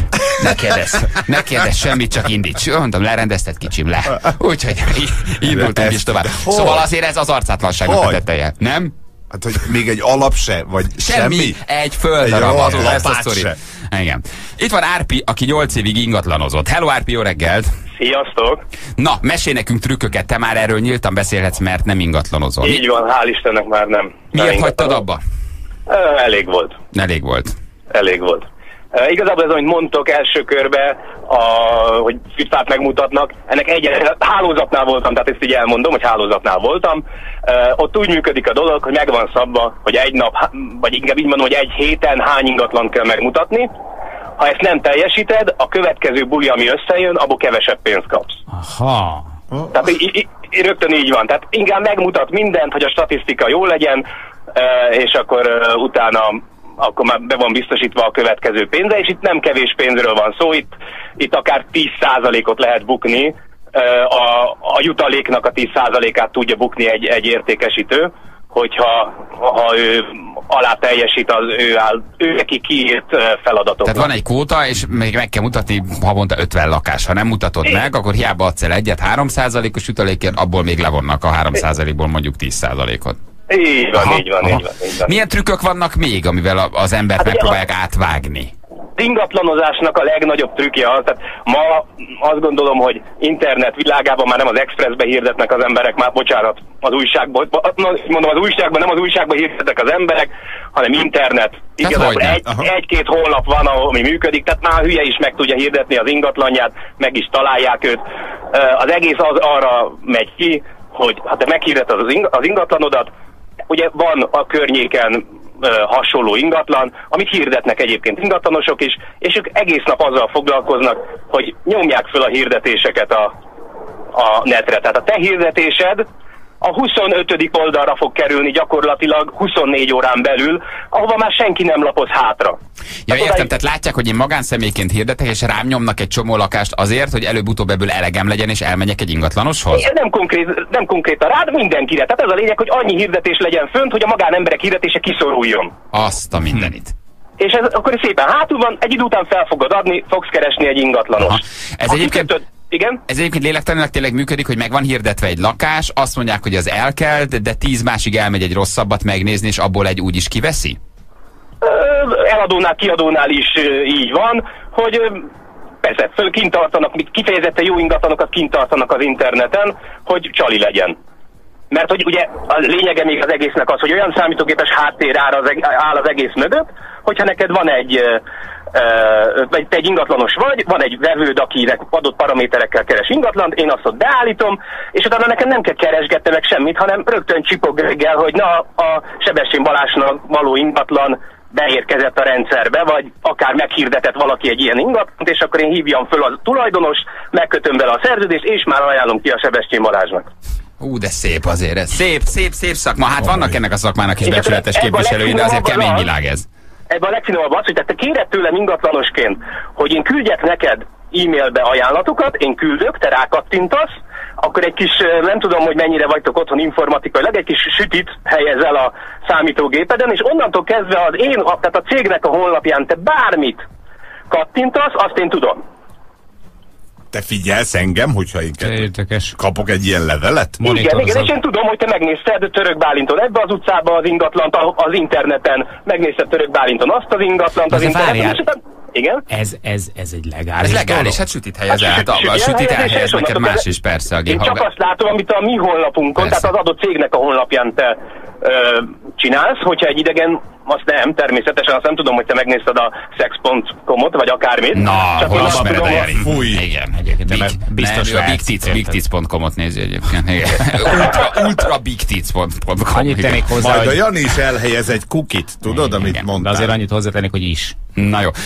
Ne kérdezz semmit, csak indíts. Mondtam, lerendezted, kicsim, le. Úgyhogy indultunk is tovább. Szóval azért ez az arcátlanságnak a teteje, nem? Hát, hogy még egy alap se, vagy semmi? Egy földdarab, azon ezt a sztori. Igen. Itt van Árpi, aki 8 évig ingatlanozott. Hello Árpi, jó reggelt! Sziasztok! Na, mesélj nekünk trükköket, te már erről nyíltan beszélhetsz, mert nem ingatlanozol. Így van, hál' Istennek már nem. Miért hagytad abba? Elég volt. Elég volt. Elég volt. Igazából ez, amit mondtok első körbe, hogy fitfát megmutatnak, ennek hálózatnál voltam, tehát ezt így elmondom, hogy hálózatnál voltam. Ott úgy működik a dolog, hogy megvan szabva, hogy egy nap, vagy inkább így mondom, hogy egy héten hány ingatlant kell megmutatni. Ha ezt nem teljesíted, a következő buli, ami összejön, abból kevesebb pénzt kapsz. Aha. Tehát rögtön így van. Tehát inkább megmutat mindent, hogy a statisztika jó legyen, és akkor utána akkor már be van biztosítva a következő pénze, és itt nem kevés pénzről van szó, itt akár 10%-ot lehet bukni, a jutaléknak a 10%-át tudja bukni egy értékesítő, hogyha ő alá teljesít az ő neki kiírt feladatokat. Tehát van egy kvóta, és még meg kell mutatni havonta 50 lakás. Ha nem mutatod meg, akkor hiába adsz el egyet 3%-os jutalékért, abból még levonnak a 3%-ból mondjuk 10%-ot. Így van, így van. Milyen trükkök vannak még, amivel az embert megpróbálják átvágni? Az ingatlanozásnak a legnagyobb trükkje az, tehát ma azt gondolom, hogy internet világában már nem az Expressbe hirdetnek az emberek, már bocsánat, az újságban, mondom az újságban, nem az újságban hirdetnek az emberek, hanem internet. Igazából egy-két honlap van, ami működik, tehát már hülye is meg tudja hirdetni az ingatlanját, meg is találják őt. Az egész az arra megy ki, hogy ha te meghirdeted az ingatlanodat, ugye van a környéken hasonló ingatlan, amit hirdetnek egyébként ingatlanosok is, és ők egész nap azzal foglalkoznak, hogy nyomják föl a hirdetéseket a netre. Tehát a te hirdetésed a 25. oldalra fog kerülni gyakorlatilag 24 órán belül, ahova már senki nem lapoz hátra. Ja, értem, tehát látják, hogy én magánszemélyként hirdetek, és rám nyomnak egy csomó lakást azért, hogy előbb-utóbb ebből elegem legyen, és elmenjek egy ingatlanoshoz? Nem konkrétan rád, mindenkire. Tehát ez a lényeg, hogy annyi hirdetés legyen fönt, hogy a magánemberek hirdetése kiszoruljon. Azt a mindenit. És ez akkor szépen hátul van, egy idő után fel fogod adni, fogsz keresni egy ingatlanost. Ez egyébként... Igen? Ez egyébként lélektanilag tényleg működik, hogy meg van hirdetve egy lakás, azt mondják, hogy az elkelt, de 10 másig elmegy egy rosszabbat megnézni, és abból egy úgy is kiveszi? Eladónál, kiadónál is így van, hogy persze kint tartanak, kifejezetten jó ingatlanokat kint tartanak az interneten, hogy csali legyen. Mert hogy ugye a lényege még az egésznek az, hogy olyan számítógépes háttér áll az egész mögött, hogyha neked van te egy ingatlanos vagy, van egy vevőd, akinek adott paraméterekkel keres ingatlant, én azt ott beállítom, és utána nekem nem kell keresgetni meg semmit, hanem rögtön csipog reggel, hogy na, a Sebestyén Balázsnak való ingatlan beérkezett a rendszerbe, vagy akár meghirdetett valaki egy ilyen ingatlant, és akkor én hívjam föl a tulajdonost, megkötöm vele a szerződést, és már ajánlom ki a Sebestyén Balázsnak. De szép azért ez. Szép szakma. Hát vannak ennek a szakmának is becsületes képviselői, de azért kemény világ ez. Ebben a legfinomabb az, hogy te kéred tőlem ingatlanosként, hogy én küldjek neked e-mailbe ajánlatokat, én küldök, te rákattintasz, akkor egy kis, nem tudom, hogy mennyire vagytok otthon informatikailag, egy kis sütit helyezel a számítógépeden, és onnantól kezdve tehát a cégnek a honlapján te bármit kattintasz, azt én tudom. te figyelsz engem, hogyha én kapok egy ilyen levelet? Igen, és én tudom, hogy te megnézted Török Bálinton ebbe az utcába az ingatlant, az interneten, megnézted Török Bálinton azt az ingatlant az interneten. Igen? Ez egy legális. Ez legális, hát sütit helyez el. A sütit elhelyez neked más is, persze. Én csak azt látom, amit a mi honlapunkon, tehát az adott cégnek a honlapján te csinálsz, hogyha egy idegen, azt nem, természetesen, azt nem tudom, hogy te megnézted a sex.com-ot, vagy akármit. Na, hol ismered a Jari? Fúj! Igen, egyébként. Biztos a bigtits.com-ot nézi egyébként. ultrabigtits.com. Annyit tennék hozzá, majd a Jani is elhelyez egy kukit, tudod, amit mondtál? De azért annyit hozzátennék, hogy is. Na jó.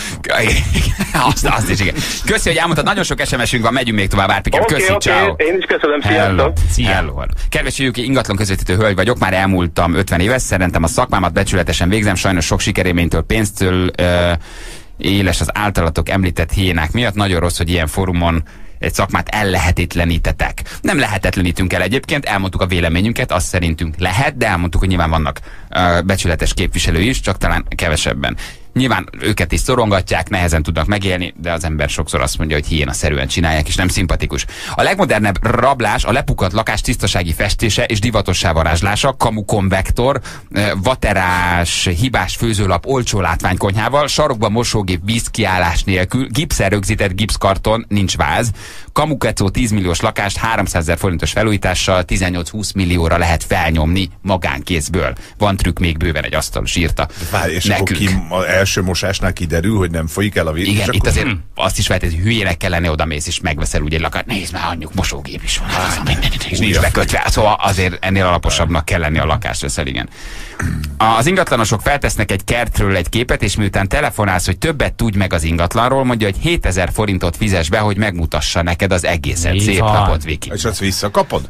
Azt is, igen. Köszi, hogy elmondtad, nagyon sok SMS-ünk van, megyünk még tovább, Árpikem. Köszi, ciao. Én is köszönöm, sziasztok. Hello. Kedves Juki, ingatlan közvetítő hölgy vagyok, már elmúltam 50 éves, szeretem a szakmámat, becsületesen végzem, sajnos sok sikerélménytől, pénztől éles az általatok említett hiénák miatt. Nagyon rossz, hogy ilyen fórumon egy szakmát ellehetetlenítetek. Nem lehetetlenítünk el egyébként, elmondtuk a véleményünket, azt szerintünk lehet, de elmondtuk, hogy nyilván vannak becsületes képviselői is, csak talán kevesebben. Nyilván őket is szorongatják, nehezen tudnak megélni, de az ember sokszor azt mondja, hogy hiénaszerűen csinálják, és nem szimpatikus. A legmodernebb rablás a lepukadt lakás tisztasági festése és divatossá varázslása, kamu konvektor, vaterás, hibás főzőlap olcsó látványkonyhával, sarokban mosógép vízkiállás nélkül, gipszel rögzített gipszkarton, nincs váz, kamukecó 10 milliós lakást 300 000 forintos felújítással 18-20 millióra lehet felnyomni magánkézből. Van trükk még bőven, egy asztalos írta. Várj, és akkor első mosásnál kiderül, hogy nem folyik el a víz. Igen, itt azért azt is feltétlenül, hogy hülyének kell lenni, odamész és megveszel úgy egy lakást. Nézd már, anyjuk, mosógép is van. És nincs bekötve. Szóval azért ennél alaposabbnak kell lenni a lakást veszel, igen. Az ingatlanosok feltesznek egy kertről egy képet, és miután telefonálsz, hogy többet tudj meg az ingatlanról, mondja, hogy 7000 forintot fizess be, hogy megmutassa neked az egészet. Szép napot, Viki. És azt visszakapod?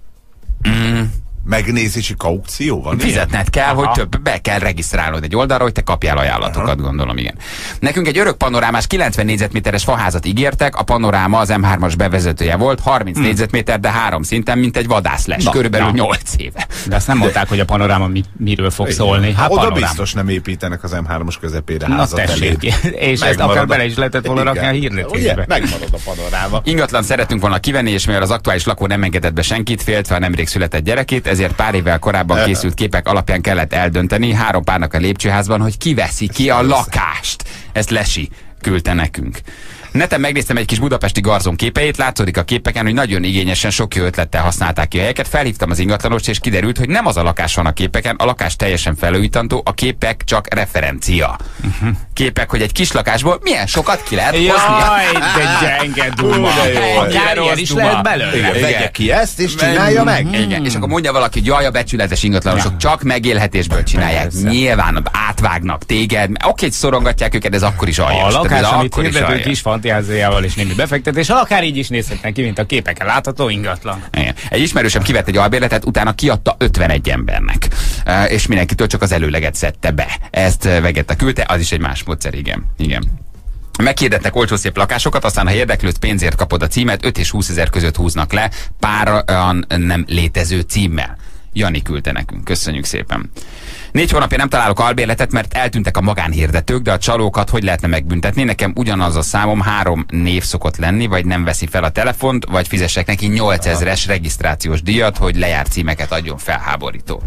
Megnézési kaukció van? Fizetned kell, hogy be kell regisztrálnod egy oldalra, hogy te kapjál ajánlatokat, gondolom, igen. Nekünk egy örök panorámás 90 négyzetméteres faházat ígértek, a panoráma az M3-as bevezetője volt, 30 négyzetméter, de 3 szinten, mint egy vadászles, körülbelül 8 éve. De azt nem mondták, hogy a panoráma miről fog szólni. Hát oda biztos nem építenek az M3-as közepére házat elé. És ezt akár bele is lehetett volna rakni a hirdetésbe. Megmarad a panoráma. Ingatlan szeretünk volna kivenni, és mivel az aktuális lakó nem engedett be senkit, féltve a nemrég született gyerekét, ezért pár évvel korábban készült képek alapján kellett eldönteni 3 párnak a lépcsőházban, hogy kiveszi ki a lakást. Ezt Lesi küldte nekünk. Neten megnéztem egy kis budapesti garzon képeit, látszódik a képeken, hogy nagyon igényesen, sok jó ötlettel használták ki a helyeket. Felhívtam az ingatlanost, és kiderült, hogy nem az a lakás van a képeken, a lakás teljesen felújítandó, a képek csak referencia. Képek, hogy egy kis lakásból milyen sokat ki lehet hozni. Jaj, de gyenge duma. Akár ilyen is lehet belőle. Vegye ki ezt, és csinálja meg. Igen. És akkor mondja valaki, hogy jaj, a becsületes ingatlanosok csak megélhetésből csinálják. Persze. Nyilván átvágnak téged. Oké, szorongatják őket, ez akkor is aljas. A lakás, amit hirdetünk is fantáziával és némi befektetés, akár így is nézhetnek ki, mint a képeken látható ingatlan. Igen. Egy ismerősöm kivett egy albérletet, utána kiadta 51 embernek. És mindenkitől csak az előleget szedte be. Ezt Vegetta küldte, az is egy más módszer, igen. Meghirdetnek olcsó szép lakásokat, aztán ha érdeklődsz, pénzért kapod a címet, 5 és 20 ezer között húznak le, páran nem létező címmel. Jani küldte nekünk, köszönjük szépen. 4 hónapja nem találok albérletet, mert eltűntek a magánhirdetők, de a csalókat hogy lehetne megbüntetni? Nekem ugyanaz a számom, 3 név szokott lenni, vagy nem veszi fel a telefont, vagy fizessek neki 8000-es regisztrációs díjat, hogy lejárt címeket adjon, felháborító.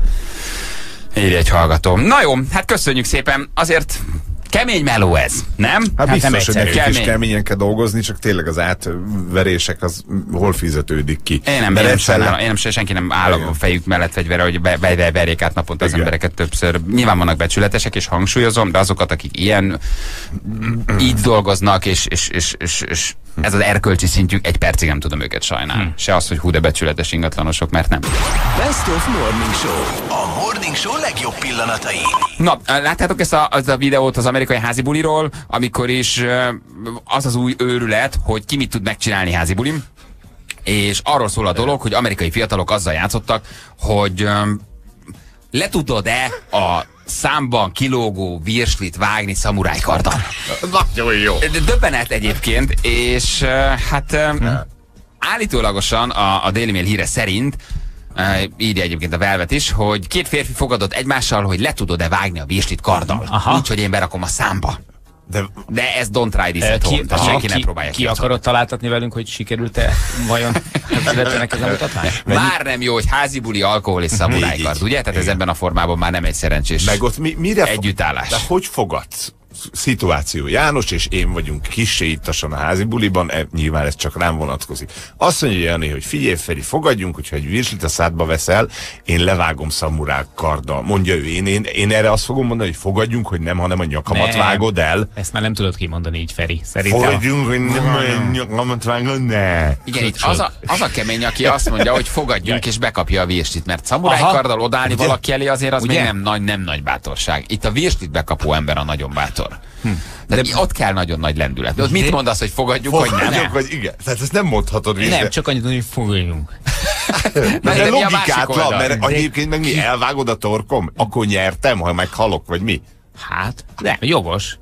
Írja egy hallgató. Na jó, hát köszönjük szépen, azért kemény meló ez, nem? Hát biztos, hogy nekik is keményen kell dolgozni, csak tényleg az átverések az hol fizetődik ki. Én nem senki nem áll a fejük mellett fegyvere, hogy verjék át naponta az embereket többször. Nyilván vannak becsületesek, és hangsúlyozom, de azokat, akik így dolgoznak, és ez az erkölcsi szintjük, egy percig nem tudom őket sajnálni. Se az, hogy hú, de becsületes ingatlanosok, mert nem. Best of Morning Show. A Morning Show legjobb pillanatai. Na, láttátok ezt a videót az amerikai házi buliról, amikor is az új őrület, hogy ki mit tud megcsinálni házi bulim, és arról szól a dolog, hogy amerikai fiatalok azzal játszottak, hogy le tudod-e a számban kilógó virslit vágni szamurájkarddal. Nagyon jó. Döbbenet egyébként, és állítólagosan a Daily Mail híre szerint írja egyébként a Velvet is, hogy 2 férfi fogadott egymással, hogy le tudod-e vágni a virslit karddal. Úgy, hogy én berakom a számba. De ez don't try this at home, tehát senki nem próbálja ki akarod találtatni velünk, hogy sikerült-e vajon az illetőnek ez a mutatvány? Már nem jó, hogy házi buli, alkohol és szamurájkard, ugye? Tehát ez ebben a formában már nem egy szerencsés meg ott mire együttállás. De hogy fogadsz? Szituáció. János és én vagyunk kissé ittasan a házi buliban, nyilván ez csak rám vonatkozik. Azt mondja Jani, hogy figyelj Feri, fogadjunk, hogyha egy virslit a szádba veszel, én levágom szamurák karddal. Mondja ő, én erre azt fogom mondani, hogy fogadjunk, hogy nem, hanem a nyakamat vágod el. Ezt már nem tudod kimondani így, Feri. Szerintem. Fogadjunk, hogy nem a nyakamat vágod, ne. Igen, itt az a kemény, aki azt mondja, hogy fogadjunk és bekapja a virslit, mert szamuráj karddal odállni valaki elé azért az még nem nagy bátorság. Itt a virslit bekapó ember a nagyon bátor. De ott kell nagyon nagy lendület. De ott mit mondasz, hogy fogadjuk, hogy nem? Vagy igen. Tehát ezt nem mondhatod vissza. Nem, csak annyit mondani, hogy fogadjunk. De logikátlan, mert egyébként meg mi elvágod a torkom? Akkor nyertem, ha meghalok, vagy mi? Hát, de jogos.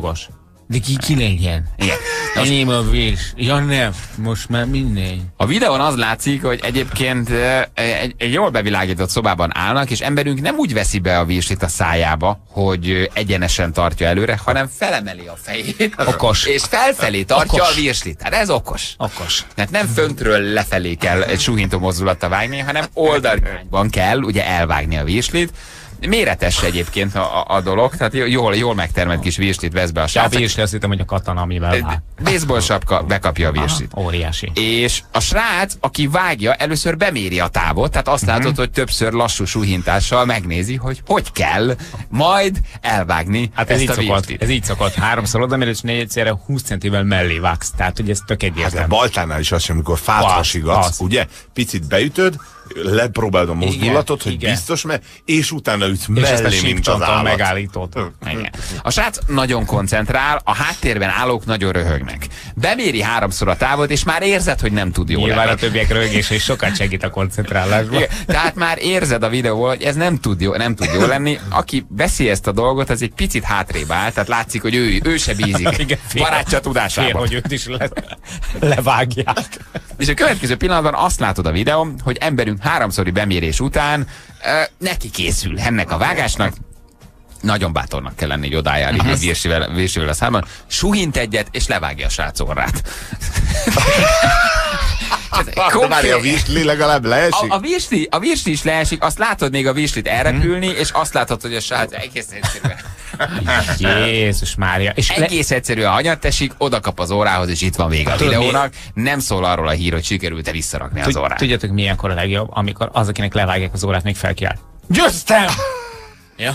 De ki legyen? Igen. Enyém a vés. Ja nem, most már mindegy. A videón az látszik, hogy egyébként egy jól bevilágított szobában állnak, és emberünk nem úgy veszi be a virslit a szájába, hogy egyenesen tartja előre, hanem felemeli a fejét. Okos. És felfelé tartja a virslit. Hát ez okos. Tehát nem föntről lefelé kell egy suhintó mozdulattal vágni, hanem oldalirányban kell ugye elvágni a virslit. Méretes egyébként a dolog, tehát jól megtermelt kis virslit vesz be a srác. A virsli azt hittem, hogy a katana, amivel baseball sapka bekapja a virslit. Óriási. És a srác, aki vágja, először beméri a távot, tehát azt látod, hogy többször lassú suhintással megnézi, hogy kell majd elvágni ezt a virslit. Ez így szokott. 3-szor oda mér, és 4-szerre 20 centivel mellé vágsz. Tehát, hogy ez tök egyértelmű. Hát a baltánál is az, amikor fát hasigatsz, ugye? Picit beütöd, lepróbálod a mozdulatot, hogy biztos, és utána ütsz mellé, mint az állat. Megállított. A srác nagyon koncentrál, a háttérben állók nagyon röhögnek. Beméri 3-szor a távot, és már érzed, hogy nem tud jól lenni. Nyilván a többiek röhögése is sokat segít a koncentrálásban. Tehát már érzed a videóból, hogy ez nem tud jól lenni. Aki veszi ezt a dolgot, az egy picit hátrébb áll, tehát látszik, hogy ő se bízik barátja tudásában. Hogy őt is levágják. És a következő pillanatban azt látod a videón, hogy emberünk 3-szori bemérés után neki készül ennek a vágásnak. Nagyon bátornak kell lenni, hogy odájár így vérsivel a számban. Suhint egyet, és levágja a srác orrát. A virsli legalább leesik? A virsli is leesik, azt látod még a virslit elrepülni, és azt látod, hogy a srác egész egyszerűen Jézus Mária. És egész egyszerűen hanyat esik, oda kap az órához, és itt van vége a videónak. Nem szól arról a hír, hogy sikerült-e visszarakni az órát. Tudjátok, milyenkor a legjobb, amikor az, akinek levágják az órát, még felkiáll. Győztem! Ja.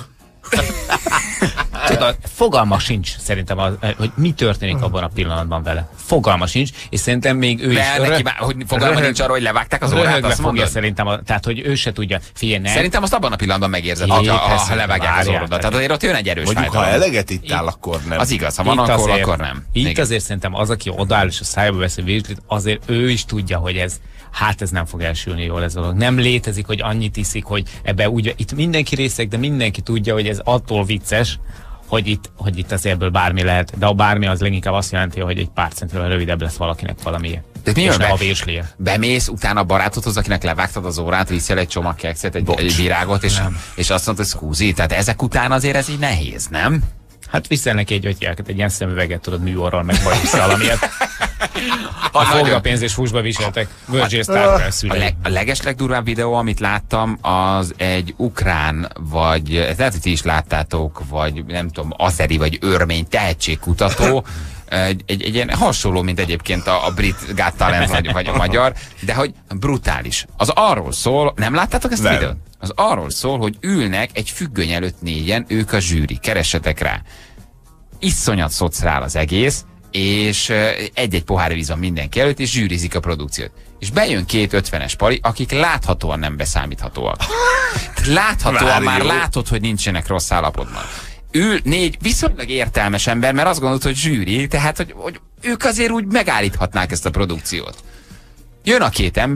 Tudod, fogalma sincs szerintem, hogy mi történik abban a pillanatban vele. Fogalma sincs, és szerintem még ő is... hogy fogalma nincs arról, hogy levágták az órát, azt fogja szerintem, tehát hogy ő se tudja. Figyelj, nem. Szerintem azt abban a pillanatban megérzed, ha levágják az orrodat. Tehát azért ott jön egy erős mondjuk, ha eleget ittál, akkor nem. Az igaz, ha van alkohol, akkor nem. Itt azért szerintem az, aki odáll és a szájába veszi virslit, azért ő is tudja, hogy ez nem fog elsülni jól ez a dolog. Nem létezik, hogy annyit iszik, hogy ebbe úgy, itt mindenki részeg, de mindenki tudja, hogy ez attól vicces, hogy itt az ebből bármi lehet. De a bármi az leginkább azt jelenti, hogy egy pár centivel rövidebb lesz valakinek valamiért. És nem a virsliért. Bemész utána a barátodhoz, akinek levágtad az órát, viszel egy csomag kekszet, egy virágot, és azt mondod, hogy szkúzi. Tehát ezek után azért ez így nehéz, nem? Hát viszel neki egy ilyen szemüveget, tudod, műorral meg bajusszal, amilyet a fogapénz és húsba viseltek. Virgil Starkra szülei. A legeslegdurvább videó, amit láttam, az egy ukrán, vagy lehet, hogy ti is láttátok, vagy nem tudom, azeri, vagy örmény tehetségkutató, egy ilyen hasonló, mint egyébként a brit Got Talent, vagy a magyar, de hogy brutális. Az arról szól, nem láttátok ezt a videót? Az arról szól, hogy ülnek egy függöny előtt 4-en, ők a zsűri, keressetek rá. Iszonyat szociál az egész, és egy-egy pohár víz van mindenki előtt, és zsűrizik a produkciót. És bejön 2 50-es pali, akik láthatóan nem beszámíthatóak. Láthatóan már látod, hogy nincsenek rossz állapotban. Ül 4 viszonylag értelmes ember, mert azt gondolod, hogy zsűri, tehát hogy ők azért úgy megállíthatnák ezt a produkciót. Jön a 2 ember,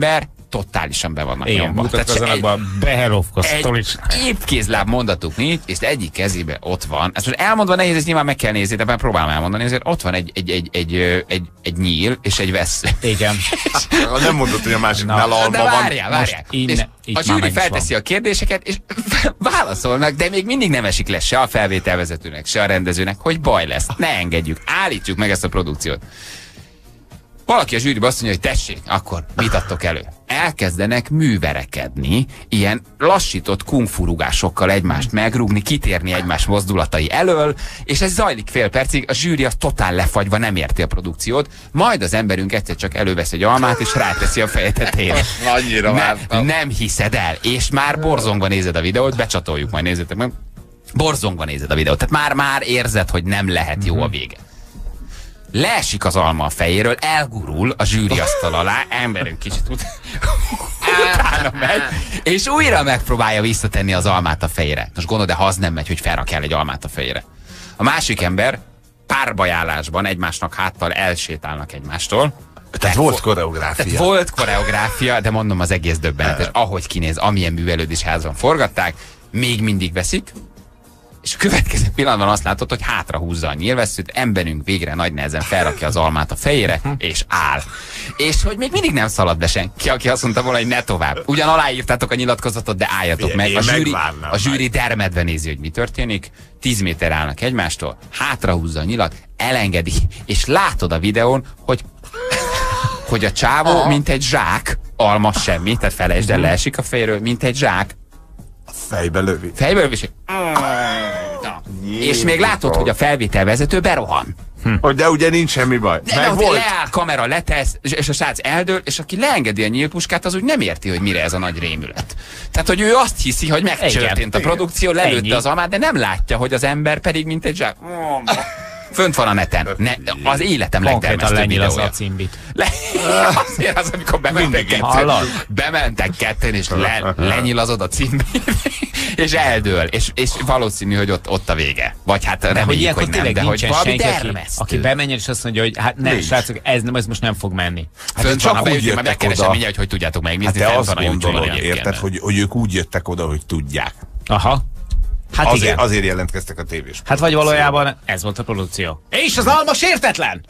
totálisan be vannak igen, nyomva. mutatkozzanak be a Beherovka sztoris. Épp kézláb mondatuk nincs, és egyik kezébe ott van. Ezt most elmondva nehéz, ezt nyilván meg kell nézni, de próbálom elmondani, ezért ott van egy nyíl és egy vesző. Igen. Nem mondod, hogy a másiknál alma van. Várjál. A zsűri felteszi a kérdéseket, és válaszolnak, de még mindig nem esik le se a felvételvezetőnek, se a rendezőnek, hogy baj lesz. Ne engedjük, állítsuk meg ezt a produkciót. Valaki a zsűriben azt mondja, hogy tessék, akkor mit adtok elő? Elkezdenek műverekedni, ilyen lassított kungfurugásokkal egymást megrúgni, kitérni egymás mozdulatai elől, és ez zajlik fél percig, a zsűri az totál lefagyva nem érti a produkciót, majd az emberünk egyszer csak elővesz egy almát, és ráteszi a feje tetejére. Annyira vártam. Nem hiszed el, és már borzongva nézed a videót, becsatoljuk, majd nézzétek meg. Borzongva nézed a videót, tehát már érzed, hogy nem lehet jó a vége. Leesik az alma a fejéről, elgurul a zsűri asztal alá, emberünk kicsit utána megy, és újra megpróbálja visszatenni az almát a fejére. Most gondolod, de ha az nem megy, hogy felrakjál egy almát a fejére. A másik ember párbajálásban egymásnak háttal elsétálnak egymástól. Tehát volt koreográfia. Tehát volt koreográfia, de mondom, az egész döbbenetes. Ahogy kinéz, amilyen művelődés házban forgatták, még mindig veszik, és a következő pillanatban azt látod, hogy hátra húzza a nyílvesszőt, emberünk végre nagy nehezen felrakja az almát a fejére, és áll. És hogy még mindig nem szalad be senki, aki azt mondta volna, hogy ne tovább. Ugyan aláírtátok a nyilatkozatot, de álljatok meg. A zsűri dermedve nézi, hogy mi történik. 10 méter állnak egymástól, hátra húzza a nyilat, elengedi, és látod a videón, hogy a csávó, mint egy zsák, alma semmi, tehát felejtsd el, leesik a fejről, mint egy zsák. Fejbe lövi. És még látod, hogy a felvételvezető berohan. De ugye nincs semmi baj. De leáll, kamera letesz, és a srác eldől, és aki leengedi a nyílpuskát, az úgy nem érti, hogy mire ez a nagy rémület. Tehát, hogy ő azt hiszi, hogy megcsörtént a produkció, lelőtte az almát, de nem látja, hogy az ember pedig mint egy zsák. Fönt van a neten. Az életem legtermesztőbb videója. A címbit. Azért az, amikor bementek ketten, és lenyilazod a címbit, és eldől, és valószínű, hogy ott a vége. Vagy hát reméljük, hogy nem, de hogy valami termesztő. Aki bemenjen, és azt mondja, hogy hát nem, srácok, ez most nem fog menni. Fönt van a beütjük, mert megkeresem mindjárt, hogy tudjátok megnézni. Te azt gondolod, érted, hogy ők úgy jöttek oda, hogy tudják. Aha. Hát azért jelentkeztek a tévés. Hát vagy valójában ez volt a produkció. És az alma sértetlen!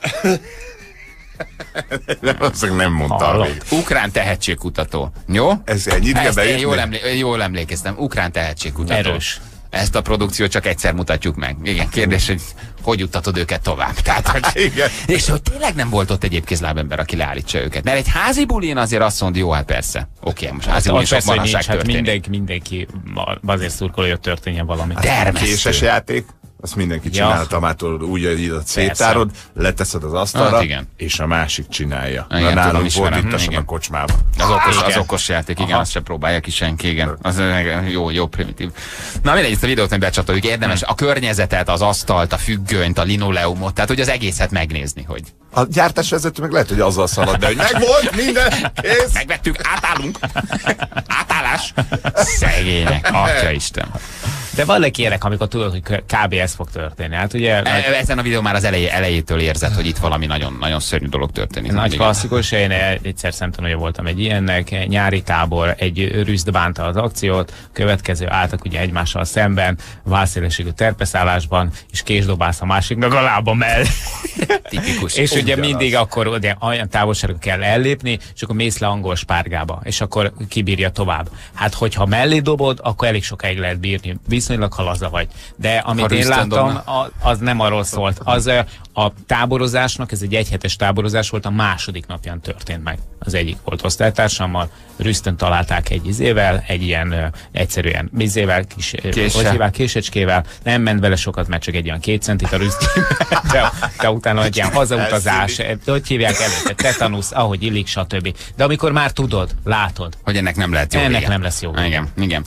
Nem mondta. Ukrán tehetségkutató. Jó? Ez ennyit kell beírni? Jól emlékeztem. Ukrán tehetségkutató. Erős. Ezt a produkciót csak egyszer mutatjuk meg. Igen, kérdés, hogy juttatod őket tovább. Tehát, hogy, és hogy tényleg nem volt ott egyéb kézlábember, aki leállítsa őket. Mert egy házi bulin azért azt mondja, jó, hát persze. Oké, most házi bulin sok marhaság történik. Mindenki azért szurkol, hogy ott történjen valami. Késes játék. Azt mindenki csinálta, mától úgy, hogy széttárod, leteszed az asztalra, és a másik csinálja. Igen, nálunk fordítasson a kocsmába. Az okos játék, igen, azt sem próbálja ki senki, igen. Az jó primitív. Na mindegy, ezt a videót meg becsatoljuk, érdemes a környezetet, az asztalt, a függönyt, a linoleumot, tehát hogy az egészet megnézni, hogy... A gyártásvezető meg lehet, hogy azzal szalad, de hogy megvolt minden, kész. Megvettük, átállunk. Átállás. Szegények, atyaisten. De vannak ilyenek, amikor tudod, hogy kb. Ez fog történni. Hát ugye... Ezen a videó már az elejétől érzed, hogy itt valami nagyon, nagyon szörnyű dolog történik. Nagy klasszikus, én egyszer Szenttanúja voltam egy ilyennek, nyári tábor, egy rüzd bánta az akciót, következő álltak ugye egymással szemben, válszélességű terpeszállásban, és késdobálsz a másiknak a lába mellé. Tipikus. És ugye mindig akkor ugye, olyan távolságra kell ellépni, és akkor mész le angol spárgába, és akkor kibírja tovább. Hát, hogyha mellé dobod, akkor elég sokáig lehet bírni. Viszonylag halaza vagy. De amit én láttam, az nem arról szólt. Az a táborozásnak, ez egy egyhetes táborozás volt, a második napján történt meg. Az egyik volt osztálytársammal, rüsztön találták egy izével, egy ilyen egyszerűen bizével, késecskével, nem ment vele sokat, mert csak egy olyan 2 centit a rüsztébe, de utána egy ilyen hazautazás, hogy hívják előtte, tetanusz, ahogy illik, stb. De amikor már tudod, látod, hogy ennek nem lehet jó ennek vége. Nem lesz jó vége. Igen.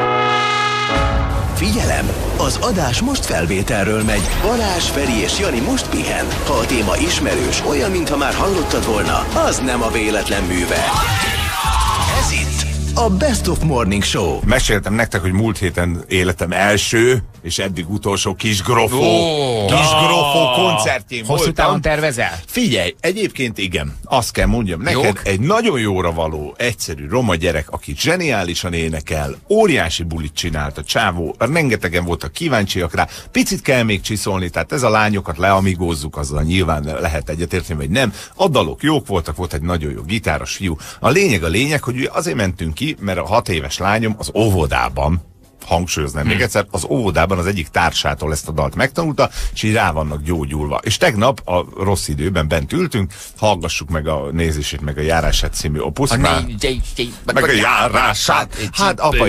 Figyelem! Az adás most felvételről megy. Balázs, Feri és Jani most pihen. Ha a téma ismerős, olyan, mintha már hallottad volna, az nem a véletlen műve. Ez itt a Best of Morning Show. Meséltem nektek, hogy múlt héten életem első és eddig utolsó Kisgrofó koncertjén voltam. Hosszú távon tervezel? Figyelj, egyébként igen, azt kell mondjam, neked egy nagyon jóra való, egyszerű roma gyerek, aki zseniálisan énekel, óriási bulit csinált a csávó, rengetegen voltak kíváncsiak rá, picit kell még csiszolni, tehát ez a lányokat leamigózzuk, azzal nyilván lehet egyetérteni, vagy nem. A dalok jók voltak, volt egy nagyon jó gitáros fiú. A lényeg, hogy azért mentünk ki, mert a 6 éves lányom az óvodában, hangsúlyoznám még egyszer, az óvodában az egyik társától ezt a dalt megtanulta, és így rá vannak gyógyulva. És tegnap a rossz időben bent ültünk, hallgassuk meg a nézését, meg a járását című opuszt. Meg a járását. Hát apa,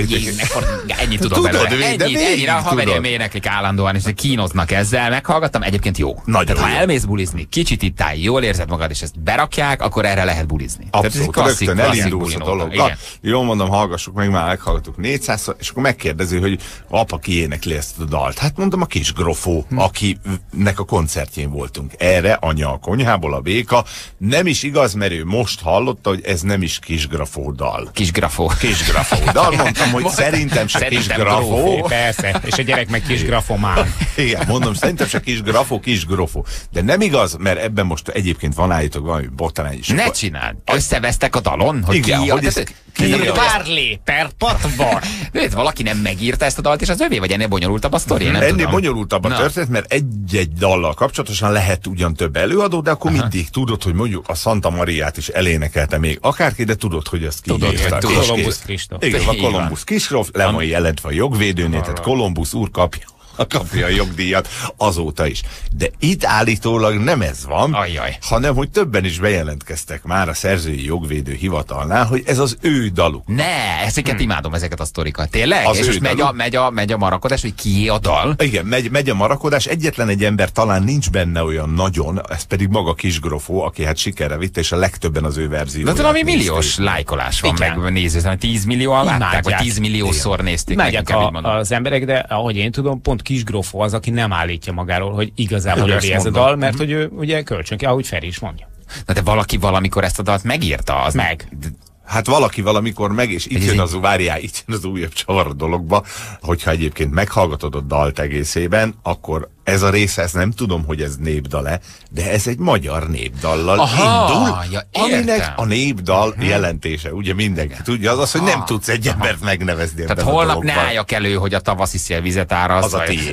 ennyit tudok belőle. Ennyit a haverjaim éneklik állandóan, és kínoznak ezzel. Meghallgattam, egyébként jó. Tehát, ha elmész bulizni, kicsit itt áll, jól érzed magad, és ezt berakják, akkor erre lehet bulizni. Abszolút, rögtön elindulsz a dolog. Jól mondom, hallgassuk meg, már meghallgattuk 400-szor, és akkor megkérdezi, hogy apa ki énekli ezt a dalt. Hát mondom, a Kisgrofó, akinek a koncertjén voltunk. Erre anya a konyhából, a béka. Nem is igaz, mert ő most hallotta, hogy ez nem is Kisgrafó dal. Kisgrafó dal. Mondtam, hogy szerintem se Kisgrafó. Persze, és a gyerek meg Kisgrafomán. Igen, mondom, szerintem se Kisgrofó. De nem igaz, mert ebben most egyébként van állítólag valami botrány is. Ne csináld! Összevesztek a dalon? Hogy igen, hogy Párlé per patvar. Valaki nem megírta ezt a dalt, és az övé, vagy ennél bonyolultabb a sztori? Ennél bonyolultabb a történet, mert egy-egy dallal kapcsolatosan lehet ugyan több előadó, de akkor mindig tudod, hogy mondjuk a Santa Mariát is elénekelte még akárki, de tudod, hogy ezt ki írta. Kolumbusz Kristóf. Igen, a Kolumbusz Kristóf, le van jelentve a jogvédőnél, tehát Kolumbusz úr kapja a jogdíjat azóta is. De itt állítólag nem ez van, hanem hogy többen is bejelentkeztek már a szerzői jogvédő hivatalnál, hogy ez az ő daluk. Ne, ezeket imádom, ezeket a sztorikat. Tényleg? És most megy a marakodás, hogy kié a dal? Igen, megy a marakodás. Egyetlen egy ember talán nincs benne olyan nagyon, ez pedig maga Kisgrofó, aki hát sikerre vitte, és a legtöbben az ő verzióját. De valami milliós lájkolás van, meg nézősen, 10 millióan látták, vagy 10 milliószor nézték. Megyek az emberek, de ahogy én tudom, pont Kisgrofó az, aki nem állítja magáról, hogy igazából ez a dal, mert hogy ő ugye kölcsönki, ahogy Feri is mondja. Na de valaki valamikor ezt a dalt megírta, az meg. Hát valaki valamikor meg, és itt jön az újabb csavar a dologba, hogyha egyébként meghallgatod a dalt egészében, akkor ez a része, ezt nem tudom, hogy ez népdal-e, de ez egy magyar népdallal indul, aminek a népdal jelentése, ugye mindenki tudja, az, hogy nem tudsz egy embert megnevezni. Tehát holnap ne álljak elő, hogy a tavaszi szélvizet árasz, az a tiéd.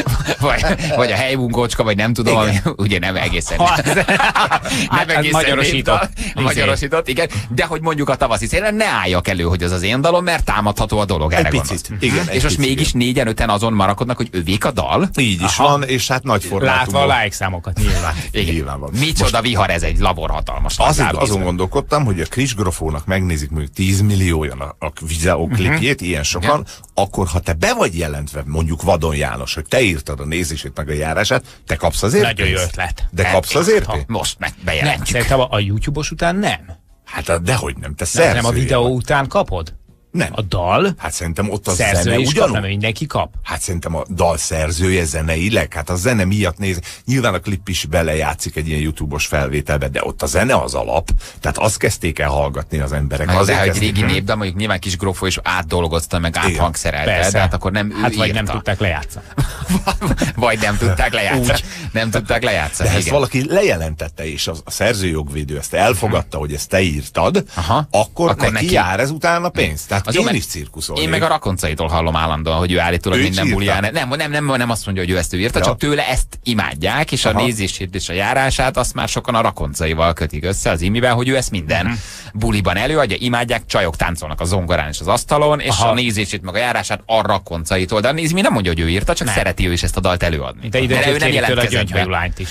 vagy a helybunkócska, vagy nem tudom, ugye nem egészen. Nem egészen magyarosított, igen, de hogy mondjuk a tavaszi szélen ne álljak elő, hogy az az én dalom, mert támadható a dolog. Egy picit. Igen, és most mégis 4-5-en azon marakodnak, hogy övék a dal. Így is van, és hát nagy formátumban. Látva a like számokat nyilván. Nyilván van. Micsoda vihar ez, egy labor hatalmas. Azon gondolkodtam, hogy a Kisgrofónak megnézik mondjuk 10 millióan a videóklipjét, ilyen sokan, akkor ha te be vagy jelentve, mondjuk Vadon János, hogy te írtad a nézését meg a járását, te kapsz azért nagyon jó ötlet. De kapsz azért? Most bejelentjük. Szerintem a YouTube-os után nem. Hát dehogy nem, te szerzője. Nem a videó után kapod? Nem. A dal? Hát szerintem ott a szerző zene is ugyanúgy. Kap, nem mindenki kap. Hát szerintem a dal szerzője zeneileg, hát a zene miatt néz. Nyilván a klip is belejátszik egy ilyen YouTube-os felvételbe, de ott a zene az alap. Tehát azt kezdték el hallgatni az emberek. Az egy régi népdal, mondjuk nyilván Kisgrofó is átdolgozta, meg áthangszerelte, de hát akkor nem ő vagy nem tudták lejátszani. Vagy nem tudták lejátszani. Nem tudták lejátszani. De ezt valaki lejelentette, és a szerzőjogvédő ezt elfogadta, hogy ezt te írtad, akkor neki jár ezután a pénz. Tehát én is cirkuszolnék. Én meg a Rakoncaitól hallom állandóan, hogy ő állítólag minden bulján. Nem azt mondja, hogy ő ezt írta, csak tőle ezt imádják, és a nézését és a járását azt már sokan a Rakoncaival kötik össze, az Imivel, hogy ő ezt minden buliban előadja, imádják, csajok táncolnak a zongorán és az asztalon, és a nézését meg a járását a Rakoncaitól. De a Izmi nem mondja, hogy ő írta, csak szereti ő is ezt a dalt előadni. De ide ő nem jelentkezett be. Lányt is.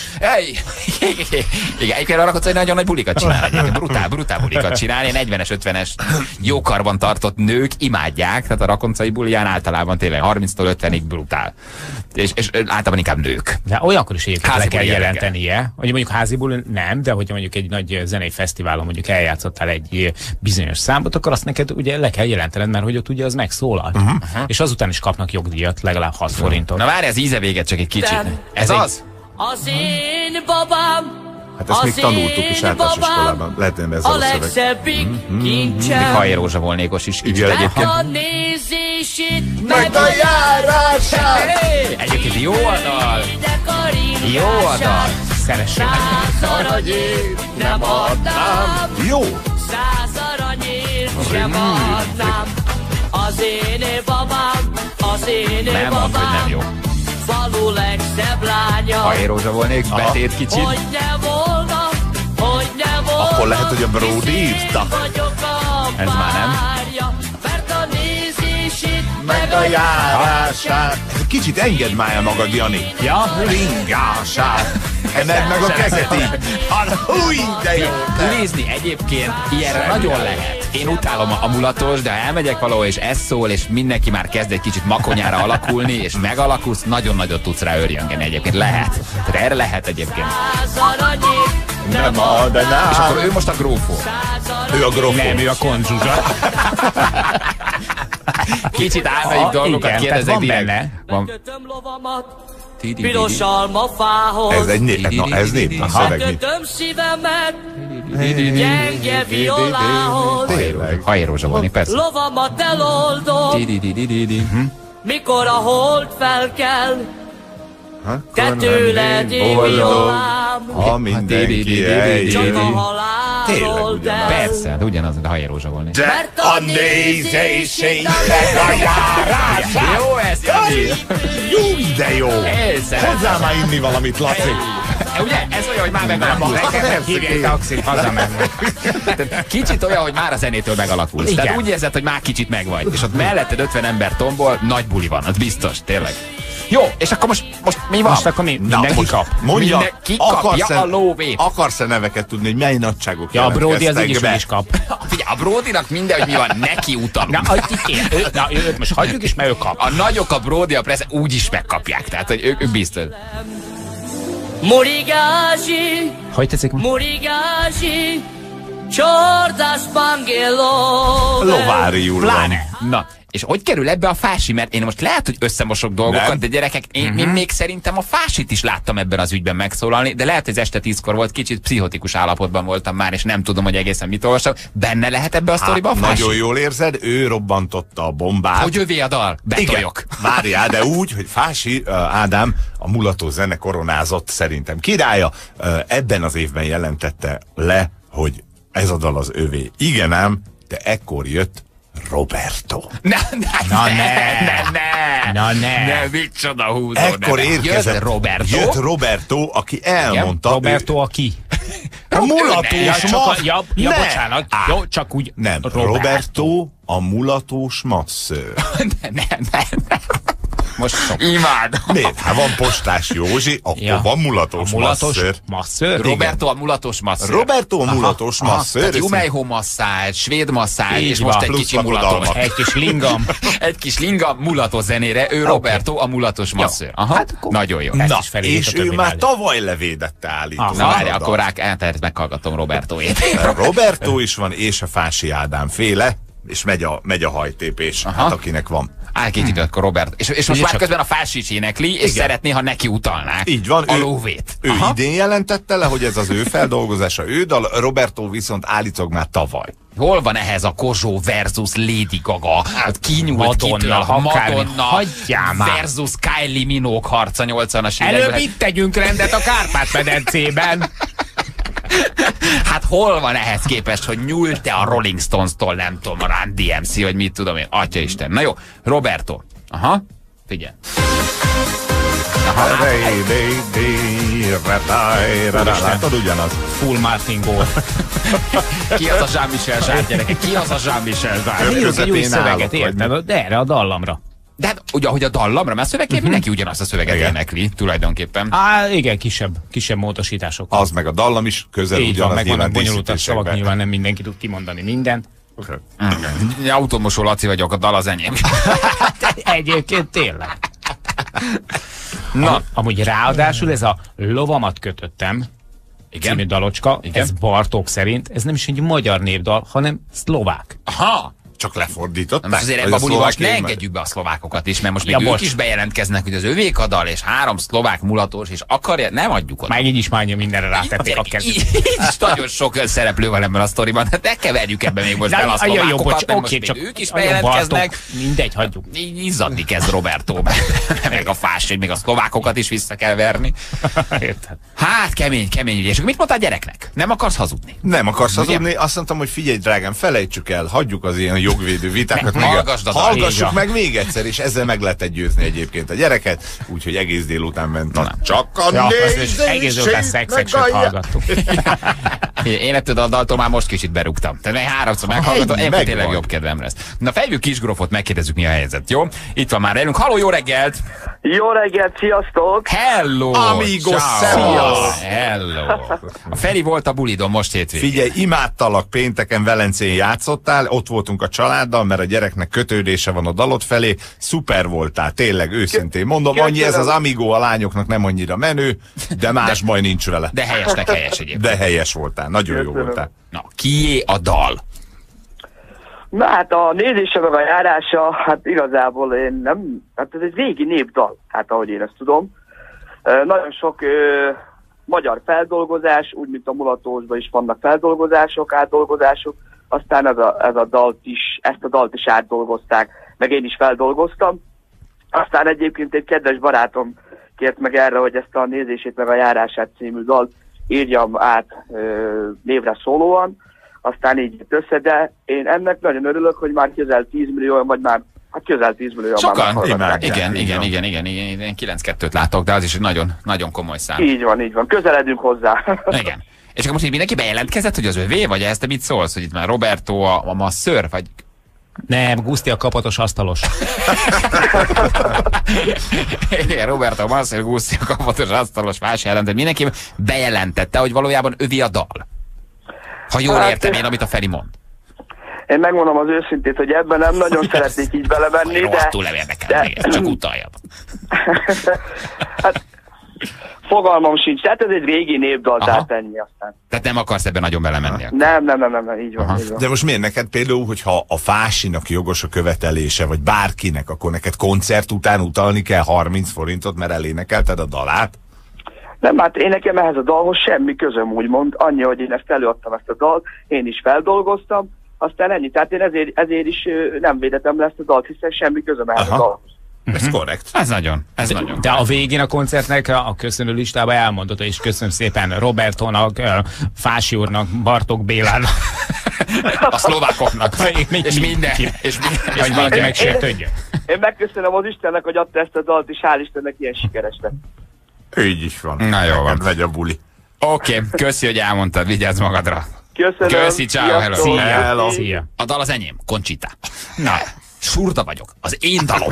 Igen, egyébként a Rakoncai nagyon nagy bulikat csinál. Brutál bulikat csinál. Ilyen 40-es, 50-es jókarban tartott nők imádják, tehát a Rakoncai buliján általában tényleg 30-tól 50-ig brutál. És általában inkább nők. De olyankor is egyébként le kell jelentenie, hogy mondjuk házi buli nem, de hogyha mondjuk egy nagy zenei fesztiválon mondjuk eljátszottál egy bizonyos számot, akkor azt neked ugye le kell jelentened, mert hogy ott ugye az megszólalt. És azután is kapnak jogdíjat, legalább 6 forintot. Na várj, ez íze véget csak egy kicsit. Ez az? Az én babám Hát ezt még tanultuk is általános iskolában. Lehet, hogy ez a szöveg. Hajé Rózsa Volnékos is kicsit egyébként. Meg a járását! Egyébként jó a dal! Jó a dal! Szeressük! 100 aranyért nem adnám. Jó! 100 aranyért sem adnám. Az én babám, az én nem babám. mondd, hogy nem jó. Falu legszebb lánya. Hajé Rózsa Volnék, betét kicsit. Hogy ne volna, hogy ne volna. Akkor lehet, hogy a Brody írta. Ez már nem. Mert a nézését Meg a járását. Kicsit engedd már magad, Jani. Ja? Ringását. Emeld meg a kezed így. Húj, de jó. Nézni egyébként ilyenre nagyon lehet. Én utálom a mulatos, de ha elmegyek valahol és ez szól, és mindenki már kezd egy kicsit makonyára alakulni, és megalakulsz, nagyon nagyot tudsz rá örjöngeni egyébként. Lehet. Tehát erre lehet egyébként. 100 aranyért nem adnám. És akkor ő most a grófó. Ő a grófó. Nem, ő a konzsuzsa. Kicsit álmaik dolgokat kérdezek direkt. Megkötöm lovamat piros almafához. Ez egy nép, na ez nép, a szöveg nép. Megkötöm szívemet gyenge violához. Hajé Rózsa Volnék, persze. Lovamat eloldom, mikor a hold felkel. Te tőled én violám, ha mindenki eljön. csak a halálról del. Persze, de ugyanaz, de Hajé Rózsa Volnék. De a nézését meg a járását. Jó ez, Jani. Jó, de jó. Hozzá már inni valamit, Laci. Ugye? Ez olyan, hogy már megalakulsz. Hívják taxit, hazamennek. Kicsit olyan, hogy már a zenétől megalakulsz. Igen. Tehát úgy érzed, hogy már kicsit megvagy. És ott melletted 50 ember tombol, nagy buli van, az biztos, tényleg. Jó, és akkor most mi van? Most akkor mindenki kap. Mondja, Mindenki kapja a lóvét. Akarsz-e neveket tudni, hogy mely nagyságok Ja, a Brody az jelentkeztek is kap. Figyelj, a Brodynak minden, hogy mi van, neki utalunk. Na, őt most hagyjuk is, mert ő kap. A nagyok, a Brody, a Preze úgy is megkapják, tehát hogy ők biztos. Murigási, Hogy tetszik? Murigási, Csordás Pangelo. Lováriul van. Na, és hogy kerül ebbe a fási? Mert én most lehet, hogy összemosok dolgokat, Nem. de gyerekek, én még szerintem a fásit is láttam ebben az ügyben megszólalni, de lehet, hogy ez este 10-kor volt, kicsit pszichotikus állapotban voltam már, és nem tudom, hogy egészen mit olvastam. Benne lehet ebbe a sztoriba a fási? Nagyon jól érzed, ő robbantotta a bombát. Hogy övé a dal? Betoljok. Igen, várjál, de úgy, hogy Fási Ádám, a mulató zene koronázott szerintem királya, ebben az évben jelentette le, hogy ez a dal az övé. Igen ám, de ekkor jött Roberto. Ne, micsoda húzó. Ekkor érkezett Jött Roberto, aki elmondta... Roberto aki? A mulatós bocsánat. Jó, csak úgy... Nem, Roberto a mulatós masször. Nem. Most imádom. Miért? Hát van Postás Józsi, akkor van mulatos masször. Roberto a mulatos masször. Roberto a mulatos masször. Tehát Jumeiho masszázs, svéd masszázs, és most egy kicsi mulatos. Egy kis lingam. Egy kis lingam mulatos zenére, ő Roberto a mulatos masször. Aha, hát, nagyon jó. Na, és ő már tavaly levédette állítólag. Na várj, akkor meghallgatom Robertóét. Roberto is van, és a Fási Ádám féle, és megy a hajtépés, hát akinek van. Kicsit akkor Robert. És most már közben a Fási is énekli, és szeretné, ha neki utalnák. Így van. A lóvét. Ő idén jelentette le, hogy ez az ő feldolgozása, ő dal, Roberto viszont állítólag már tavaly. Hol van ehhez a Kozsó versus Lady Gaga? Hát kinyúlt Madonna versus Kylie Minogue harca 80-as években. Előbb itt tegyünk rendet a Kárpát-medencében. Hát hol van ehhez képest, hogy nyúlt-e a Rolling Stones-tól, nem tudom, a Run DMC, vagy mit tudom én, atyaisten. Na jó, Roberto. Aha, figyelj. Látod ugyanaz? Full Martin Gore. Ki az a Jean-Michel Jarre, gyerekek? Ki az a Jean-Michel Jarre? Írjuk egy új szöveget, érted? De erre a dallamra. De hát ugye, hogy a dallamra, mert szövegként mindenki ugyanazt a szöveget énekli, tulajdonképpen. Igen, kisebb módosítások. Az meg a dallam is közel így ugyanaz. Van, meg vannak bonyolultabb szavak, nyilván nem mindenki tud kimondani mindent. Automosó Laci vagyok, a dal az enyém. Egyébként tényleg. Na, amúgy ráadásul ez a Lovamat kötöttem című dalocska, ez Bartók szerint, ez nem is egy magyar népdal, hanem szlovák. Aha! Csak lefordított. Most azért ebben a buliban most ne engedjük be a szlovákokat is, mert most még ők is bejelentkeznek, hogy az övék a dal, és 3 szlovák mulatós, és akarja, nem adjuk oda. Már így is már mindenre rátették a kezét. És nagyon sok szereplő van ebben a sztoriban, hát ne keverjük ebben még most bele a szlovákokat, mert most még ők is bejelentkeznek. Mindegy, hagyjuk. Izzadni kezd Roberto, meg a fás, hogy még a szlovákokat is vissza kell verni. Hát kemény ügy. És mit mondtál gyereknek? Nem akarsz hazudni? Nem akarsz hazudni, azt mondtam, hogy figyelj drágám, felejtsük el, hagyjuk az ilyen jogvédő vitákat, hallgassuk meg még egyszer, és ezzel meg lehetett győzni egyébként a gyereket, úgyhogy egész délután ment csak a egész délután szexet sem hallgattuk. Én ettől a daltól már most kicsit berúgtam. Tehát 3-szor meghallgatom, ebből tényleg jobb kedvem lesz. Na fejvő Kisgrófot megkérdezzük, mi a helyzet, jó? Itt van már velünk. Halló, jó reggelt! Jó reggelt, sziasztok! Hello! Amigos, sziasztok! Hello! A Feri volt a bulidon most hétvégén. Figyelj, imádtalak, pénteken Velencén játszottál, ott voltunk a családdal, mert a gyereknek kötődése van a dalot felé, szuper voltál, tényleg, őszintén mondom, annyi ez az Amigo a lányoknak nem annyira menő, de más baj nincs vele. De helyesnek helyes egyébként. De helyes voltál, nagyon jó voltál. Na, kié a dal? Na hát a nézése meg a járása, hát igazából én nem, hát ez egy régi népdal, hát ahogy én ezt tudom. Nagyon sok magyar feldolgozás, úgy mint a mulatósban is vannak feldolgozások, átdolgozások, aztán ezt a dalt is átdolgozták, meg én is feldolgoztam. Aztán egyébként egy kedves barátom kért meg erre, hogy ezt a nézését meg a járását című dalt írjam át névre szólóan, aztán így jött össze, de én ennek nagyon örülök, hogy már közel 10 millió, vagy már közel 10 millió. Sokan, igen, 9-2-t látok, de az is egy nagyon, nagyon komoly szám. Így van, közeledünk hozzá. Igen. És akkor most így mindenki bejelentkezett, hogy az övé, vagy ezt te mit szólsz, hogy itt már Roberto a masször, vagy... Nem, Guszti a kapatos asztalos. Igen, Roberto a masször, Guszti a kapatos asztalos vásárjelent, mindenki bejelentette, hogy valójában övé a dal. Ha jól értem én, amit a Feri mond. Én megmondom az őszintét, hogy ebben nem nagyon szeretnék így belemenni, de... Túl nem érdekel, csak utaljam. Hát, fogalmam sincs, tehát ez egy régi népdal, tehát ennyi aztán. Tehát nem akarsz ebben nagyon belemenni? Nem, így van. De most miért neked például, hogyha a Fásinak jogos a követelése, vagy bárkinek, akkor neked koncert után utalni kell 30 forintot, mert elénekelted a dalát? Nem, hát én nekem ehhez a dalhoz semmi közöm, úgymond. Annyi, hogy én ezt előadtam, ezt a dalt, én is feldolgoztam, aztán ennyi. Tehát én ezért is nem védetem le ezt a dalt, hiszen semmi közöm ehhez a dalhoz. Ez korrekt. Ez nagyon. De a végén a koncertnek a köszönő listába elmondott, és köszönöm szépen Robertónak, Fási úrnak, Bartók Bélának, a szlovákoknak, és mindenki. Hogy valaki megsértődjön. Én megköszönöm az Istennek, hogy adta ezt a dalt, és hál' Istennek ilyen sikeres lett. Így is van. Na jó van. Megy a buli. Oké, köszi, hogy elmondtad, vigyázz magadra. Köszönöm. Köszi, ciao, hello. Szia. A dal az enyém, Conchita. Na, Surda vagyok, az én dalom,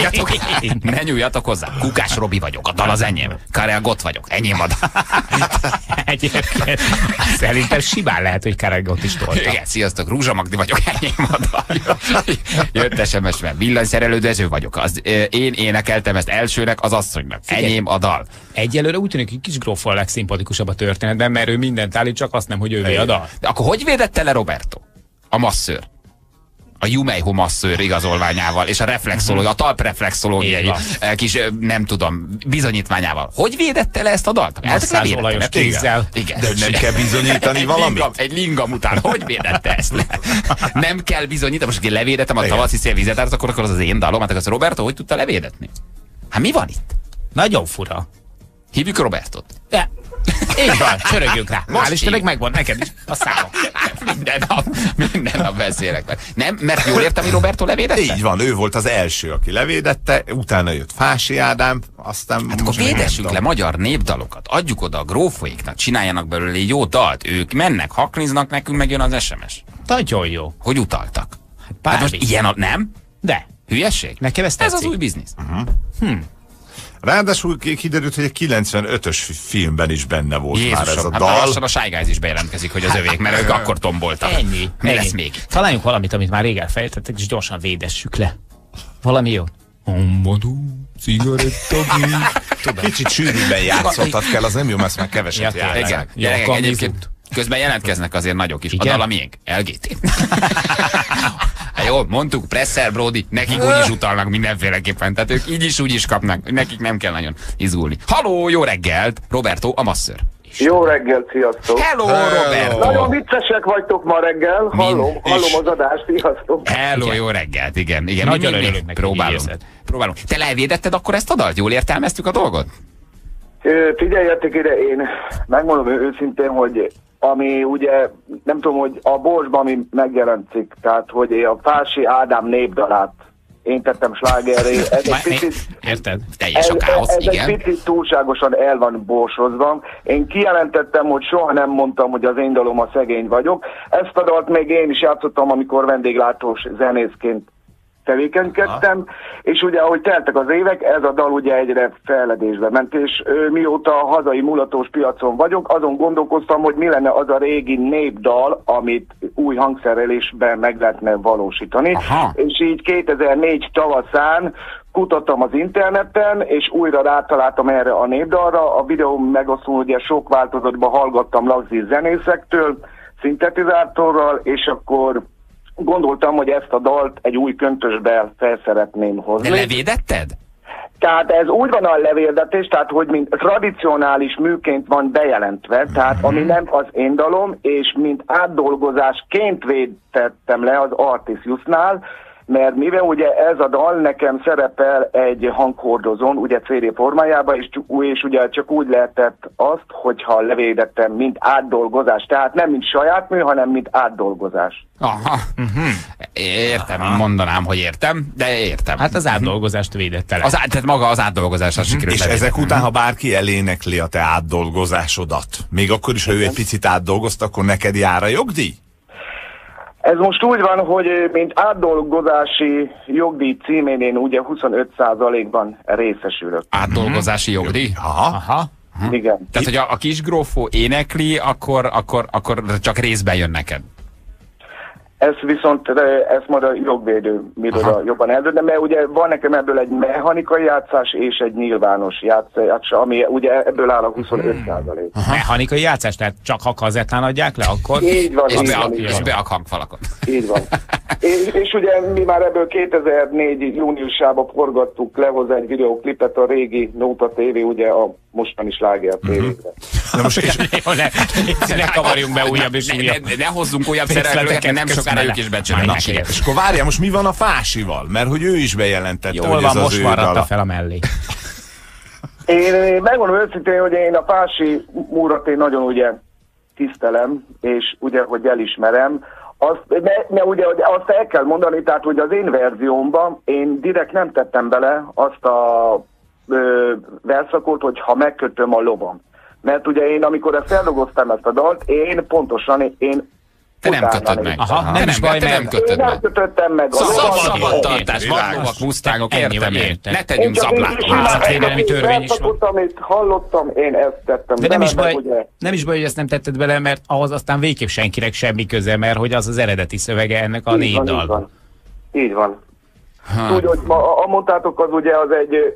ne nyúljatok hozzá. Kukás Robi vagyok, a dal az enyém. Karel Gott vagyok, enyém a dal. Egyébként szerintem simán lehet, hogy Karel Gott is tolta. Igen, sziasztok, Rúzsa Magdi vagyok, enyém a dal. Jött SMS-ben, villanyszerelődező vagyok. Én énekeltem ezt elsőnek, az asszonynak. Enyém a dal. Egyelőre úgy tűnik, hogy Kisgróffal legszimpatikusabb a történetben, mert ő mindent állít, csak azt nem, hogy ővé a dal. De akkor hogy védette le Roberto? A masszőr. A Jumeiho masszőr igazolványával, és a reflexológiai, a talpreflexológiai kis, nem tudom, bizonyítványával. Hogy védette le ezt a dalt? Masszáz olajos kézzel. Igen. De nem kell bizonyítani valamit? Egy lingam után. Hogy védette ezt le? Nem kell bizonyítani. Most, aki levédetem a tavaszi szélvizetárat, akkor az az én dalom. Hát az Roberto hogy tudta levédetni? Hát mi van itt? Nagyon fura. Hívjuk Robertot. De. Így van, csörögjünk rá. Hál' Istennek megvan neked is a számom. Minden nap beszélek meg. Nem, mert jól értem, hogy Roberto levédette? Így van, ő volt az első, aki levédette, utána jött Fási Ádám, aztán... Hát akkor védessük le magyar népdalokat, adjuk oda a grófóiknak, csináljanak belőle egy jó dalt, ők mennek, hakniznak, nekünk megjön az SMS. Nagyon jó. Hogy utaltak? Hát most ilyen nem? De. Hülyesség? Nekem ez tetszik. Ez az új biznisz. Ráadásul kiderült, hogy egy 95-ös filmben is benne volt Jézusom, már ez a hát dal. lassan a Shy Guys is bejelentkezik, hogy az övék, mert ők akkor tomboltak. Ennyi. Mi lesz még? Találjunk valamit, amit már rég elfejtettek, és gyorsan védessük le. Valami jó. Kicsit sűrűbben játszottat kell, az nem jó, mert már keveset játszák. Gyerekek, egyébként közben jelentkeznek azért nagyok is. Igen? A dal a miénk. LGT. Hát jó, mondtuk, Presser, Brody, nekik úgy is utalnak mindenféleképpen, tehát ők így is úgy is kapnak, nekik nem kell nagyon izgulni. Halló, jó reggelt, Roberto, a masször. Jó reggelt, sziasztok! Hello, Roberto! Nagyon viccesek vagytok ma reggel, hallom az adást, sziasztok! Hello, jó reggelt, igen. Nagyon örülök neki, próbálom. Te levédetted akkor ezt a dalt? Jól értelmeztük a dolgot? Figyeljetek ide, én megmondom őszintén, hogy ami ugye, nem tudom, hogy a Borsban ami megjelentszik, tehát hogy a Fási Ádám népdalát én tettem slágerré. Érted? Teljes a káosz, igen. Ez egy picit túlságosan el van borsozva. Én kijelentettem, hogy soha nem mondtam, hogy az én dalom a szegény vagyok. Ezt a dalt még én is játszottam, amikor vendéglátós zenészként tevékenykedtem, és ugye ahogy teltek az évek, ez a dal ugye egyre fejledésbe ment, és mióta a hazai mulatós piacon vagyok, azon gondolkoztam, hogy mi lenne az a régi népdal, amit új hangszerelésben meg lehetne valósítani. Aha. És így 2004 tavaszán kutattam az interneten, és újra rátaláltam erre a népdalra. A videó megosztó, ugye sok változatban hallgattam lagzi zenészektől, szintetizátorral, és akkor gondoltam, hogy ezt a dalt egy új köntösbe fel szeretném hozni. De levédetted? Tehát ez úgy van a levéldetés, tehát hogy mint tradicionális műként van bejelentve, tehát ami nem az én dalom, és mint átdolgozásként védtettem le az Artisiusnál, mert mivel ugye ez a dal nekem szerepel egy hanghordozón, ugye CD formájában, és ugye csak úgy lehetett azt, hogyha levédettem, mint átdolgozás. Tehát nem mint saját mű, hanem mint átdolgozás. Aha. Értem, mondanám, hogy értem, de értem. Hát az átdolgozást védette le. Tehát maga az átdolgozásra sikerült. És ezek után, ha bárki elénekli a te átdolgozásodat, még akkor is, ha ő egy picit átdolgozta, akkor neked jár a jogdíj? Ez most úgy van, hogy mint átdolgozási jogdíj címén én ugye 25%-ban részesülök. Átdolgozási jogdíj? Aha. Igen. Tehát, hogy a kisgrófó énekli, akkor csak részben jön neked. Ezt viszont, ezt majd a jogvédő jobban eldönti, mert ugye van nekem ebből egy mechanikai játszás és egy nyilvános játszás, ami ugye ebből áll a 25%. Mechanikai játszás, tehát csak ha kazettán adják le, akkor... Így van. És beak hangfalakon. Így van. és ugye mi már ebből 2004 júniusában forgattuk le hozzá egy videóklipet a régi Nóta TV, ugye a mostani Sláger TV-re. Na most ne kavarjunk be újabb és újabb. Ne hozzunk újabb szereplőket, nem sokára ők is becsülnek. És akkor várjál, most mi van a Fásival? Mert hogy ő is bejelentette, hogy ez az most ő varratta fel a mellé. Én megmondom őszintén, hogy én a Fási úrat én nagyon ugye tisztelem, és ugye, hogy elismerem. Mert ugye azt el kell mondani, tehát hogy az én verziómban én direkt nem tettem bele azt a verszakot, hogy ha megkötöm a lovam. Mert ugye én, amikor ezt feldolgoztam ezt a dalt, én pontosan te nem kötöd meg. Aha, nem is baj, nem kötöd meg. Nem kötöttem meg. Szabadtartás, vadlovak, musztángok, értem. Ne tegyünk zablát. Házatvédelmi törvény is van. Amit hallottam, én ezt tettem. De nem is baj, hogy ezt nem tetted bele, mert ahhoz aztán végképp senkinek semmi köze, mert hogy az eredeti szövege ennek a népdal. Így van. Úgy, hogy mondtátok, az ugye az egy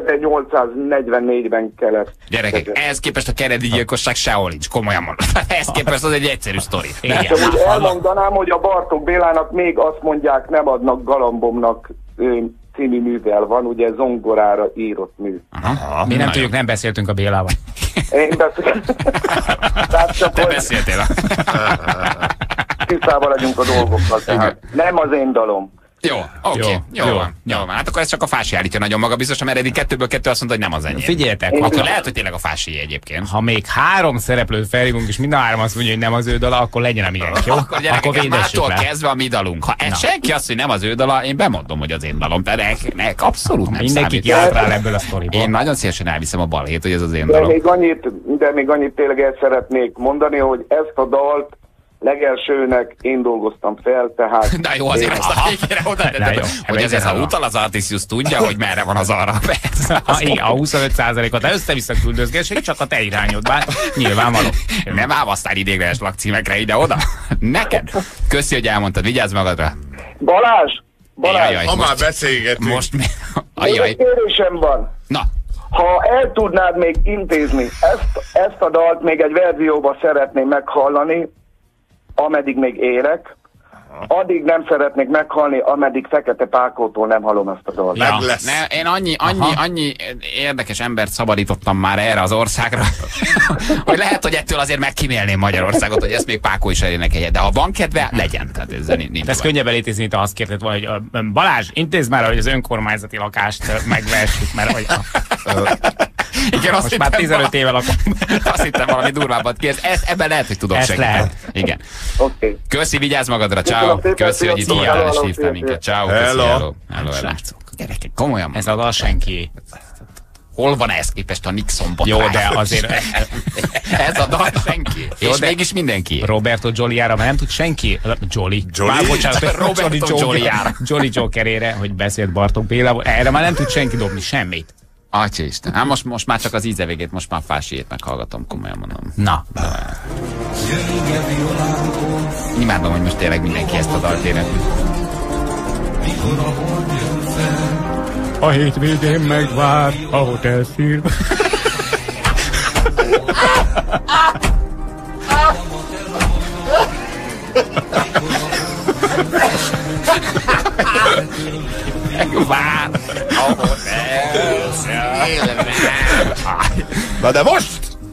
1844-ben kellett. Gyerekek, ehhez képest a Kennedy gyilkosság sehol nincs, komolyan mondom. Ehhez képest az egy egyszerű sztori. Csak úgy elmondanám, hogy a Bartók Bélának még azt mondják, nem adnak Galambomnak című művel van, ugye zongorára írott mű. Mi nem tudjuk, nem beszéltünk a Bélával. Én beszéltem. Te beszéltél. Tisztában legyünk a dolgokkal, tehát nem az én dalom. Jó, oké. Jó van. Hát akkor ez csak a Fási állítja nagyon maga biztos, mert eddig 2-ből 2 azt mondta, hogy nem az enyém. Figyeljetek, akkor lehet, hogy tényleg a Fási egyébként. Ha még 3 szereplőt felhívunk, és mind a 3 azt mondja, hogy nem az ő dala, akkor legyen amilyen, jó? Akkor gyerekek, mától kezdve a mi dalunk. Ha senki azt, hogy nem az ő dala, én bemondom, hogy az én dalom. Tehát abszolút nem mindenki kiállt rá ebből a sztoriból. Én nagyon szívesen elviszem a balhét, hogy ez az én dalom. De még annyit tényleg el szeretnék mondani, hogy ezt a dalt legelsőnek én dolgoztam fel, tehát... Na jó, azért ezt a végére oda tettem, hogy ez a utal az Artisius tudja, hogy merre van az arra. Igen, a 25%-ot össze-vissza küldözgessék, csak a te irányodban. Nyilvánvaló. Nem ávasztál idéglenes lakcímekre ide-oda. Neked? Köszi, hogy elmondtad, vigyázz magadra. Balázs! Ha már beszélgetünk. Most egy kérésem van. Na. Ha el tudnád még intézni, ezt a dalt még egy verzióba szeretném meghallani, ameddig még élek, addig nem szeretnék meghalni, ameddig Fekete Pákótól nem hallom ezt a dalt. Ja, én annyi érdekes embert szabadítottam már erre az országra, hogy lehet, hogy ettől azért megkímélném Magyarországot, hogy ezt még Pákó is elénekelje. De ha van kedve, legyen. Tehát ezzel nincs. Ez könnyebb elintézni, mint ha azt kérted volna, hogy Balázs, intézd már, hogy az önkormányzati lakást megvessük, mert hogy... Igen, most már 15 éve lakom. Azt hittem valami durvábbat kérsz. Ebben lehet, hogy tudok segíteni. Lehet. Igen. Okay. Köszi, vigyázz magadra, ciao. Köszi, hogy itt voltál és hívtál minket. Ciao. Hello. Srácok, gyerekek, komolyan. Ez a dal senki. Hol van ehhez képest a Nixon botrány? Jó, de azért... Ez a dal senki. Jó, és mégis mindenki. Roberto Joliára, mert nem tud senki... Roberto Joliára. Jolly Jokerére, hogy beszélt Bartók Béla, erre már nem tud senki dobni semmit. Atyaisten. Hát most már csak az ízevégét, most már Fásiét meghallgatom, komolyan mondom. Na. Imádom, hogy most tényleg mindenki ezt a dalt énekli. A hétvégén megvár a Hotel Szír. Megvár a Hotel Szír. Na de most!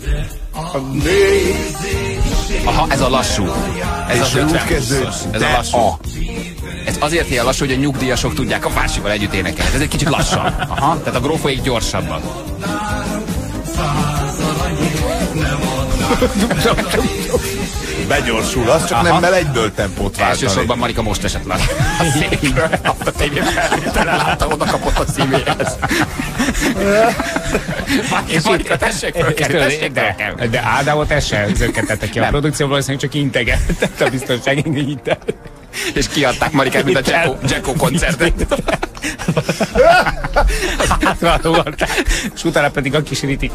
Aha, ez a lassú. Ez az 50. Ez a lassú. Ez azért ilyen lassú, hogy a nyugdíjasok tudják a Fásival együtt énekelni. Ez egy kicsit lassan. Aha, tehát a grófóik gyorsabban. Begyorsul, az csak nem mell egyből tempót váltani. Elsősorban Marika most esett le a székről, a tévé felvételen látta, oda kapott a szívéhez. Marika, tessék fölkelni, de Ádámot ez sem zökkentette ki a produkcióból, valószínűleg csak integetett a biztonsági hitelt. És kiadták Marikát, mint a Jacko koncertet. Hátraadolták, és utána pedig a kis ritik.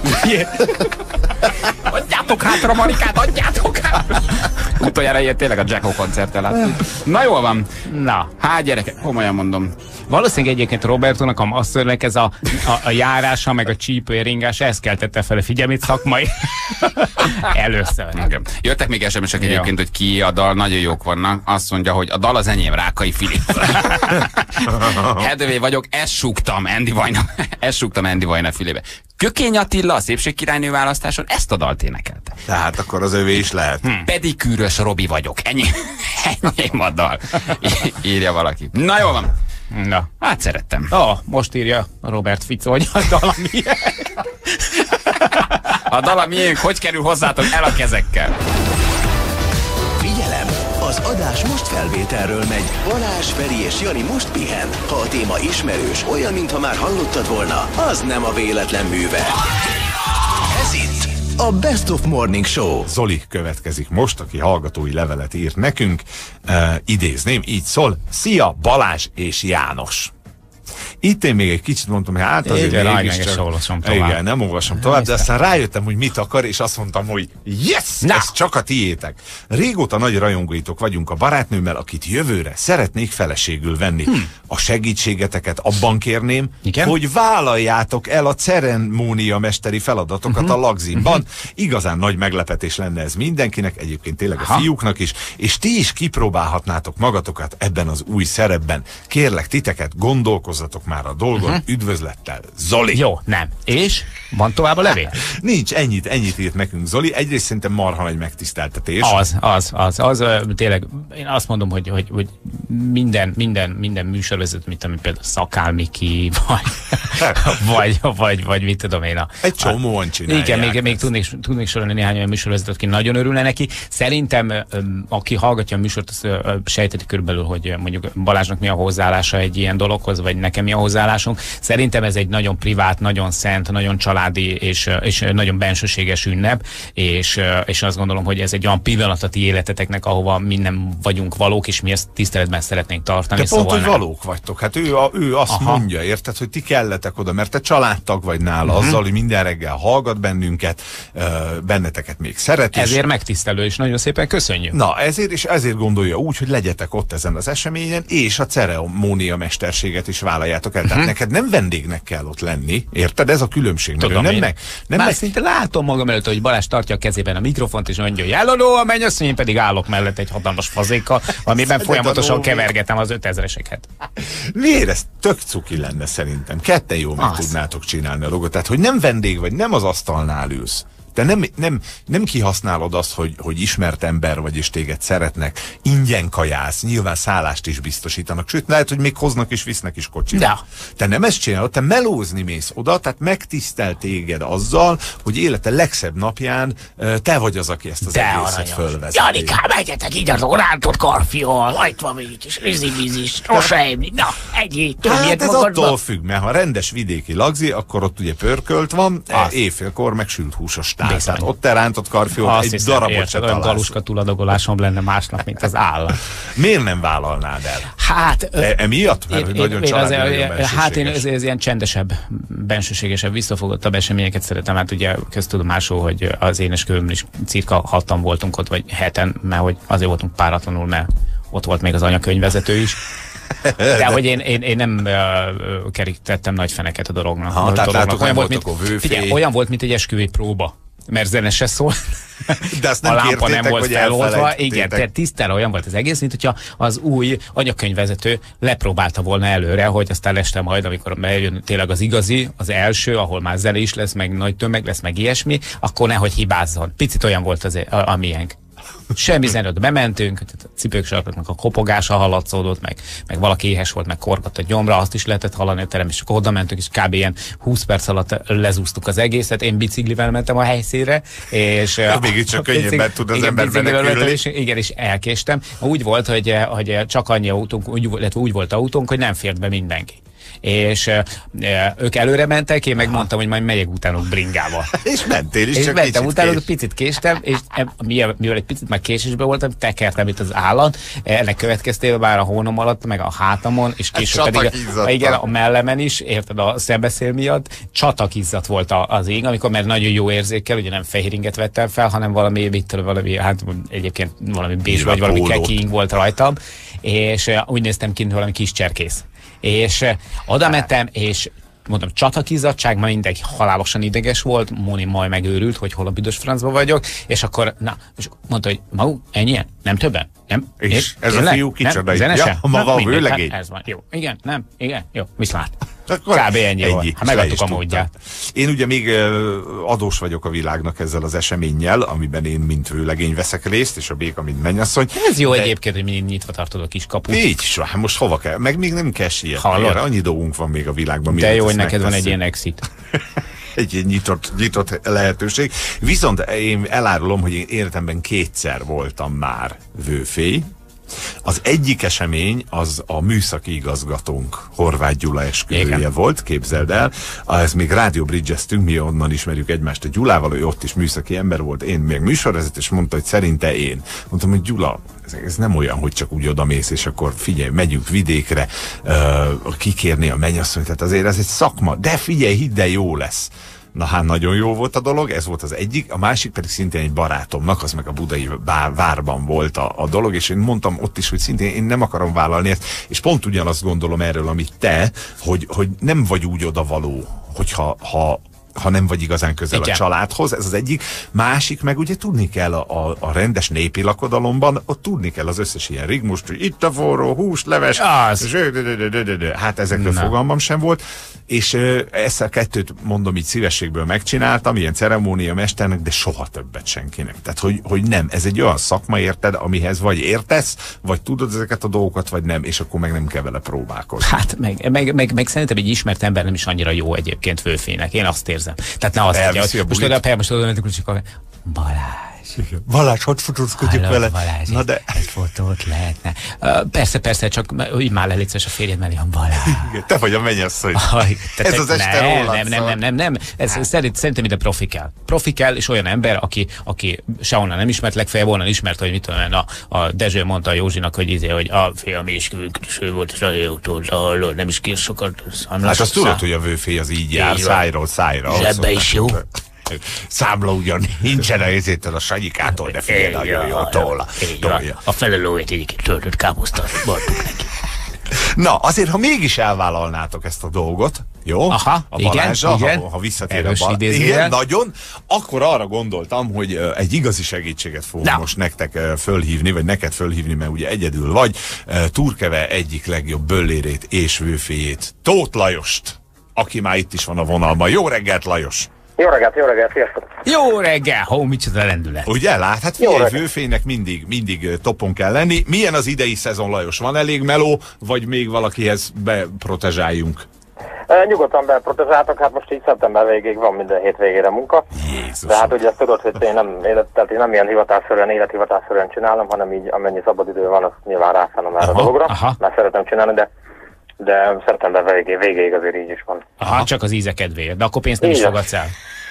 Adjátok hátra Marikát, adjátok hátra! Utoljára ilyet tényleg a Jacko koncerten láttuk. Na jól van. Na. Hát gyerekek, komolyan mondom. Valószínűleg egyébként Robertónak a masszörnek ez a járása, meg a csípőringása, ezt keltette fel a figyelmét szakmai. Először. Okay. Jöttek még SMS-ek egyébként, hogy ki a dal, nagyon jók vannak. Azt mondja, hogy a dal az enyém, Rákai Filip. Hedővé vagyok, ezt súgtam Andy Vajna fülébe. Kökény Attila a Szépségkirálynő választáson ezt a dalt énekelte. Tehát akkor az övé is lehet. Pedikűrös Robi vagyok. Ennyi a dal. Írja valaki. Na jó van. Na, hát szerettem. Most írja Robert Fico, hogy a dal a miénk. A dal a miénk, hogy kerül hozzátok el a kezekkel? Figyelem! Az adás most felvételről megy. Balázs, Feri és Jani most pihen. Ha a téma ismerős, olyan, mintha már hallottad volna, az nem a véletlen műve. Ez itt a Best of Morning Show. Zoli következik most, aki hallgatói levelet írt nekünk. Idézném, így szól. Szia, Balázs és János. Itt én még egy kicsit mondtam, hogy hát azért mégiscsak... Igen, nem olvasom tovább, de aztán rájöttem, hogy mit akar, és azt mondtam, hogy yes, ez csak a tiétek. Régóta nagy rajongóitok vagyunk a barátnőmmel, akit jövőre szeretnék feleségül venni. A segítségeteket abban kérném, hogy vállaljátok el a ceremóniamesteri feladatokat a Lagzimban. Igazán nagy meglepetés lenne ez mindenkinek, egyébként tényleg a fiúknak is, és ti is kipróbálhatnátok magatokat ebben az új szerepben. Kérlek titeket, gondolkozzatok már a dolgon. Üdvözlettel, Zoli. Jó, nem. És? Van tovább a levél? Nincs, ennyit írt nekünk Zoli. Egyrészt szerintem marha nagy megtiszteltetés. Az tényleg, én azt mondom, hogy minden műsorvezető, mint ami például Szakál Miki, vagy mit tudom én. Egy csomóan csinálják. Igen, még tudnék sorolni néhány olyan műsorvezetőt, aki nagyon örülne neki. Szerintem, aki hallgatja a műsort, az sejteti körülbelül, hogy mondjuk Balázsnak mi a hozzáállása egy ilyen dologhoz, vagy nekem mi a hozzáállásunk. Szerintem ez egy nagyon privát, nagyon szent, nagyon családi és nagyon bensőséges ünnep, és azt gondolom, hogy ez egy olyan pillanat a ti életeteknek, ahova mi nem vagyunk valók, és mi ezt tiszteletben szeretnénk tartani. De pont, hogy valók vagytok. Hát ő azt mondja, érted, hogy ti kelletek oda, mert te családtag vagy nála, azzal, hogy minden reggel hallgat bennünket, benneteket még szeret. Ezért megtisztelő, és nagyon szépen köszönjük. Na, ezért gondolja úgy, hogy legyetek ott ezen az eseményen, és a ceremónia mesterséget is vállaljátok Képzeljétek el, tehát neked nem vendégnek kell ott lenni, érted? Ez a különbség. Tudom nem szinte látom magam előtt, hogy Balázs tartja a kezében a mikrofont, és mondja, hogy eladó a mennyasszony, én pedig állok mellett egy hatalmas fazékkal, amiben folyamatosan kevergetem az 5000-eseket. Miért? Ez tök cuki lenne szerintem. Ketten jó meg tudnátok csinálni a logot. Tehát, hogy nem vendég vagy, nem az asztalnál ülsz. Te nem kihasználod azt, hogy ismert ember vagy, és téged szeretnek, ingyen kajálsz, nyilván szállást is biztosítanak, sőt, lehet, hogy még hoznak és visznek is kocsit. Te nem ezt csinálod, te melózni mész oda, tehát megtisztel téged azzal, hogy élete legszebb napján te vagy az, aki ezt az egészet fölvezeti. Janikám, egyetek így az orántott karfiol, itt van még is, rizibizis, rosaimni, na, egyéb. Hát ez attól függ, mert ha rendes vidéki lagzi, akkor ott ugye pörkölt van, éjfélkor meg sült húsos tál. Tehát ott te rántott karfiol, egy darabot se találsz. Galuska tuladagolásom lenne másnap, mint az állat. Miért nem vállalnád el? Hát... Emiatt? Mert nagyon családi, hát én ez ilyen csendesebb, bensőségesebb, visszafogottabb eseményeket szeretem. Hát ugye köztudomásul, hogy az éneskörömön is cirka 6-an voltunk ott, vagy 7-en, mert hogy azért voltunk páratlanul, mert ott volt még az anyakönyvvezető is. De hogy én nem kerítettem nagy feneket a dolognak. Olyan volt, mint egy esküvői próba. Mert zene se szól. De azt nem a lámpa nem volt feloldva. Igen, tisztára olyan volt az egész, mint hogyha az új anyakönyvvezető lepróbálta volna előre, hogy aztán este majd, amikor bejön tényleg az igazi, az első, ahol már zene is lesz, meg nagy tömeg lesz, meg ilyesmi, akkor nehogy hibázzon. Picit olyan volt a miénk. Semmi zenőt bementünk, a cipők sarkoknak a kopogása hallatszódott, meg valaki éhes volt, meg korgott a gyomra, azt is lehetett hallani a terem, és akkor oda mentünk, és kb. Ilyen 20 perc alatt lezúztuk az egészet. Én biciklivel mentem a helyszínre, és mégiscsak könnyebben tud az ember menekülni. Igen, és elkéstem. Úgy volt, hogy csak annyi autónk, úgy volt autónk, hogy nem fért be mindenki. És ők előre mentek, én meg mondtam, hogy majd megyek utánuk bringával. És mentél is, és csak mentem utánuk, picit késtem, és mivel egy picit már késésben voltam, tekertem itt az állat, ennek következtében már a hónom alatt, meg a hátamon, és később pedig a mellemen is, érted, a szembeszél miatt csatakizzadt volt az ég, amikor már nagyon jó érzékkel, ugye nem fehéringet vettem fel, hanem valami, hát egyébként valami bézs vagy valami keking volt rajtam, és úgy néztem ki, valami kis cserkész. És oda mentem, és mondom, csatakizadtság, már mindenki halálosan ideges volt, Móni majd megőrült, hogy hol a büdös francba vagyok, és akkor, és mondta, hogy maguk, ennyien? Nem többen? Nem? És ez a fiú kicsoda? Ja, maga a vőlegény? Ez van, jó. Igen, nem? Igen, jó, viszlát. Kb. Ennyi volt. Hát megadtuk a módját. Én ugye még adós vagyok a világnak ezzel az eseménnyel, amiben én mint vőlegény veszek részt, és a Béka mint mennyasszony. Ez jó egyébként, hogy mindig nyitva tartod a kis kaput. Így is, hát most hova kell? Meg még nem kell sietni. Annyi dolgunk van még a világban. De jó, hogy neked van egy ilyen exit. Egy nyitott lehetőség. Viszont én elárulom, hogy én életemben 2-szer voltam már vőfély. Az egyik esemény az a műszaki igazgatónk Horváth Gyula esküvője volt, képzeld el. Ez még rádió bridge-eztünk, mi onnan ismerjük egymást a Gyulával, ő ott is műszaki ember volt, én még műsorvezető, és mondta, hogy szerinte én. Mondtam, hogy Gyula, ez nem olyan, hogy csak úgy odamész, és akkor figyelj, megyünk vidékre, kikérni a mennyasszonyt, tehát azért ez egy szakma, de figyelj, hidd el, jó lesz. Na hát nagyon jó volt a dolog, ez volt az egyik, a másik pedig szintén egy barátomnak, az meg a budai várban volt a dolog, és én mondtam ott is, hogy szintén én nem akarom vállalni ezt, és pont ugyanazt gondolom erről, amit te, hogy nem vagy úgy odavaló, hogyha ha nem vagy igazán közel a családhoz, ez az egyik. Másik meg ugye tudni kell a rendes népi lakodalomban, ott tudni kell az összes ilyen rigmust, hogy itt a forró hús, leves, hát ezekről fogalmam sem volt, és ezt a kettőt mondom így szívességből megcsináltam, ilyen ceremónia mesternek, de soha többet senkinek. Tehát, hogy nem, ez egy olyan szakma, érted, amihez vagy értesz, vagy tudod ezeket a dolgokat, vagy nem, és akkor meg nem kell vele próbálkozni. Hát meg szerintem egy ismert ember nem is annyira jó egyébként vőfének, én azt érzem. Tehát ne azt mondja, hogy most oda mentünk, hogy Balázs, hogy fotózkodjuk vele? Balázs, na de... egy fotót lehetne. Persze, csak úgy már lelétsz a férjed mellé, Balázs. Te vagy a mennyasszony. Ez az este rólad. Nem. Szerintem ide profi kell, és olyan ember, aki sehonnan nem ismert, legfeljebb onnan ismert, hogy mit tudom, a Dezső mondta a Józsinak, hogy a fiam is ő volt, és a nem is kér sokat. Hát azt tudod, hogy a vőfély az így jár, szájról szájra. Zsebbe is jó. Számla ugyan nincsen a ezétől a Sanyikától, de figyelj, nagyon jó tolja. A felelőjét egyébként töltött káposztát bartuk neki. Na, azért, ha mégis elvállalnátok ezt a dolgot, jó? Aha, a Balázsa, igen. Ha visszatér Erős a Balázs. Igen, nagyon. Akkor arra gondoltam, hogy egy igazi segítséget fogok most nektek fölhívni, vagy neked fölhívni, mert ugye egyedül vagy. Turkeve egyik legjobb böllérét és vőféjét, Tóth Lajost, aki már itt is van a vonalban. Jó reggelt, Lajos! Jó reggelt, sziasztok! Jó reggel! micsoda lendület! Ugye, hát figyelj, vőfénynek mindig topon kell lenni. Milyen az idei szezon, Lajos? Van elég meló, vagy még valakihez beprotezsáljunk? Nyugodtan beprotezsáltak, hát most így szeptember végéig van minden hétvégére munka. Jézus. De hát ugye ezt tudod, hogy én nem ilyen élethivatásszerűen csinálom, hanem így amennyi szabadidő van, azt nyilván rászánom erre a dologra, mert szeretem csinálni, de szeptember végéig azért így is van. Aha, csak az íze kedvéért, de akkor pénzt nem is fogadsz el.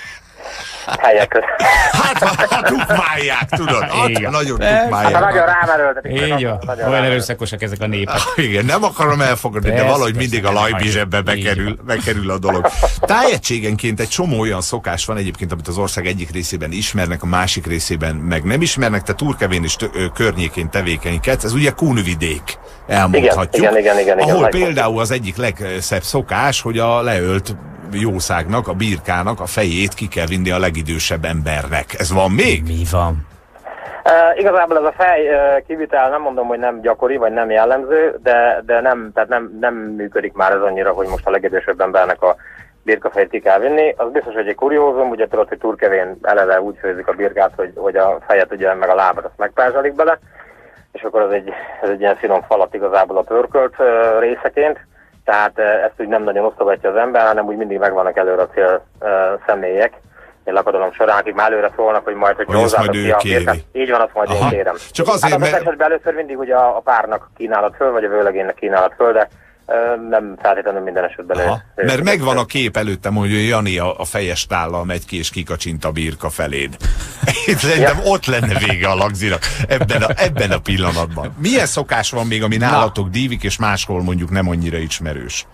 Helyek között. Hát tukmálják, tudod? Nagyon tukmálják. Hát nagyon rámerőltetik. Így van. Olyan erőszakosak ezek a népek. Igen, nem akarom elfogadni, de valahogy mindig a lajbi zsebbe bekerül a dolog. Tájegységenként egy csomó olyan szokás van egyébként, amit az ország egyik részében ismernek, a másik részében meg nem ismernek. Te Turkevén és környékén tevékenykedsz, ez ugye Kunvidék, elmondhatjuk. Igen, ahol például az egyik legszebb szokás, hogy a leölt jószágnak, a birkának a fejét ki kell vinni a legidősebb embernek. Ez van még? Mi van? Igazából ez a fej kivitel nem mondom, hogy nem gyakori, vagy nem jellemző, de nem működik már ez annyira, hogy most a legidősebb embernek a birkafejét ki kell vinni. Az biztos, hogy egy kuriózum, ugye tudod, hogy Turkevén eleve úgy főzik a birkát, hogy a fejet ugye meg a lábat azt megpázsalik bele, és akkor ez egy ilyen finom falat igazából a pörkölt részeként. Tehát ezt úgy nem nagyon osztogatja az ember, hanem úgy mindig megvannak előre a cél személyek. Én lakodalom során, akik már előre szólnak, hogy majd, hogy hozzátok ki a birkát. Így van, azt majd én kérem. Csak azért, hát az esetben először mindig ugye a párnak kínálat föl, vagy a vőlegénynek kínálat föl, de nem feltétlenül minden esetben. Mert megvan a kép előttem, hogy Jani a fejes tállal megy ki és kikacsint a birka feléd. Szerintem ott lenne vége a lagzinak ebben a pillanatban. Milyen szokás van még, ami nálatok dívik, és máshol mondjuk nem annyira ismerős?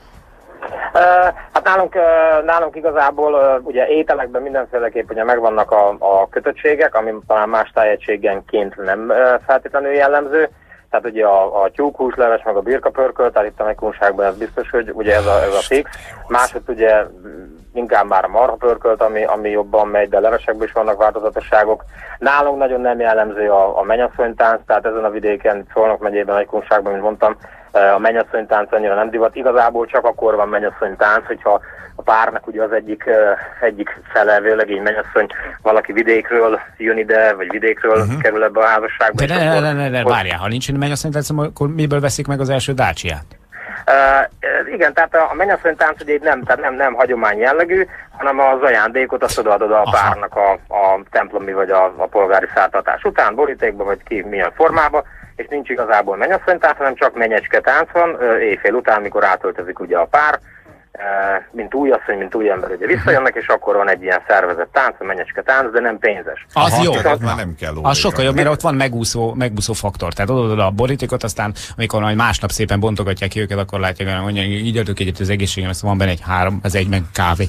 Hát nálunk igazából ugye ételekben mindenféleképp ugye megvannak a kötöttségek, ami talán más tájegységenként nem feltétlenül jellemző. Tehát ugye a tyúkhúsleves, meg a birkapörköl, tehát itt a megkunságban ez biztos, hogy ugye ez a fix. Másod ugye inkább már a marhapörkölt, ami jobban megy, de levesekben is vannak változatosságok. Nálunk nagyon nem jellemző a mennyasszonytánc, tehát ezen a vidéken, Szolnok megyében, Nagykunságban, mint mondtam, a mennyasszonytánc annyira nem divat. Igazából csak akkor van mennyasszonytánc, hogyha a párnak ugye az egyik fele vőlegény mennyasszony valaki vidékről jön ide, vagy vidékről kerül ebbe a házasságba. De várjál, ha nincs mennyasszonytánc, akkor miből veszik meg az első dácsiát? Igen, tehát a mennyasszonytánc ugye nem hagyomány jellegű, hanem az ajándékot azt odaadod a párnak a templomi vagy a polgári szártartás után, borítékba vagy ki milyen formába, és nincs igazából mennyasszonytánc, hanem csak mennyecske tánc van éjfél után, mikor átöltözik ugye a pár, mint új asszony, mint új ember ugye visszajönnek, és akkor van egy ilyen szervezett tánc, a mennyecske tánc, de nem pénzes. Az jó. Már nem kell az sokkal jobb, mert ott van megúszó faktor. Tehát odaadod a borítékot, aztán amikor majd másnap szépen bontogatják ki őket, akkor látják, hogy mondják, így adok egyet az egészségem, azt van benne egy 3, ez egy meg kávé.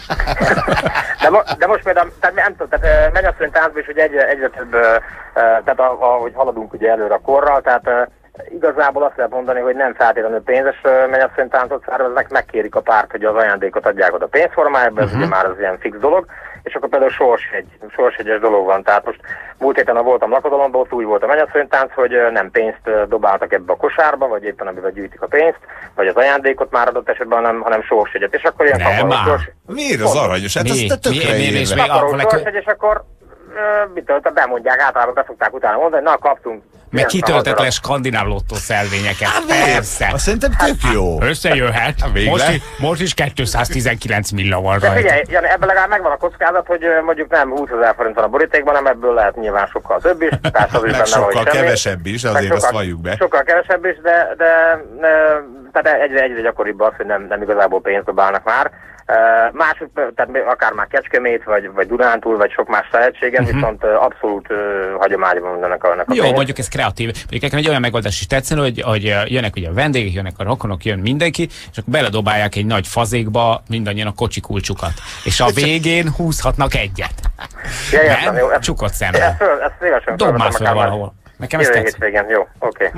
De most például, tehát mennyasszony táncban is ugye egyre több, tehát ahogy haladunk ugye előre a korral, tehát igazából azt lehet mondani, hogy nem feltétlenül pénzes mennyasszonytáncot szerveznek, megkérik a párt, hogy az ajándékot adják oda pénzformájában, ez ugye már az ilyen fix dolog, és akkor például sorshegyes dolog van. Tehát most múlt héten, ha voltam lakodalomban, ott úgy volt a mennyasszonytánc, hogy nem pénzt dobáltak ebbe a kosárba, vagy éppen amivel gyűjtik a pénzt, vagy az ajándékot már adott esetben, hanem sorshegyet. És akkor ilyen kaparós miért az aranyos? Hát az tökre sorshegyes, és akkor bemondják, általában beszokták utána mondani, na kaptunk. Meg kitöltett le skandináv lottó szelvényeket. Persze. Azt szerintem tök jó. Összejöhet. Most is 219 milla van rajta. Figyelj, Jani, ebben legalább megvan a kockázat, hogy mondjuk nem 20 000 forint van a borítékban, hanem ebből lehet nyilván sokkal több is. Meg sokkal kevesebb is, azért azt valljuk be. Sokkal kevesebb is, de tehát egyre gyakoribb az, hogy nem igazából pénzt dobálnak már. Mások, tehát akár már Kecskemét, vagy Dunántúl, vagy sok más tehetségen, viszont abszolút hagyományban mindennek a jó, pénz. Mondjuk ez kreatív. Mondjuk nekem egy olyan megoldás is tetszene, hogy jönnek ugye a vendégek, jönnek a rokonok, jön mindenki, és akkor beledobálják egy nagy fazékba mindannyian a kocsi kulcsukat. És a végén húzhatnak egyet. Ja, nem? Csukott szemmel. Ezt szívesen dob már fel valahol. Nekem ez tetsz. Hétvégén, jó, oké.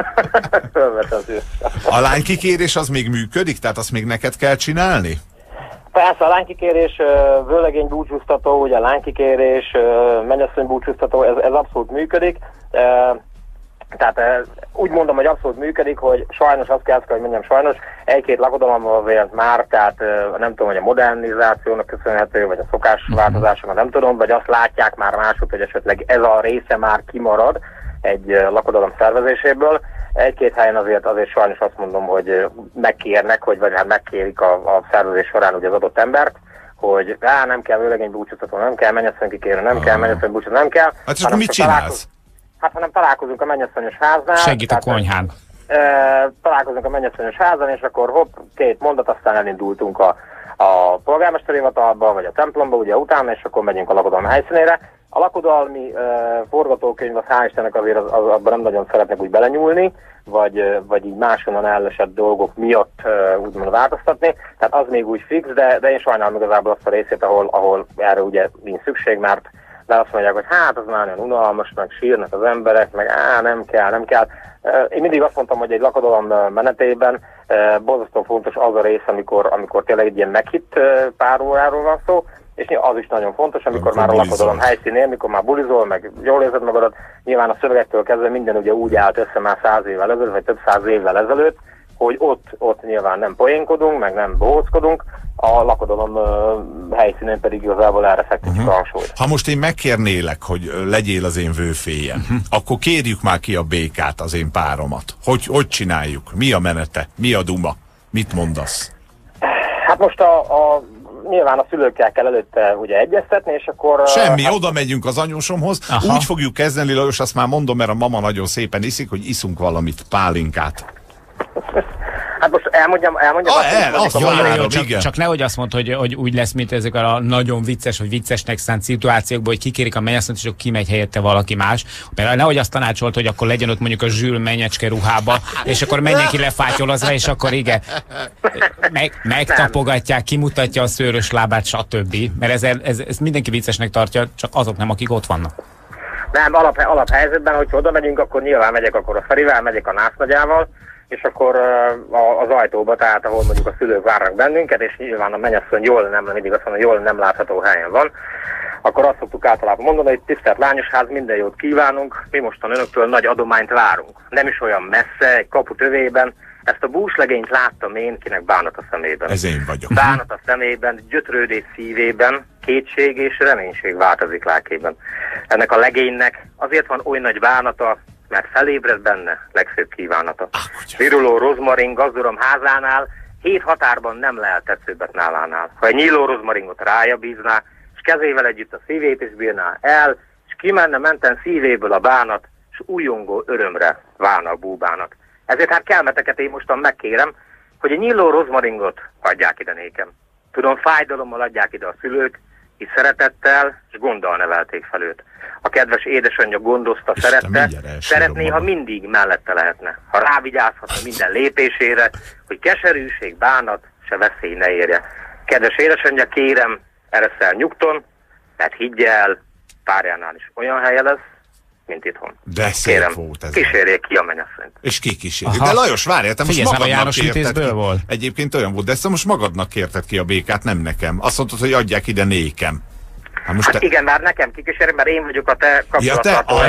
A lánykikérés az még működik? Tehát azt még neked kell csinálni? Persze, a lánykikérés, vőlegény búcsúztató, ugye a lánykikérés, mennyasszony búcsúztató, ez abszolút működik. Tehát úgy mondom, hogy abszolút működik, hogy sajnos azt kell, hogy mondjam, sajnos egy-két lakodalommal azért már, tehát nem tudom, hogy a modernizációnak köszönhető, vagy a szokásváltozásoknak nem tudom, vagy azt látják már máshogy, hogy esetleg ez a része már kimarad egy lakodalom szervezéséből. Egy-két helyen azért sajnos azt mondom, hogy megkérnek, vagy hát megkérik a szervezés során ugye az adott embert, hogy nem kell vőlegény búcsúztató, nem kell mennyasszony kikérő, nem kell mennyasszony búcsúztató, nem kell. Hát és akkor mit csinálsz? Hanem találkozunk a mennyasszonyos háznál. Segít a konyhán. Találkozunk a mennyasszonyos házan, és akkor hopp, 2 mondat, aztán elindultunk a polgármesteri hivatalba, vagy a templomba, ugye utána, és akkor megyünk a lakodalom helyszínére. A lakodalmi forgatókönyv, az hál' Istennek azért abban nem nagyon szeretnek úgy belenyúlni, vagy így máshonnan elesett dolgok miatt úgymond változtatni. Tehát az még úgy fix, de én sajnálom igazából azt a részét, ahol erre ugye nincs szükség, mert de azt mondják, hogy hát az már olyan unalmas, meg sírnak az emberek, meg nem kell. Én mindig azt mondtam, hogy egy lakodalom menetében borzasztó fontos az a rész, amikor tényleg egy ilyen meghitt pár óráról van szó, és az is nagyon fontos, amikor már a lakodalom helyszínén, amikor már bulizol, meg jól érzed magadat, nyilván a szövegektől kezdve minden ugye úgy állt össze már 100 évvel ezelőtt, vagy több 100 évvel ezelőtt, hogy ott nyilván nem poénkodunk, meg nem bohóckodunk, a lakodalom helyszínén pedig igazából erre fektetjük a hangsúlyt. Ha most én megkérnélek, hogy legyél az én vőféjem, akkor kérjük már ki a békát, az én páromat. Hogy csináljuk? Mi a menete? Mi a duma? Mit mondasz? Hát most nyilván a szülőkkel kell előtte ugye egyeztetni, és akkor... Semmi, oda megyünk az anyósomhoz. Aha. Úgy fogjuk kezdeni, Lajos, azt már mondom, mert a mama nagyon szépen iszik, hogy iszunk valamit, pálinkát. Hát most elmondjam csak nehogy azt mondd, hogy úgy lesz, mint ezek a nagyon vicces, vagy viccesnek szánt szituációkból, hogy kikérik a mennyasszonyt, és akkor kimegy helyette valaki más. Mert nehogy azt tanácsolt, hogy akkor legyen ott mondjuk a Zsül mennyecske ruhába, és akkor menjen ki lefátyolozva, és akkor igen, megtapogatják, kimutatja a szőrös lábát, stb. Mert ez mindenki viccesnek tartja, csak azok nem, akik ott vannak. Nem, alaphelyzetben, hogyha oda megyünk, akkor nyilván megyek akkor a Ferivel, megyek a násznagyával, és akkor az ajtóba, tehát ahol mondjuk a szülők várnak bennünket, és nyilván a mennyasszony mindig azt mondja, jól nem látható helyen van, akkor azt szoktuk általában mondani, hogy tisztelt Lányosház, minden jót kívánunk, mi mostan önöktől nagy adományt várunk. Nem is olyan messze, egy kapu tövében, ezt a búslegényt láttam én, kinek bánat a szemében. Ez én vagyok. Bánat a szemében, gyötrődés szívében, kétség és reménység változik lelkében. Ennek a legénynek azért van oly nagy bánata, mert felébred benne legszebb kívánata. Viruló rozmarin gazdurom házánál 7 határban nem lehet tetszőbbet nálánál. Ha egy nyíló rozmaringot rája bízná, és kezével együtt a szívét is bírná el, és kimenne menten szívéből a bánat, és újongó örömre válna a búbának. Ezért hát kelmeteket én mostan megkérem, hogy egy nyíló rozmaringot adják ide nékem. Tudom, fájdalommal adják ide a szülők, hisz szeretettel és gonddal nevelték fel őt. A kedves édesanyja gondozta, szerette, szeretné, ha mindig mellette lehetne. Ha rávigyázhatna minden lépésére, hogy keserűség, bánat se veszély ne érje. Kedves édesanyja, kérem, ereszel nyugton, mert higgy el, párjánál is olyan helye lesz, mint itthon. De szép kérem, volt ez. Kísérjék ki a mennyasszonyt. És ki kísérjük. De Lajos, várjál, te most magadnak kérted ki. Volt. Egyébként olyan volt, de ezt most magadnak kérted ki a békát, nem nekem. Azt mondtad, hogy adják ide nékem. Hát igen, már nekem kikísérik, mert én vagyok a te kapcsolattartó.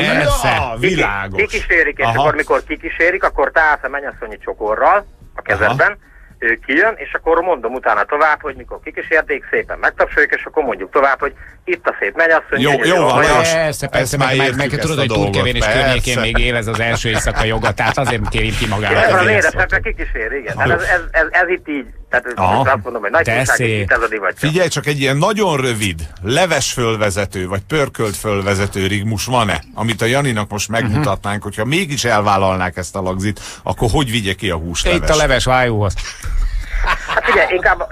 Világos. Kikísérik, és akkor mikor kikísérik, akkor te állsz a mennyasszonyi csokorral a kezedben, ő kijön, és akkor mondom utána tovább, hogy mikor kikísérték, szépen megtapsoljuk, és akkor mondjuk tovább, hogy itt a szép mennyasszony. Jó van, persze, meg tudod, hogy Turkevén és környékén még él ez az első éjszaka joga, tehát azért kérim ki magának. Ez az édesapja kikísér, igen. Ez itt így. Tehát azt mondom, hogy nagy túlság, figyelj csak, egy ilyen nagyon rövid, leves fölvezető, vagy pörkölt fölvezető rigmus van-e? Amit a Janinak most megmutatnánk, hogyha mégis elvállalnák ezt a lagzit, akkor hogy vigye ki a húsleves? Itt a leves vájúhoz. Hát figyelj, inkább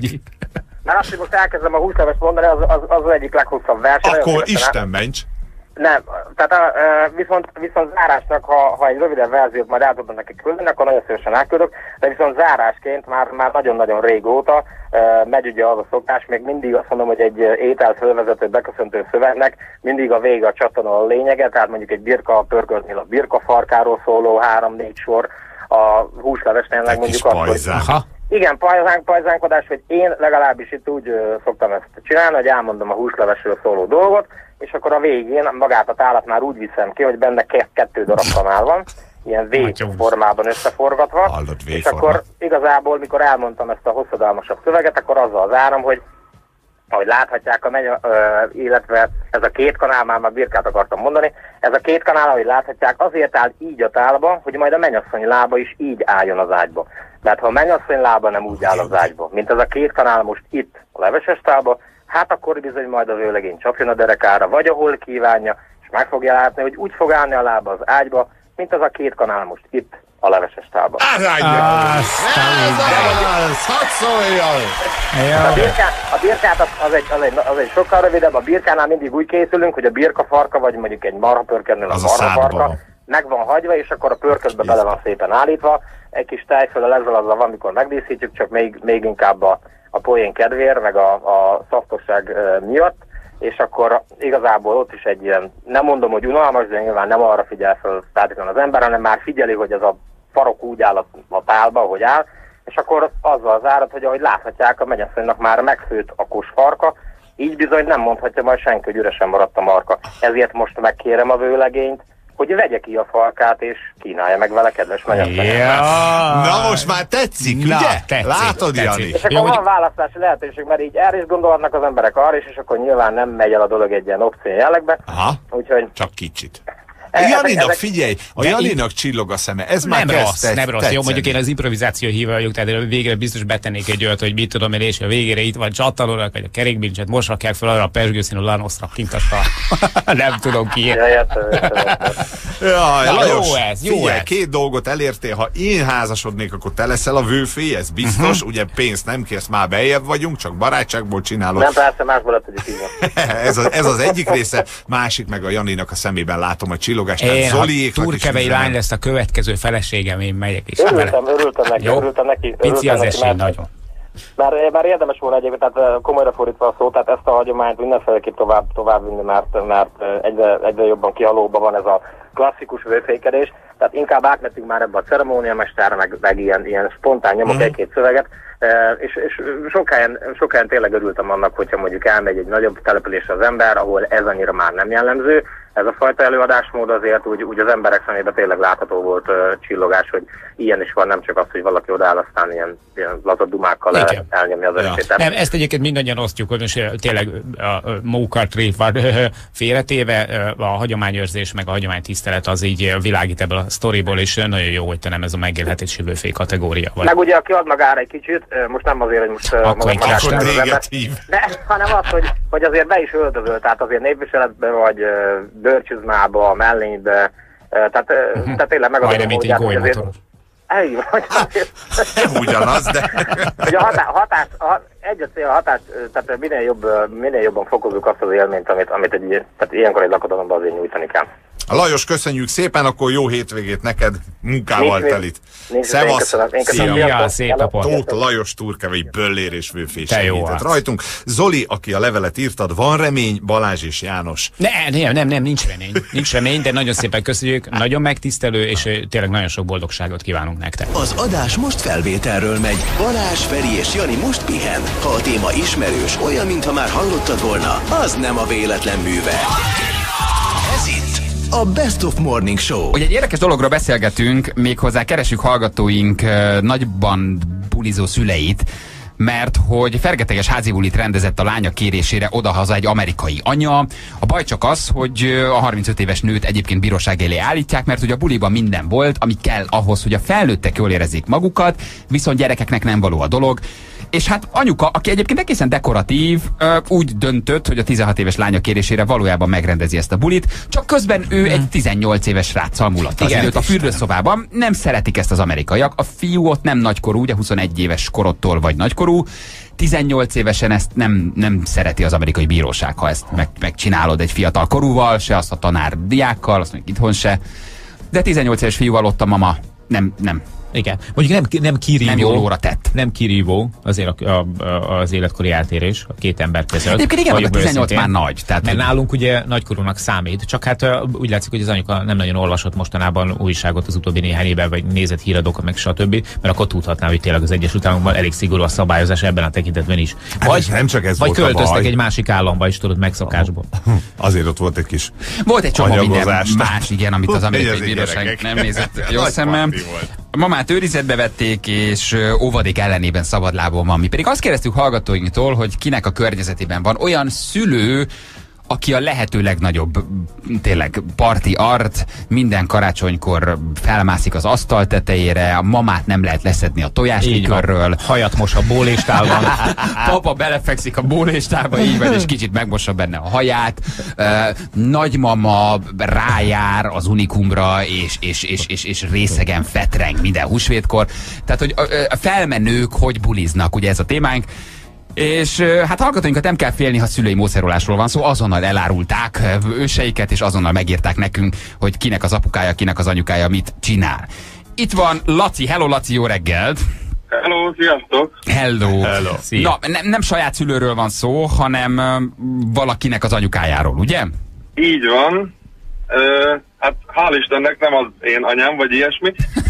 mert azt, hogy most elkezdem a húslevest mondani, az egyik leghosszabb verseny. Akkor Isten ments! Nem, tehát viszont zárásnak, ha egy rövidebb verziót majd el tudom nekik küldeni, akkor nagyon szívesen elküldök, de viszont zárásként már nagyon-nagyon régóta megy ugye az a szokás, még mindig azt mondom, hogy egy étel fölvezető beköszöntő szövegnek mindig a vége a csatorna a lényege, tehát mondjuk egy birka pörköltnél a birka farkáról szóló 3-4 sor, a húslevesnél meg mondjuk azt, hogy... Igen, pajzánkodás, hogy én legalábbis itt úgy szoktam ezt csinálni, hogy elmondom a húslevesről szóló dolgot, és akkor a végén magát a tálat már úgy viszem ki, hogy benne 2 darab kanál van, ilyen V-formában összeforgatva, és akkor igazából, mikor elmondtam ezt a hosszadalmasabb szöveget, akkor azzal zárom, hogy ahogy láthatják, illetve ez a 2 kanál, már birkát akartam mondani, ez a 2 kanál, ahogy láthatják, azért áll így a tálba, hogy majd a mennyasszony lába is így álljon az ágyba. Mert ha a mennyasszony lába nem úgy áll az ágyba, mint ez a 2 kanál most itt a leveses tálba, hát akkor bizony majd a vőlegény csapjon a derekára, vagy ahol kívánja, és meg fogja látni, hogy úgy fog állni a lába az ágyba, mint az a 2 kanál most itt a leveses tálba. A birkát az egy sokkal rövidebb, a birkánál mindig úgy készülünk, hogy a birka farka, vagy mondjuk egy marhapörkörnél a marha farka meg van hagyva, és akkor a pörködbe bele van szépen állítva, egy kis tejföl ezzel azzal van, mikor megdíszítjük, csak még inkább a poén kedvéért, meg a szaftosság miatt, és akkor igazából ott is egy ilyen, nem mondom, hogy unalmas, de nyilván nem arra figyel fel feltétlenül az ember, hanem már figyeli, hogy ez a farok úgy áll a tálba, ahogy áll, és akkor azzal zárat, hogy ahogy láthatják, a mennyasszonynak már megfőtt a kos farka, így bizony nem mondhatja majd senki, hogy üresen maradt a marka. Ezért most megkérem a vőlegényt, hogy vegye ki a farkát, és kínálja meg vele, kedves mennyasszony. Na most már tetszik, ugye? Tetszik, látod, Jani? És akkor van választási lehetőség, mert így erre is gondolhatnak az emberek arra is, és akkor nyilván nem megy el a dolog egy ilyen opció jellegbe. Aha, úgyhogy... csak kicsit. Janinak, figyelj, a Janinak csillog a szeme, ez már nem rossz, nem rossz. Jó, mondjuk én az improvizáció híve vagyok, tehát végre biztos betennék egy olyat, hogy mit tudom én, és a végére itt van csattanónak, vagy a kerékbincset, most rakják fel arra a perzsgőszínű Lanosra kint a nem tudom ki. Lajos, figyelj, 2 dolgot elértél, ha én házasodnék, akkor te leszel a vőfé, ez biztos, ugye pénzt nem kérsz, már bejebb vagyunk, csak barátságból csinálod. Nem, persze, másból lett, hogy így ez az egyik része, másik meg a Janinak a szemében látom a csillog. Én, ha Turkevei lány lesz a következő feleségem, én megyek is. Örültem neki. Pici az esély nagyon. Már érdemes volna egyébként, tehát komolyra fordítva a szó, tehát ezt a hagyományt mindenféleképp tovább vinni, mert egyre jobban kihalóban van ez a klasszikus vőfékedés, tehát inkább átmentünk már ebbe a ceremóniamesterre, meg ilyen spontán nyomok egy-két szöveget, és sok helyen tényleg örültem annak, hogyha mondjuk elmegy egy nagyobb településre az ember, ahol ez annyira már nem jellemző. Ez a fajta előadásmód azért úgy az emberek szemében tényleg látható volt csillogás, hogy ilyen is van, nem csak az, hogy valaki odaáll, aztán ilyen lazad dumákkal elnyomja az esét. Nem, ezt egyébként mindannyian osztjuk, hogy most tényleg a mókartréf van félretéve, a hagyományőrzés meg a hagyománytisztelet az így világít ebből a sztoriból, és nagyon jó, hogy te nem ez a megélhetési vőfé kategória vagy. Meg ugye aki ad magára egy kicsit, most nem azért, hogy most hanem az, hogy azért be is öltözöl, tehát azért népviseletben vagy bőrcsizmába, mellénybe, tehát tényleg megadom a módját, hogy azért... Nem ugyanaz, de... Hogy a hatás, tehát minél jobban fokozzuk azt az élményt, amit tehát ilyenkor egy lakodalomban azért nyújtani kell. Lajos, köszönjük szépen, akkor jó hétvégét neked, munkával telit. Szevasz, szép napot. Tóth Lajos Turkevei böllér és vőfé segített rajtunk. Zoli, aki a levelet írtad, van remény, Balázs és János. Nem, nincs remény. Nincs remény, de nagyon szépen köszönjük, nagyon megtisztelő, és tényleg nagyon sok boldogságot kívánunk nektek. Az adás most felvételről megy. Balázs, Feri és Jani most pihen. Ha a téma ismerős, olyan, mintha már hallottad volna, az nem a véletlen műve. Ez itt a Best of Morning Show. Ugye egy érdekes dologról beszélgetünk, méghozzá keresünk hallgatóink nagyban bulizó szüleit, mert hogy fergeteges házibulit rendezett a lánya kérésére odahaza egy amerikai anya. A baj csak az, hogy a 35 éves nőt egyébként bíróság elé állítják, mert hogy a buliban minden volt, ami kell ahhoz, hogy a felnőttek jól érezzék magukat, viszont gyerekeknek nem való a dolog. És hát anyuka, aki egyébként egészen dekoratív, úgy döntött, hogy a 16 éves lánya kérésére valójában megrendezi ezt a bulit, csak közben ő egy 18 éves sráccal mulatta az időt a fürdőszobában. Nem szeretik ezt az amerikaiak. A fiú ott nem nagykorú, ugye 21 éves korottól vagy nagykorú, 18 évesen ezt nem szereti az amerikai bíróság, ha ezt megcsinálod egy fiatal korúval, se azt a tanár diákkal, azt mondjuk itthon se. De 18 éves fiúval ott a mama nem. Igen. Mondjuk nem kirívó. Nem jól óra tett. Nem kirívó azért az életkori eltérés a két ember között. Egyébként igen, a 18 már nagy. Tehát mert nálunk ugye nagykorúnak számít, csak hát úgy látszik, hogy az anyuka nem nagyon olvasott mostanában újságot az utóbbi néhány évben, vagy nézett híradókat, meg stb. Mert akkor tudhatná, hogy tényleg az Egyesült Államokban elég szigorú a szabályozás ebben a tekintetben is. Vagy nem csak ez vagy volt költöztek egy másik államba is, tudod, megszokásból. Azért ott volt egy kis volt egy csomó minden más, igen, amit az amerikai bíróság nem nézett jó szemmel. Mamát őrizetbe vették, és óvadék ellenében szabadlábon van. Mi pedig azt kérdeztük hallgatóinktól, hogy kinek a környezetében van olyan szülő, aki a lehető legnagyobb tényleg parti art, minden karácsonykor felmászik az asztal tetejére, a mamát nem lehet leszedni a tojáskikörről. Hajat mos a bóléstálban. Papa belefekszik a bóléstálba, így van, és kicsit megmossa benne a haját. Nagymama rájár az Unikumra, és részegen fetreng minden húsvétkor. Tehát, hogy a felmenők hogy buliznak, ugye ez a témánk. És hát hallgatóinkat nem kell félni, ha szülői mószerolásról van szó, azonnal elárulták őseiket, és azonnal megírták nekünk, hogy kinek az apukája, kinek az anyukája mit csinál. Itt van Laci. Hello Laci, jó reggelt! Hello, sziasztok! Hello! Na, nem saját szülőről van szó, hanem valakinek az anyukájáról, ugye? Így van. Hát hál' Istennek nem az én anyám, vagy ilyesmi.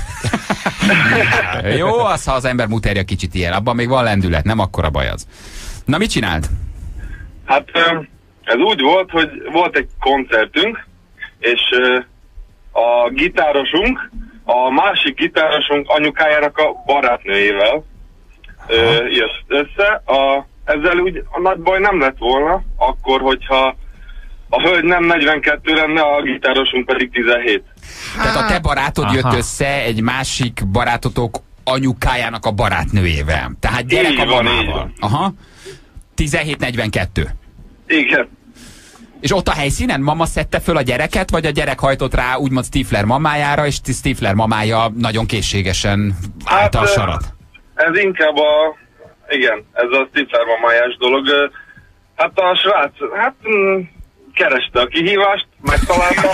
Jó, az, ha az ember muterja kicsit ilyen, abban még van lendület, nem akkora baj az. Na, mit csinált? Hát ez úgy volt, hogy volt egy koncertünk, és a gitárosunk, a másik gitárosunk anyukájának a barátnőjével jött össze. Ezzel úgy a nagy baj nem lett volna, akkor, hogyha a hölgy nem 42 lenne, a gitárosunk pedig 17. Tehát a te barátod jött össze egy másik barátotok anyukájának a barátnőjével. Tehát gyerek a mamával. Aha. 17-42. Igen. És ott a helyszínen mama szedte föl a gyereket, vagy a gyerek hajtott rá úgymond Stifler mamájára, és Stifler mamája nagyon készségesen állta a sarat? Ez inkább igen, ez a Stifler mamájás dolog. Hát a srác, kereste a kihívást, megtalálta.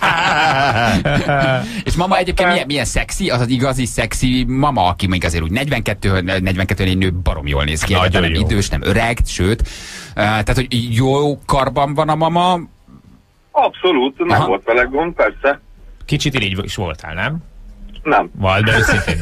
És mama egyébként milyen szexi? Az az igazi szexi mama, aki még azért úgy 42 egy nő barom jól néz ki. Nem idős, nem öreg, sőt. Tehát, hogy jó karban van a mama? Abszolút, nem volt vele gond, persze. Kicsit így is voltál, nem? Nem. Vald be őszintén.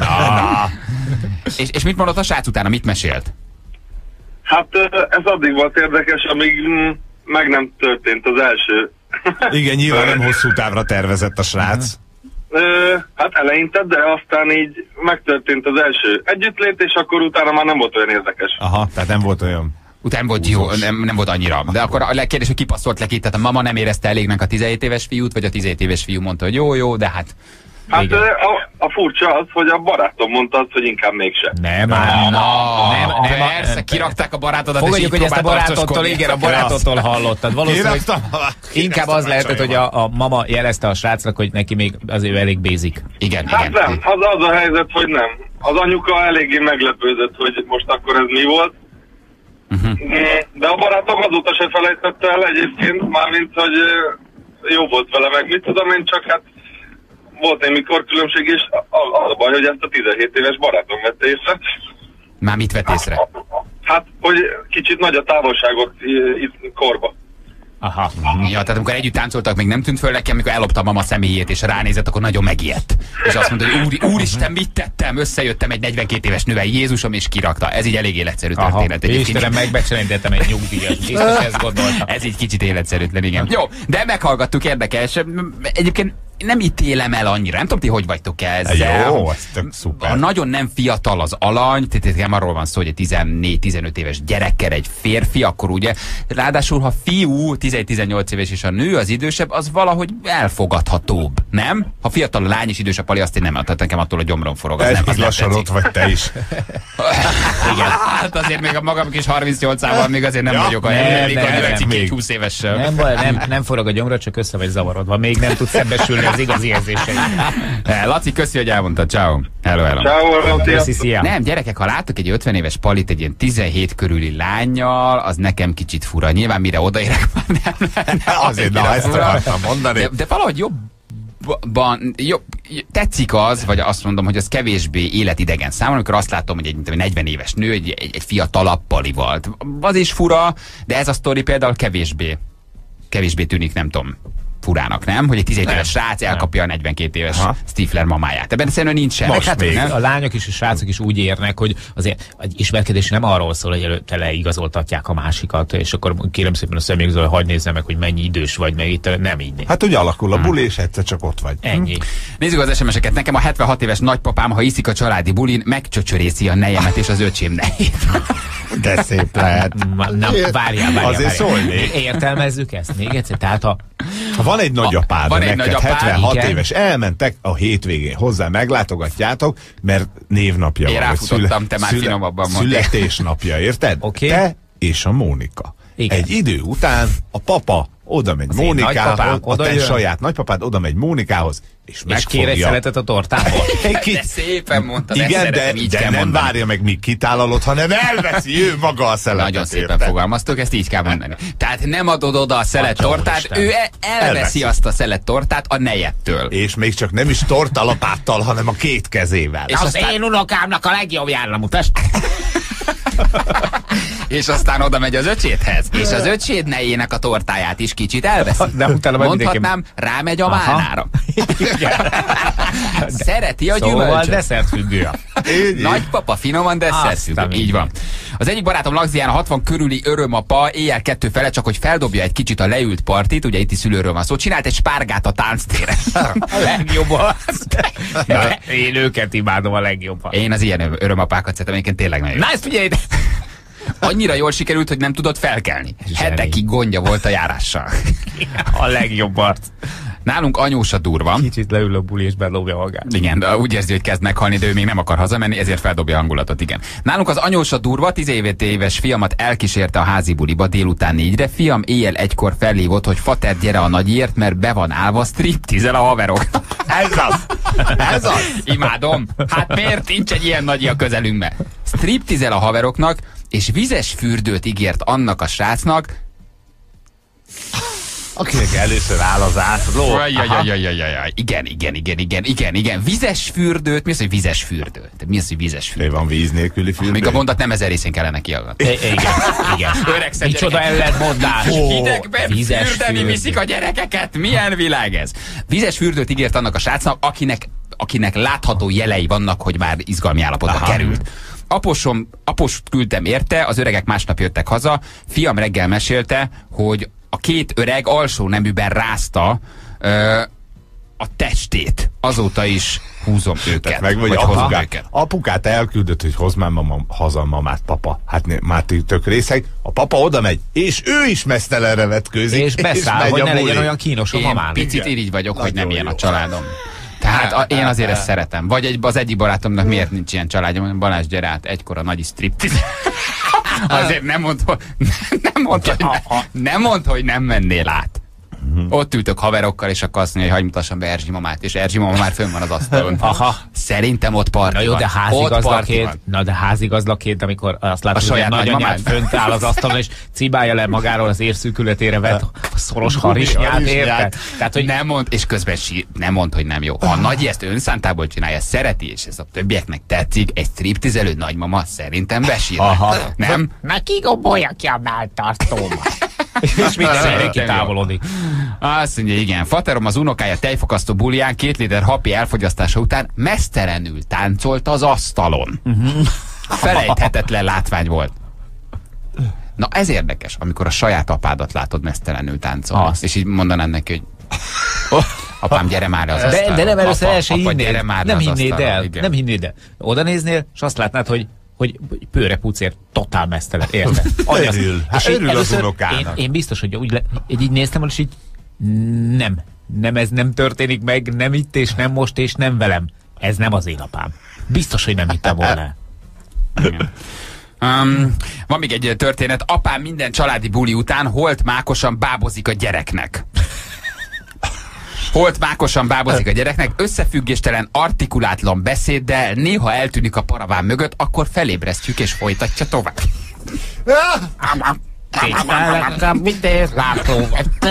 És mit mondott a srác utána? Mit mesélt? Hát ez addig volt érdekes, amíg meg nem történt az első. Igen, nyilván nem hosszú távra tervezett a srác. Hát eleinte, de aztán így megtörtént az első együttlét, és akkor utána már nem volt olyan érdekes. Aha, tehát nem volt olyan. Utána volt jó, nem volt annyira. De akkor a kérdés, hogy kipasszolt le ki, tehát a mama nem érezte elégnek a 17 éves fiút, vagy a 17 éves fiú mondta, hogy jó, de hát... Hát a furcsa az, hogy a barátom mondta azt, hogy inkább mégse. Nem, persze, kirakták a barátodat, fogadjuk, hogy ezt a barátottól, igen, a barátottól hallottad. Valószínűleg inkább az lehetett, hogy a mama jelezte a srácnak, hogy neki még azért elég basic. Igen, hát igen. Nem, az a helyzet, hogy nem. Az anyuka eléggé meglepődött, hogy most akkor ez mi volt. De a barátom azóta se felejtette el egyébként, mármint, hogy jó volt vele, meg mit tudom én, csak hát volt némi korkülönbség, és az a baj, hogy ezt a 17 éves barátom vette észre. Már mit vett észre? Hát, hogy kicsit nagy a távolságot itt korba. Aha. Ja, tehát amikor együtt táncoltak, még nem tűnt föl nekem, amikor ellopta a mama személyét, és ránézett, akkor nagyon megijedt. És azt mondta, hogy úristen, mit tettem? Összejöttem egy 42 éves nővel, Jézusom, és kirakta. Ez így elég életszerű történet. Istenem, megbecserítettem egy nyugdíjat. Biztos ezt gondoltam. Ez így kicsit életszerűtlen, igen. Jó, de meghallgattuk, érdekes. Egyébként nem ítélem el annyira. Nem tudom, ti hogy vagytok ezzel. Jó, ez tök szuper. Ha nagyon nem fiatal az alany, tehát nem arról van szó, hogy egy 14-15 éves gyerekkel egy férfi, akkor ugye, ráadásul ha fiú 17-18 éves és a nő az idősebb, az valahogy elfogadhatóbb, nem? Ha fiatal a lány és idősebb pali, azt én nem, tehát nekem attól a gyomrom forog. Ez lassan ott vagy te is. Igen. Hát azért még a magam kis 38-ával még azért nem vagyok a még 20 évessel. Nem forog a gyomra, csak össze vagy zavarodva. Még nem tudsz szembesülni az igazi érzései. Laci, köszi, hogy elmondtad. Ciao. Hello. Ciao. Nem, gyerekek, ha láttok egy 50 éves palit egy ilyen 17 körüli lányjal, az nekem kicsit fura. Nyilván mire odaérek már nem. Azért, ezt akartam mondani. De valahogy jobb, tetszik az, vagy azt mondom, hogy az kevésbé életidegen számomra, amikor azt látom, hogy egy 40 éves nő egy fiatalabb palival. Az is fura, de ez a sztori például kevésbé tűnik, nem tudom, furának, nem? Hogy egy 17 éves srác elkapja a 42 éves Stifler mamáját. Ebben szerintem nincs semmi. Hát a lányok is, a srácok is úgy érnek, hogy azért egy ismerkedés nem arról szól, hogy előtte leigazoltatják a másikat, és akkor kérem szépen a személyigazoló, hadd nézzem meg, hogy mennyi idős vagy, meg itt nem így. Hát úgy alakul a buli, és egyszer csak ott vagy. Ennyi. Nézzük az SMS-eket. Nekem a 76 éves nagypapám, ha iszik a családi bulin, megcsöcsörészi a nejemet és az öcsém nejét. De szép lehet. Na, várjál. Azért szólnék. Értelmezzük ezt még egyszer. Tehát van egy nagyapád, neked 76 igen. éves, elmentek a hétvégén hozzá, meglátogatjátok, mert névnapja én van. ráfutottam, te már finomabban mondtad. Születésnapja, érted? Okay. Te és a Mónika. Igen. Egy idő után a papa oda megy Mónikához, a te saját nagypapád oda megy Mónikához, és megfogja. kér egy szeletet a tortából. De szépen mondtad, igen, de nem várja meg, míg kitálalod, hanem elveszi ő maga a szeletet. Nagyon szépen fogalmaztok, ezt így kell mondani. Tehát nem adod oda a szelettortát, ő elveszi azt a szelettortát a nejettől. És még csak nem is tortalapáttal, hanem a két kezével. És az én unokámnak a legjobb járlamutás. És aztán oda megy az öcsédhez, és az öcséd nejének a tortáját is kicsit elveszi. Mondhatnám, rámegy a válnára. Szereti a gyümölcsöt. Szóval desszertfüggő. Nagypapa finoman desszertfüggő. Így van. Az egyik barátom Lagzián a 60 körüli örömapa éjjel 2 fele, csak hogy feldobja egy kicsit a leült partit, ugye itt is szülőről van szó, csinált egy spárgát a tánctéren. A legjobb az. Én őket imádom a legjobban. Én az ilyen örömapákat szeretem, egyébként tényleg nagyon. Na ezt figyelj! Annyira jól sikerült, hogy nem tudott felkelni. Hetekig gondja volt a járással. A legjobb arc. Nálunk anyósa durva. Kicsit leül a buli és bedobja magát. Igen, de úgy érzi, hogy kezd meghalni, de ő még nem akar hazamenni, ezért feldobja a hangulatot, igen. Nálunk az anyósa durva, 10 éves fiamat elkísérte a házi buliba délután 4-re. Fiam éjjel 1-kor felhívott, hogy fater, gyere a nagyért, mert be van állva striptizel a haverok. Ez az. Imádom. Hát miért nincs egy ilyen nagyi a közelünkben? Striptizel a haveroknak, és vizes fürdőt ígért annak a srácnak, akinek először áll az ászló. Igen. Vizes fürdőt. Mi az, hogy vizes fürdő? Mi az, hogy vizes fürdő? Van víz nélküli fürdő. Még a mondat nem 1000 részén kellene kiallgatni. Igen. Micsoda ellentmondás. Hidegben fürdeni viszik a gyerekeket. Milyen világ ez? Vizes fürdőt ígért annak a srácnak, akinek látható jelei vannak, hogy már izgalmi állapotba került. Apost küldtem érte, az öregek másnap jöttek haza. Fiam reggel mesélte, hogy a 2 öreg alsó neműben rázta a testét. Azóta is húzom őket. Meg vagy apukát elküldött, hogy hozd már haza mamát, papa. Hát már tök részeg. A papa oda megy, és ő is mesztelenre vetkőzik. És beszáll, hogy ne legyen olyan kínos a mamán. Picit irigy vagyok, hogy nem ilyen a családom. Tehát én azért ezt szeretem. Vagy az egyik barátomnak miért nincs ilyen családja? Balázs, gyere át, egykor a nagyi striptiz. Azért nem mondd, hogy nem mennél át. Ott ültök haverokkal, és akkor azt mondja, hogy hagyj mutassam be Erzsi mamát, és Erzsi mama már fönn van az asztalon. Aha. Szerintem ott parti van. Na jó, de házigazdaként, amikor azt látod, hogy a nagyanyád fönt áll az asztalon, és cibálja le magáról az érszűkületére vett szoros harisnyát, érted? Tehát, hogy nem mond, és közben nem mond, hogy nem jó. Ha a nagyi ezt önszántából csinálja, szereti, és ez a többieknek tetszik, egy striptizelő nagymama szerintem besír. Nem? Neki gombolja ki a melltartómat. És mindenki távolodik. Azt mondja, igen. Faterom az unokája tejfokasztó bulián 2 liter hapi elfogyasztása után mesztelenül táncolt az asztalon. Felejthetetlen látvány volt. Na ez érdekes, amikor a saját apádat látod mesztelenül táncolni. És így mondanád neki, hogy apám, gyere már az asztalra. De nem először el se hinnéd. Nem hinnéd el. Oda néznél, és azt látnád, hogy pőre pucér totál mesztelen, érted? Örül az unokának. Én biztos, hogy így néztem, és így nem, ez nem történik meg, nem itt, és nem most, és nem velem. Ez nem az én apám. Biztos, hogy nem hittem volna. Van még egy történet. Apám minden családi buli után holt mákosan bábozik a gyereknek. Holt mákosan bábozik a gyereknek, összefüggéstelen, artikulátlan beszéddel, néha eltűnik a paraván mögött, akkor felébresztjük és folytatja tovább. Mit érsz, látó?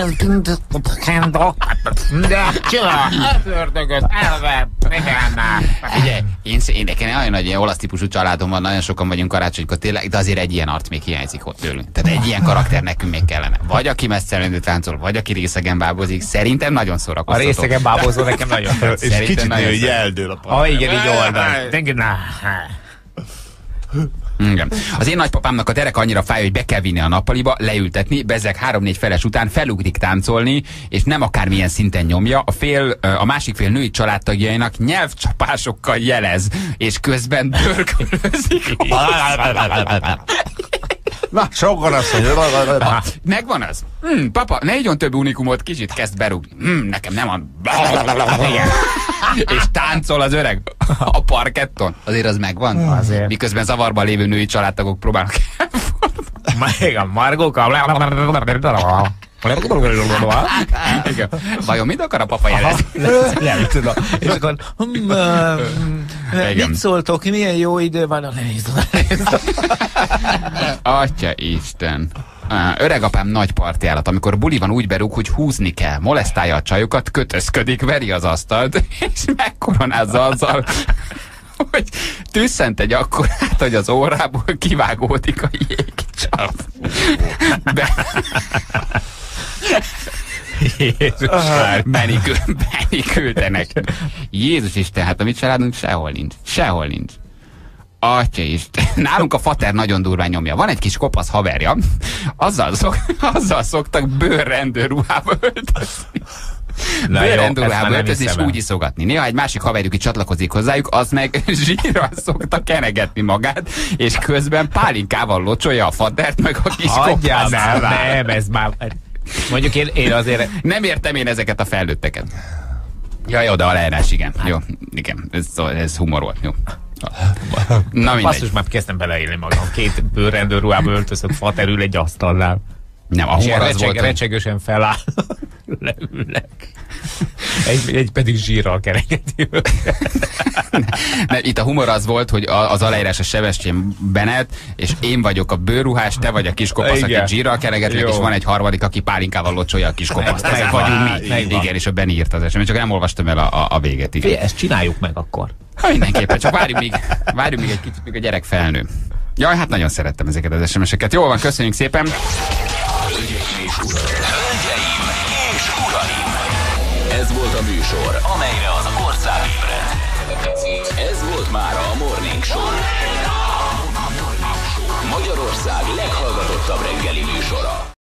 De ördögöt elvett, Ugye, én nekem nagyon nagy olasz típusú családom van, nagyon sokan vagyunk karácsonykor tényleg, de azért egy ilyen arc még hiányzik ott tőlünk. Tehát egy ilyen karakter nekünk még kellene. Vagy aki messzelendő táncol, vagy aki részegen bábozik. Szerintem nagyon szórakoztató. A részegen bábozó nekem nagyon és kicsit nagyon így eldől a parra. Igen, így oldal. Igen. Az én nagypapámnak a derek annyira fáj, hogy be kell vinni a nappaliba, leültetni, bezzeg 3-4 feles után felugrik táncolni, és nem akármilyen szinten nyomja, a másik fél női családtagjainak nyelvcsapásokkal jelez, és közben dörgölözik. Na, sokan azt mondja. Megvan az? Papa, ne igyon több unikumot, kicsit kezd berúgni. Nekem nem ad. És táncol az öreg a parketton. Azért az megvan? Azért. Miközben zavarban lévő női családtagok próbálnak igen, Margóka. Vajon mit akar a papa jelezni? Nem tudom. És akkor mit szóltok, milyen jó idő van a Atya Isten. Öregapám nagy partiállat, amikor buli van, úgy berúg, hogy húzni kell, molesztálja a csajokat, kötözködik, veri az asztalt, és megkoronázza azzal, hogy tüsszent egy akkorát, hogy az órából kivágódik a jégcsap. Jézus, menikültenek. Jézus Isten, hát a mi családunk sehol nincs. Atya Isten. Nálunk a fater nagyon durván nyomja. Van egy kis kopasz haverja, azzal szoktak bőrrendőrruhába öltözni. Bőrrendőrruhába öltözni és úgy iszogatni. Néha egy másik haverjuk itt csatlakozik hozzájuk, az meg zsírral szokta kenegetni magát, és közben pálinkával locsolja a fatert, meg a kis kopaszt. Nem, ez már... Mondjuk én azért... Nem értem én ezeket a felnőtteket. Ja, jó, de a leírás, igen. Jó, igen, ez humor volt, jó. Na mindegy. Basszus, már kezdtem beleélni magam. 2 bőrrendőrruhába öltözött fater ül egy asztalnál. Nem, a humor az volt, recsegősen feláll. Leülnek. Egy pedig zsírral keregeti. Itt a humor az volt, hogy az aláírás a Sebestyén Bennett, és én vagyok a bőrruhás, te vagy a kiskopasz, aki zsírral keregetnek, és van egy harmadik, aki pálinkával locsolja a kiskopaszt. Ezek vagyunk mi. Igen, és a Benni írt az esemény, csak nem olvastam el a véget. Igen. Ezt csináljuk meg akkor. Mindenképpen, csak várjunk még egy kicsit, míg a gyerek felnő. Jaj, hát nagyon szerettem ezeket az SMS-eket. Jól van, köszönjük szépen. Hölgyeim és uraim! Ez volt a műsor, amelyre az ország ébredt. Ez volt már a Morning Show. Magyarország leghallgatottabb reggeli műsora.